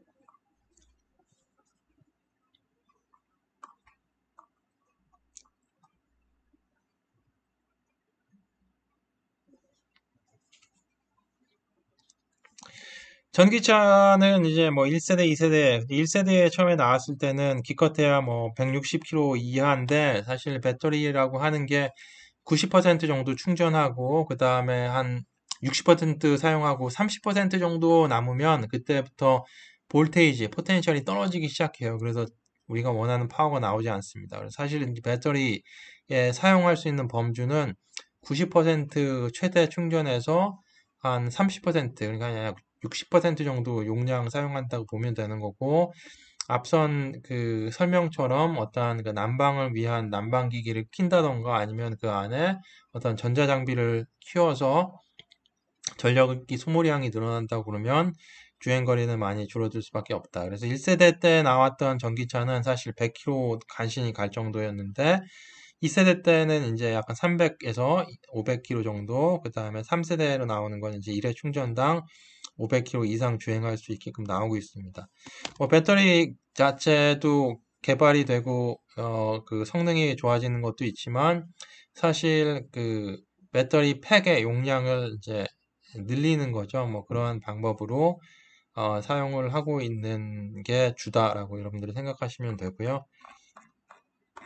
전기차는 이제 뭐 일 세대, 이 세대, 일 세대에 처음에 나왔을 때는 기껏해야 뭐 백육십 킬로미터 이하인데, 사실 배터리라고 하는 게 구십 퍼센트 정도 충전하고, 그 다음에 한 육십 퍼센트 사용하고 삼십 퍼센트 정도 남으면 그때부터 볼테이지, 포텐셜이 떨어지기 시작해요. 그래서 우리가 원하는 파워가 나오지 않습니다. 그래서 사실 이 배터리에 사용할 수 있는 범주는 구십 퍼센트 최대 충전해서 한 삼십 퍼센트, 그러니까 약 육십 퍼센트 정도 용량 사용한다고 보면 되는 거고, 앞선 그 설명처럼 어떠한 그 난방을 위한 난방기기를 킨다던가 아니면 그 안에 어떤 전자장비를 키워서 전력이 소모량이 늘어난다고 그러면 주행거리는 많이 줄어들 수밖에 없다. 그래서 일 세대 때 나왔던 전기차는 사실 백 킬로미터 간신히 갈 정도였는데 이 세대 때는 이제 약간 삼백에서 오백 킬로미터 정도, 그 다음에 삼 세대로 나오는 건 이제 일 회 충전당 오백 킬로미터 이상 주행할 수 있게끔 나오고 있습니다. 뭐 배터리 자체도 개발이 되고 어, 그 성능이 좋아지는 것도 있지만 사실 그 배터리 팩의 용량을 이제 늘리는 거죠. 뭐 그런 방법으로 어, 사용을 하고 있는 게 주다라고 여러분들이 생각하시면 되고요.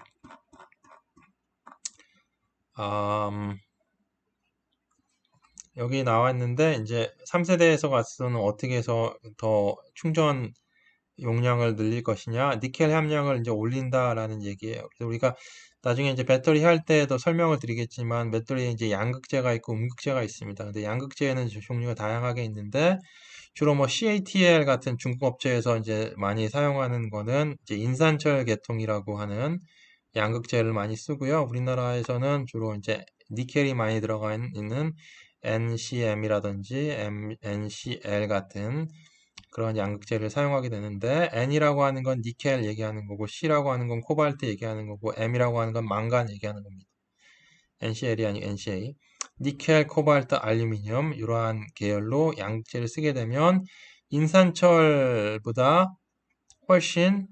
음, 여기 나와 있는데 이제 삼 세대에서 가서는 어떻게 해서 더 충전 용량을 늘릴 것이냐, 니켈 함량을 이제 올린다라는 얘기예요. 그래서 우리가 나중에 이제 배터리 할 때도 설명을 드리겠지만, 배터리에 이제 양극재가 있고 음극재가 있습니다. 근데 양극재는 종류가 다양하게 있는데, 주로 뭐 씨에이티엘 같은 중국 업체에서 이제 많이 사용하는 거는 이제 인산철 계통이라고 하는 양극재를 많이 쓰고요. 우리나라에서는 주로 이제 니켈이 많이 들어가 있는 엔씨엠이라든지 엔씨엘 같은 그런 양극재를 사용하게 되는데, N이라고 하는 건 니켈 얘기하는 거고, C라고 하는 건 코발트 얘기하는 거고, M이라고 하는 건 망간 얘기하는 겁니다. 엔씨엘이 아니고 엔씨에이. 니켈, 코발트, 알루미늄 이러한 계열로 양극재를 쓰게 되면 인산철보다 훨씬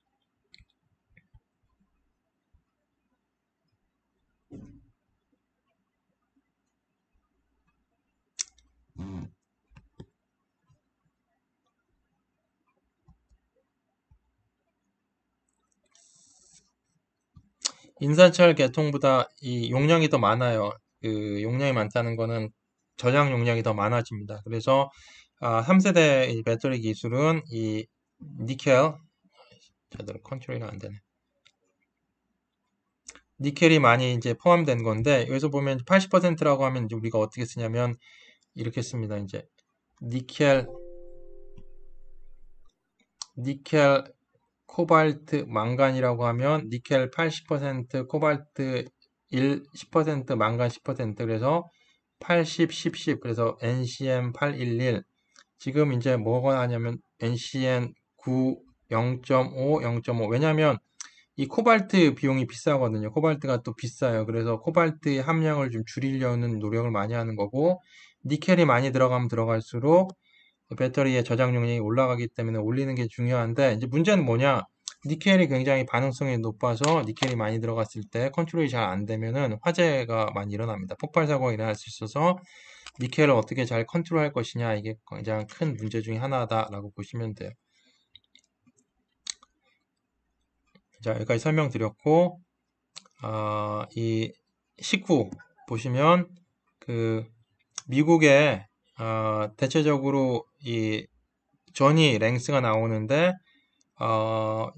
인산철 계통보다 이 용량이 더 많아요. 그 용량이 많다는 거는 저장 용량이 더 많아집니다. 그래서 아, 삼 세대 이 배터리 기술은 이 니켈, 제대로 컨트롤이 안 되네. 니켈이 많이 이제 포함된 건데, 여기서 보면 팔십 퍼센트라고 하면 이제 우리가 어떻게 쓰냐면 이렇게 씁니다. 이제 니켈, 니켈, 코발트, 망간이라고 하면 니켈 팔십 퍼센트, 코발트 일, 십 퍼센트, 망간 십 퍼센트. 그래서 팔십, 십, 십. 그래서 엔씨엠 팔백십일. 지금 이제 뭐가 하냐면 엔씨엠 구, 영 점 오, 영 점 오. 왜냐면 이 코발트 비용이 비싸거든요. 코발트가 또 비싸요. 그래서 코발트의 함량을 좀 줄이려는 노력을 많이 하는 거고, 니켈이 많이 들어가면 들어갈수록 배터리의 저장 용량이 올라가기 때문에 올리는 게 중요한데, 이제 문제는 뭐냐? 니켈이 굉장히 반응성이 높아서 니켈이 많이 들어갔을 때 컨트롤이 잘 안 되면은 화재가 많이 일어납니다. 폭발 사고가 일어날 수 있어서 니켈을 어떻게 잘 컨트롤할 것이냐, 이게 가장 큰 문제 중에 하나다라고 보시면 돼요. 자, 여기까지 설명드렸고, 아, 이 십구 보시면 그 미국의 어, 대체적으로 이 전이 랭스가 나오는데 어,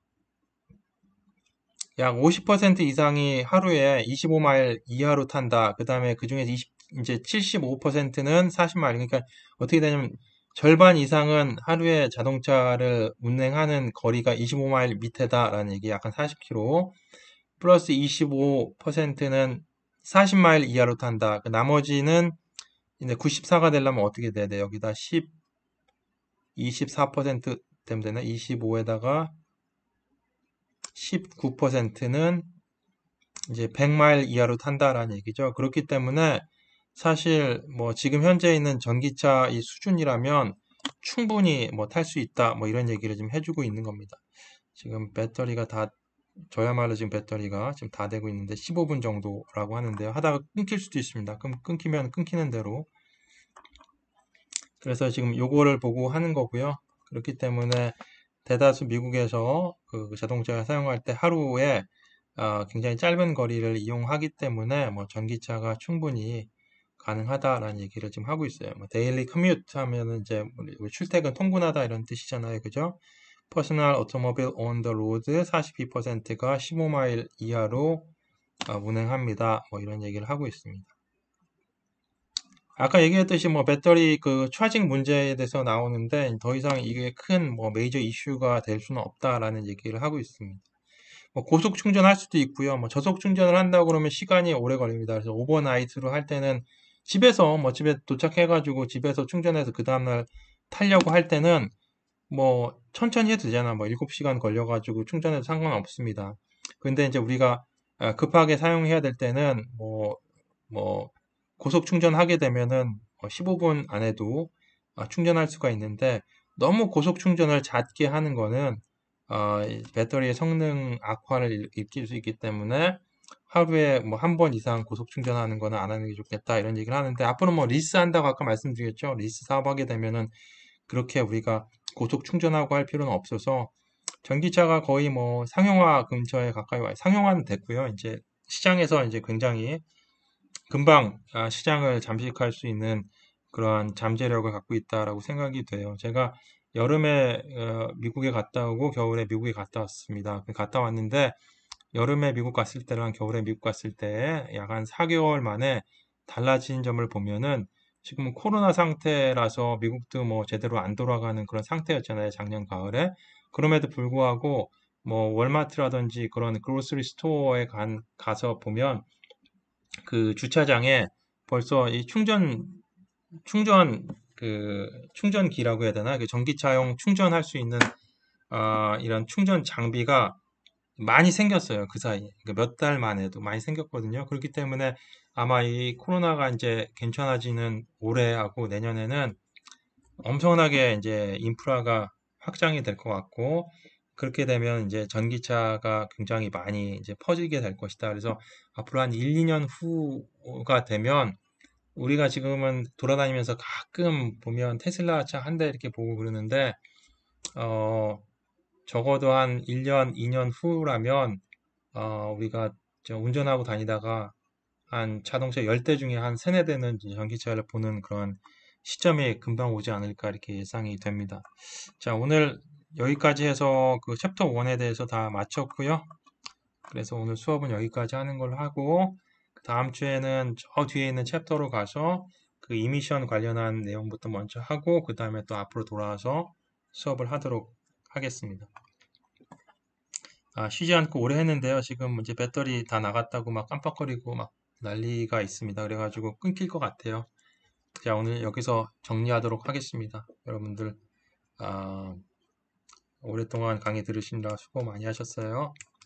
약 오십 퍼센트 이상이 하루에 이십오 마일 이하로 탄다. 그 다음에 그 중에서 이십, 이제 칠십오 퍼센트는 사십 마일. 그러니까 어떻게 되냐면 절반 이상은 하루에 자동차를 운행하는 거리가 이십오 마일 밑에다라는 얘기, 약간 사십 킬로미터. 플러스 이십오 퍼센트는 사십 마일 이하로 탄다. 그 나머지는 이제 구십사가 되려면 어떻게 돼야 돼? 여기다 십, 이십사 퍼센트 되면 되나? 이십오에다가 십구 퍼센트는 이제 백 마일 이하로 탄다라는 얘기죠. 그렇기 때문에 사실 뭐 지금 현재 있는 전기차 이 수준이라면 충분히 뭐 탈 수 있다, 뭐 이런 얘기를 지금 해주고 있는 겁니다. 지금 배터리가 다, 저야말로 지금 배터리가 지금 다 되고 있는데 십오 분 정도라고 하는데요. 하다가 끊길 수도 있습니다. 그럼 끊기면 끊기는 대로. 그래서 지금 요거를 보고 하는 거고요. 그렇기 때문에 대다수 미국에서 그 자동차 사용할 때 하루에 어, 굉장히 짧은 거리를 이용하기 때문에 뭐 전기차가 충분히 가능하다라는 얘기를 지금 하고 있어요. 뭐 데일리 커뮤트 하면은 이제 우리 출퇴근 통근하다 이런 뜻이잖아요. 그죠? 퍼스널 오토모빌 온 더 로드 사십이 퍼센트가 십오 마일 이하로 어, 운행합니다. 뭐 이런 얘기를 하고 있습니다. 아까 얘기했듯이 뭐 배터리 그 차징 문제에 대해서 나오는데 더 이상 이게 큰 뭐 메이저 이슈가 될 수는 없다라는 얘기를 하고 있습니다. 뭐 고속 충전할 수도 있고요. 뭐 저속 충전을 한다고 그러면 시간이 오래 걸립니다. 그래서 오버나이트로 할 때는 집에서 뭐 집에 도착해가지고 집에서 충전해서 그 다음날 타려고 할 때는 뭐 천천히 해도 되잖아. 뭐 일곱 시간 걸려가지고 충전해도 상관없습니다. 근데 이제 우리가 아, 급하게 사용해야 될 때는 뭐, 뭐 고속 충전하게 되면은 십오 분 안에도 아, 충전할 수가 있는데, 너무 고속 충전을 잦게 하는 거는 어, 이 배터리의 성능 악화를 일- 일으킬 수 있기 때문에 하루에 뭐 한 번 이상 고속 충전하는 거는 안 하는 게 좋겠다, 이런 얘기를 하는데, 앞으로 뭐 리스 한다고 아까 말씀드렸죠. 리스 사업하게 되면은 그렇게 우리가 고속 충전하고 할 필요는 없어서 전기차가 거의 뭐 상용화 근처에 가까이 와요. 상용화는 됐고요. 이제 시장에서 이제 굉장히 금방 아, 시장을 잠식할 수 있는 그러한 잠재력을 갖고 있다라고 생각이 돼요. 제가 여름에 어, 미국에 갔다 오고 겨울에 미국에 갔다 왔습니다. 갔다 왔는데 여름에 미국 갔을 때랑 겨울에 미국 갔을 때 약 한 사 개월 만에 달라진 점을 보면은 지금 코로나 상태라서 미국도 뭐 제대로 안 돌아가는 그런 상태였잖아요. 작년 가을에. 그럼에도 불구하고 뭐 월마트라든지 그런 그로스리 스토어에 간, 가서 보면 그 주차장에 벌써 이 충전, 충전, 그 충전기라고 해야 되나? 그 전기차용 충전할 수 있는 아, 이런 충전 장비가 많이 생겼어요. 그 사이에. 몇 달 만에도 많이 생겼거든요. 그렇기 때문에 아마 이 코로나가 이제 괜찮아지는 올해하고 내년에는 엄청나게 이제 인프라가 확장이 될 것 같고, 그렇게 되면 이제 전기차가 굉장히 많이 이제 퍼지게 될 것이다. 그래서 앞으로 한 일, 이 년 후가 되면 우리가 지금은 돌아다니면서 가끔 보면 테슬라 차 한 대 이렇게 보고 그러는데, 어, 적어도 한 일 년, 이 년 후라면 어, 우리가 저 운전하고 다니다가 한 자동차 열 대 중에 한 세네 대는 이제 전기차를 보는 그런 시점이 금방 오지 않을까 이렇게 예상이 됩니다. 자, 오늘 여기까지 해서 그 챕터 일에 대해서 다 마쳤고요. 그래서 오늘 수업은 여기까지 하는 걸로 하고, 그 다음 주에는 저 뒤에 있는 챕터로 가서 그 이미션 관련한 내용부터 먼저 하고, 그 다음에 또 앞으로 돌아와서 수업을 하도록 하겠습니다. 아, 쉬지 않고 오래 했는데요. 지금 이제 배터리 다 나갔다고 막 깜빡거리고 막 난리가 있습니다. 그래가지고 끊길 것 같아요. 자, 오늘 여기서 정리하도록 하겠습니다. 여러분들, 아, 오랫동안 강의 들으시느라 수고 많이 하셨어요.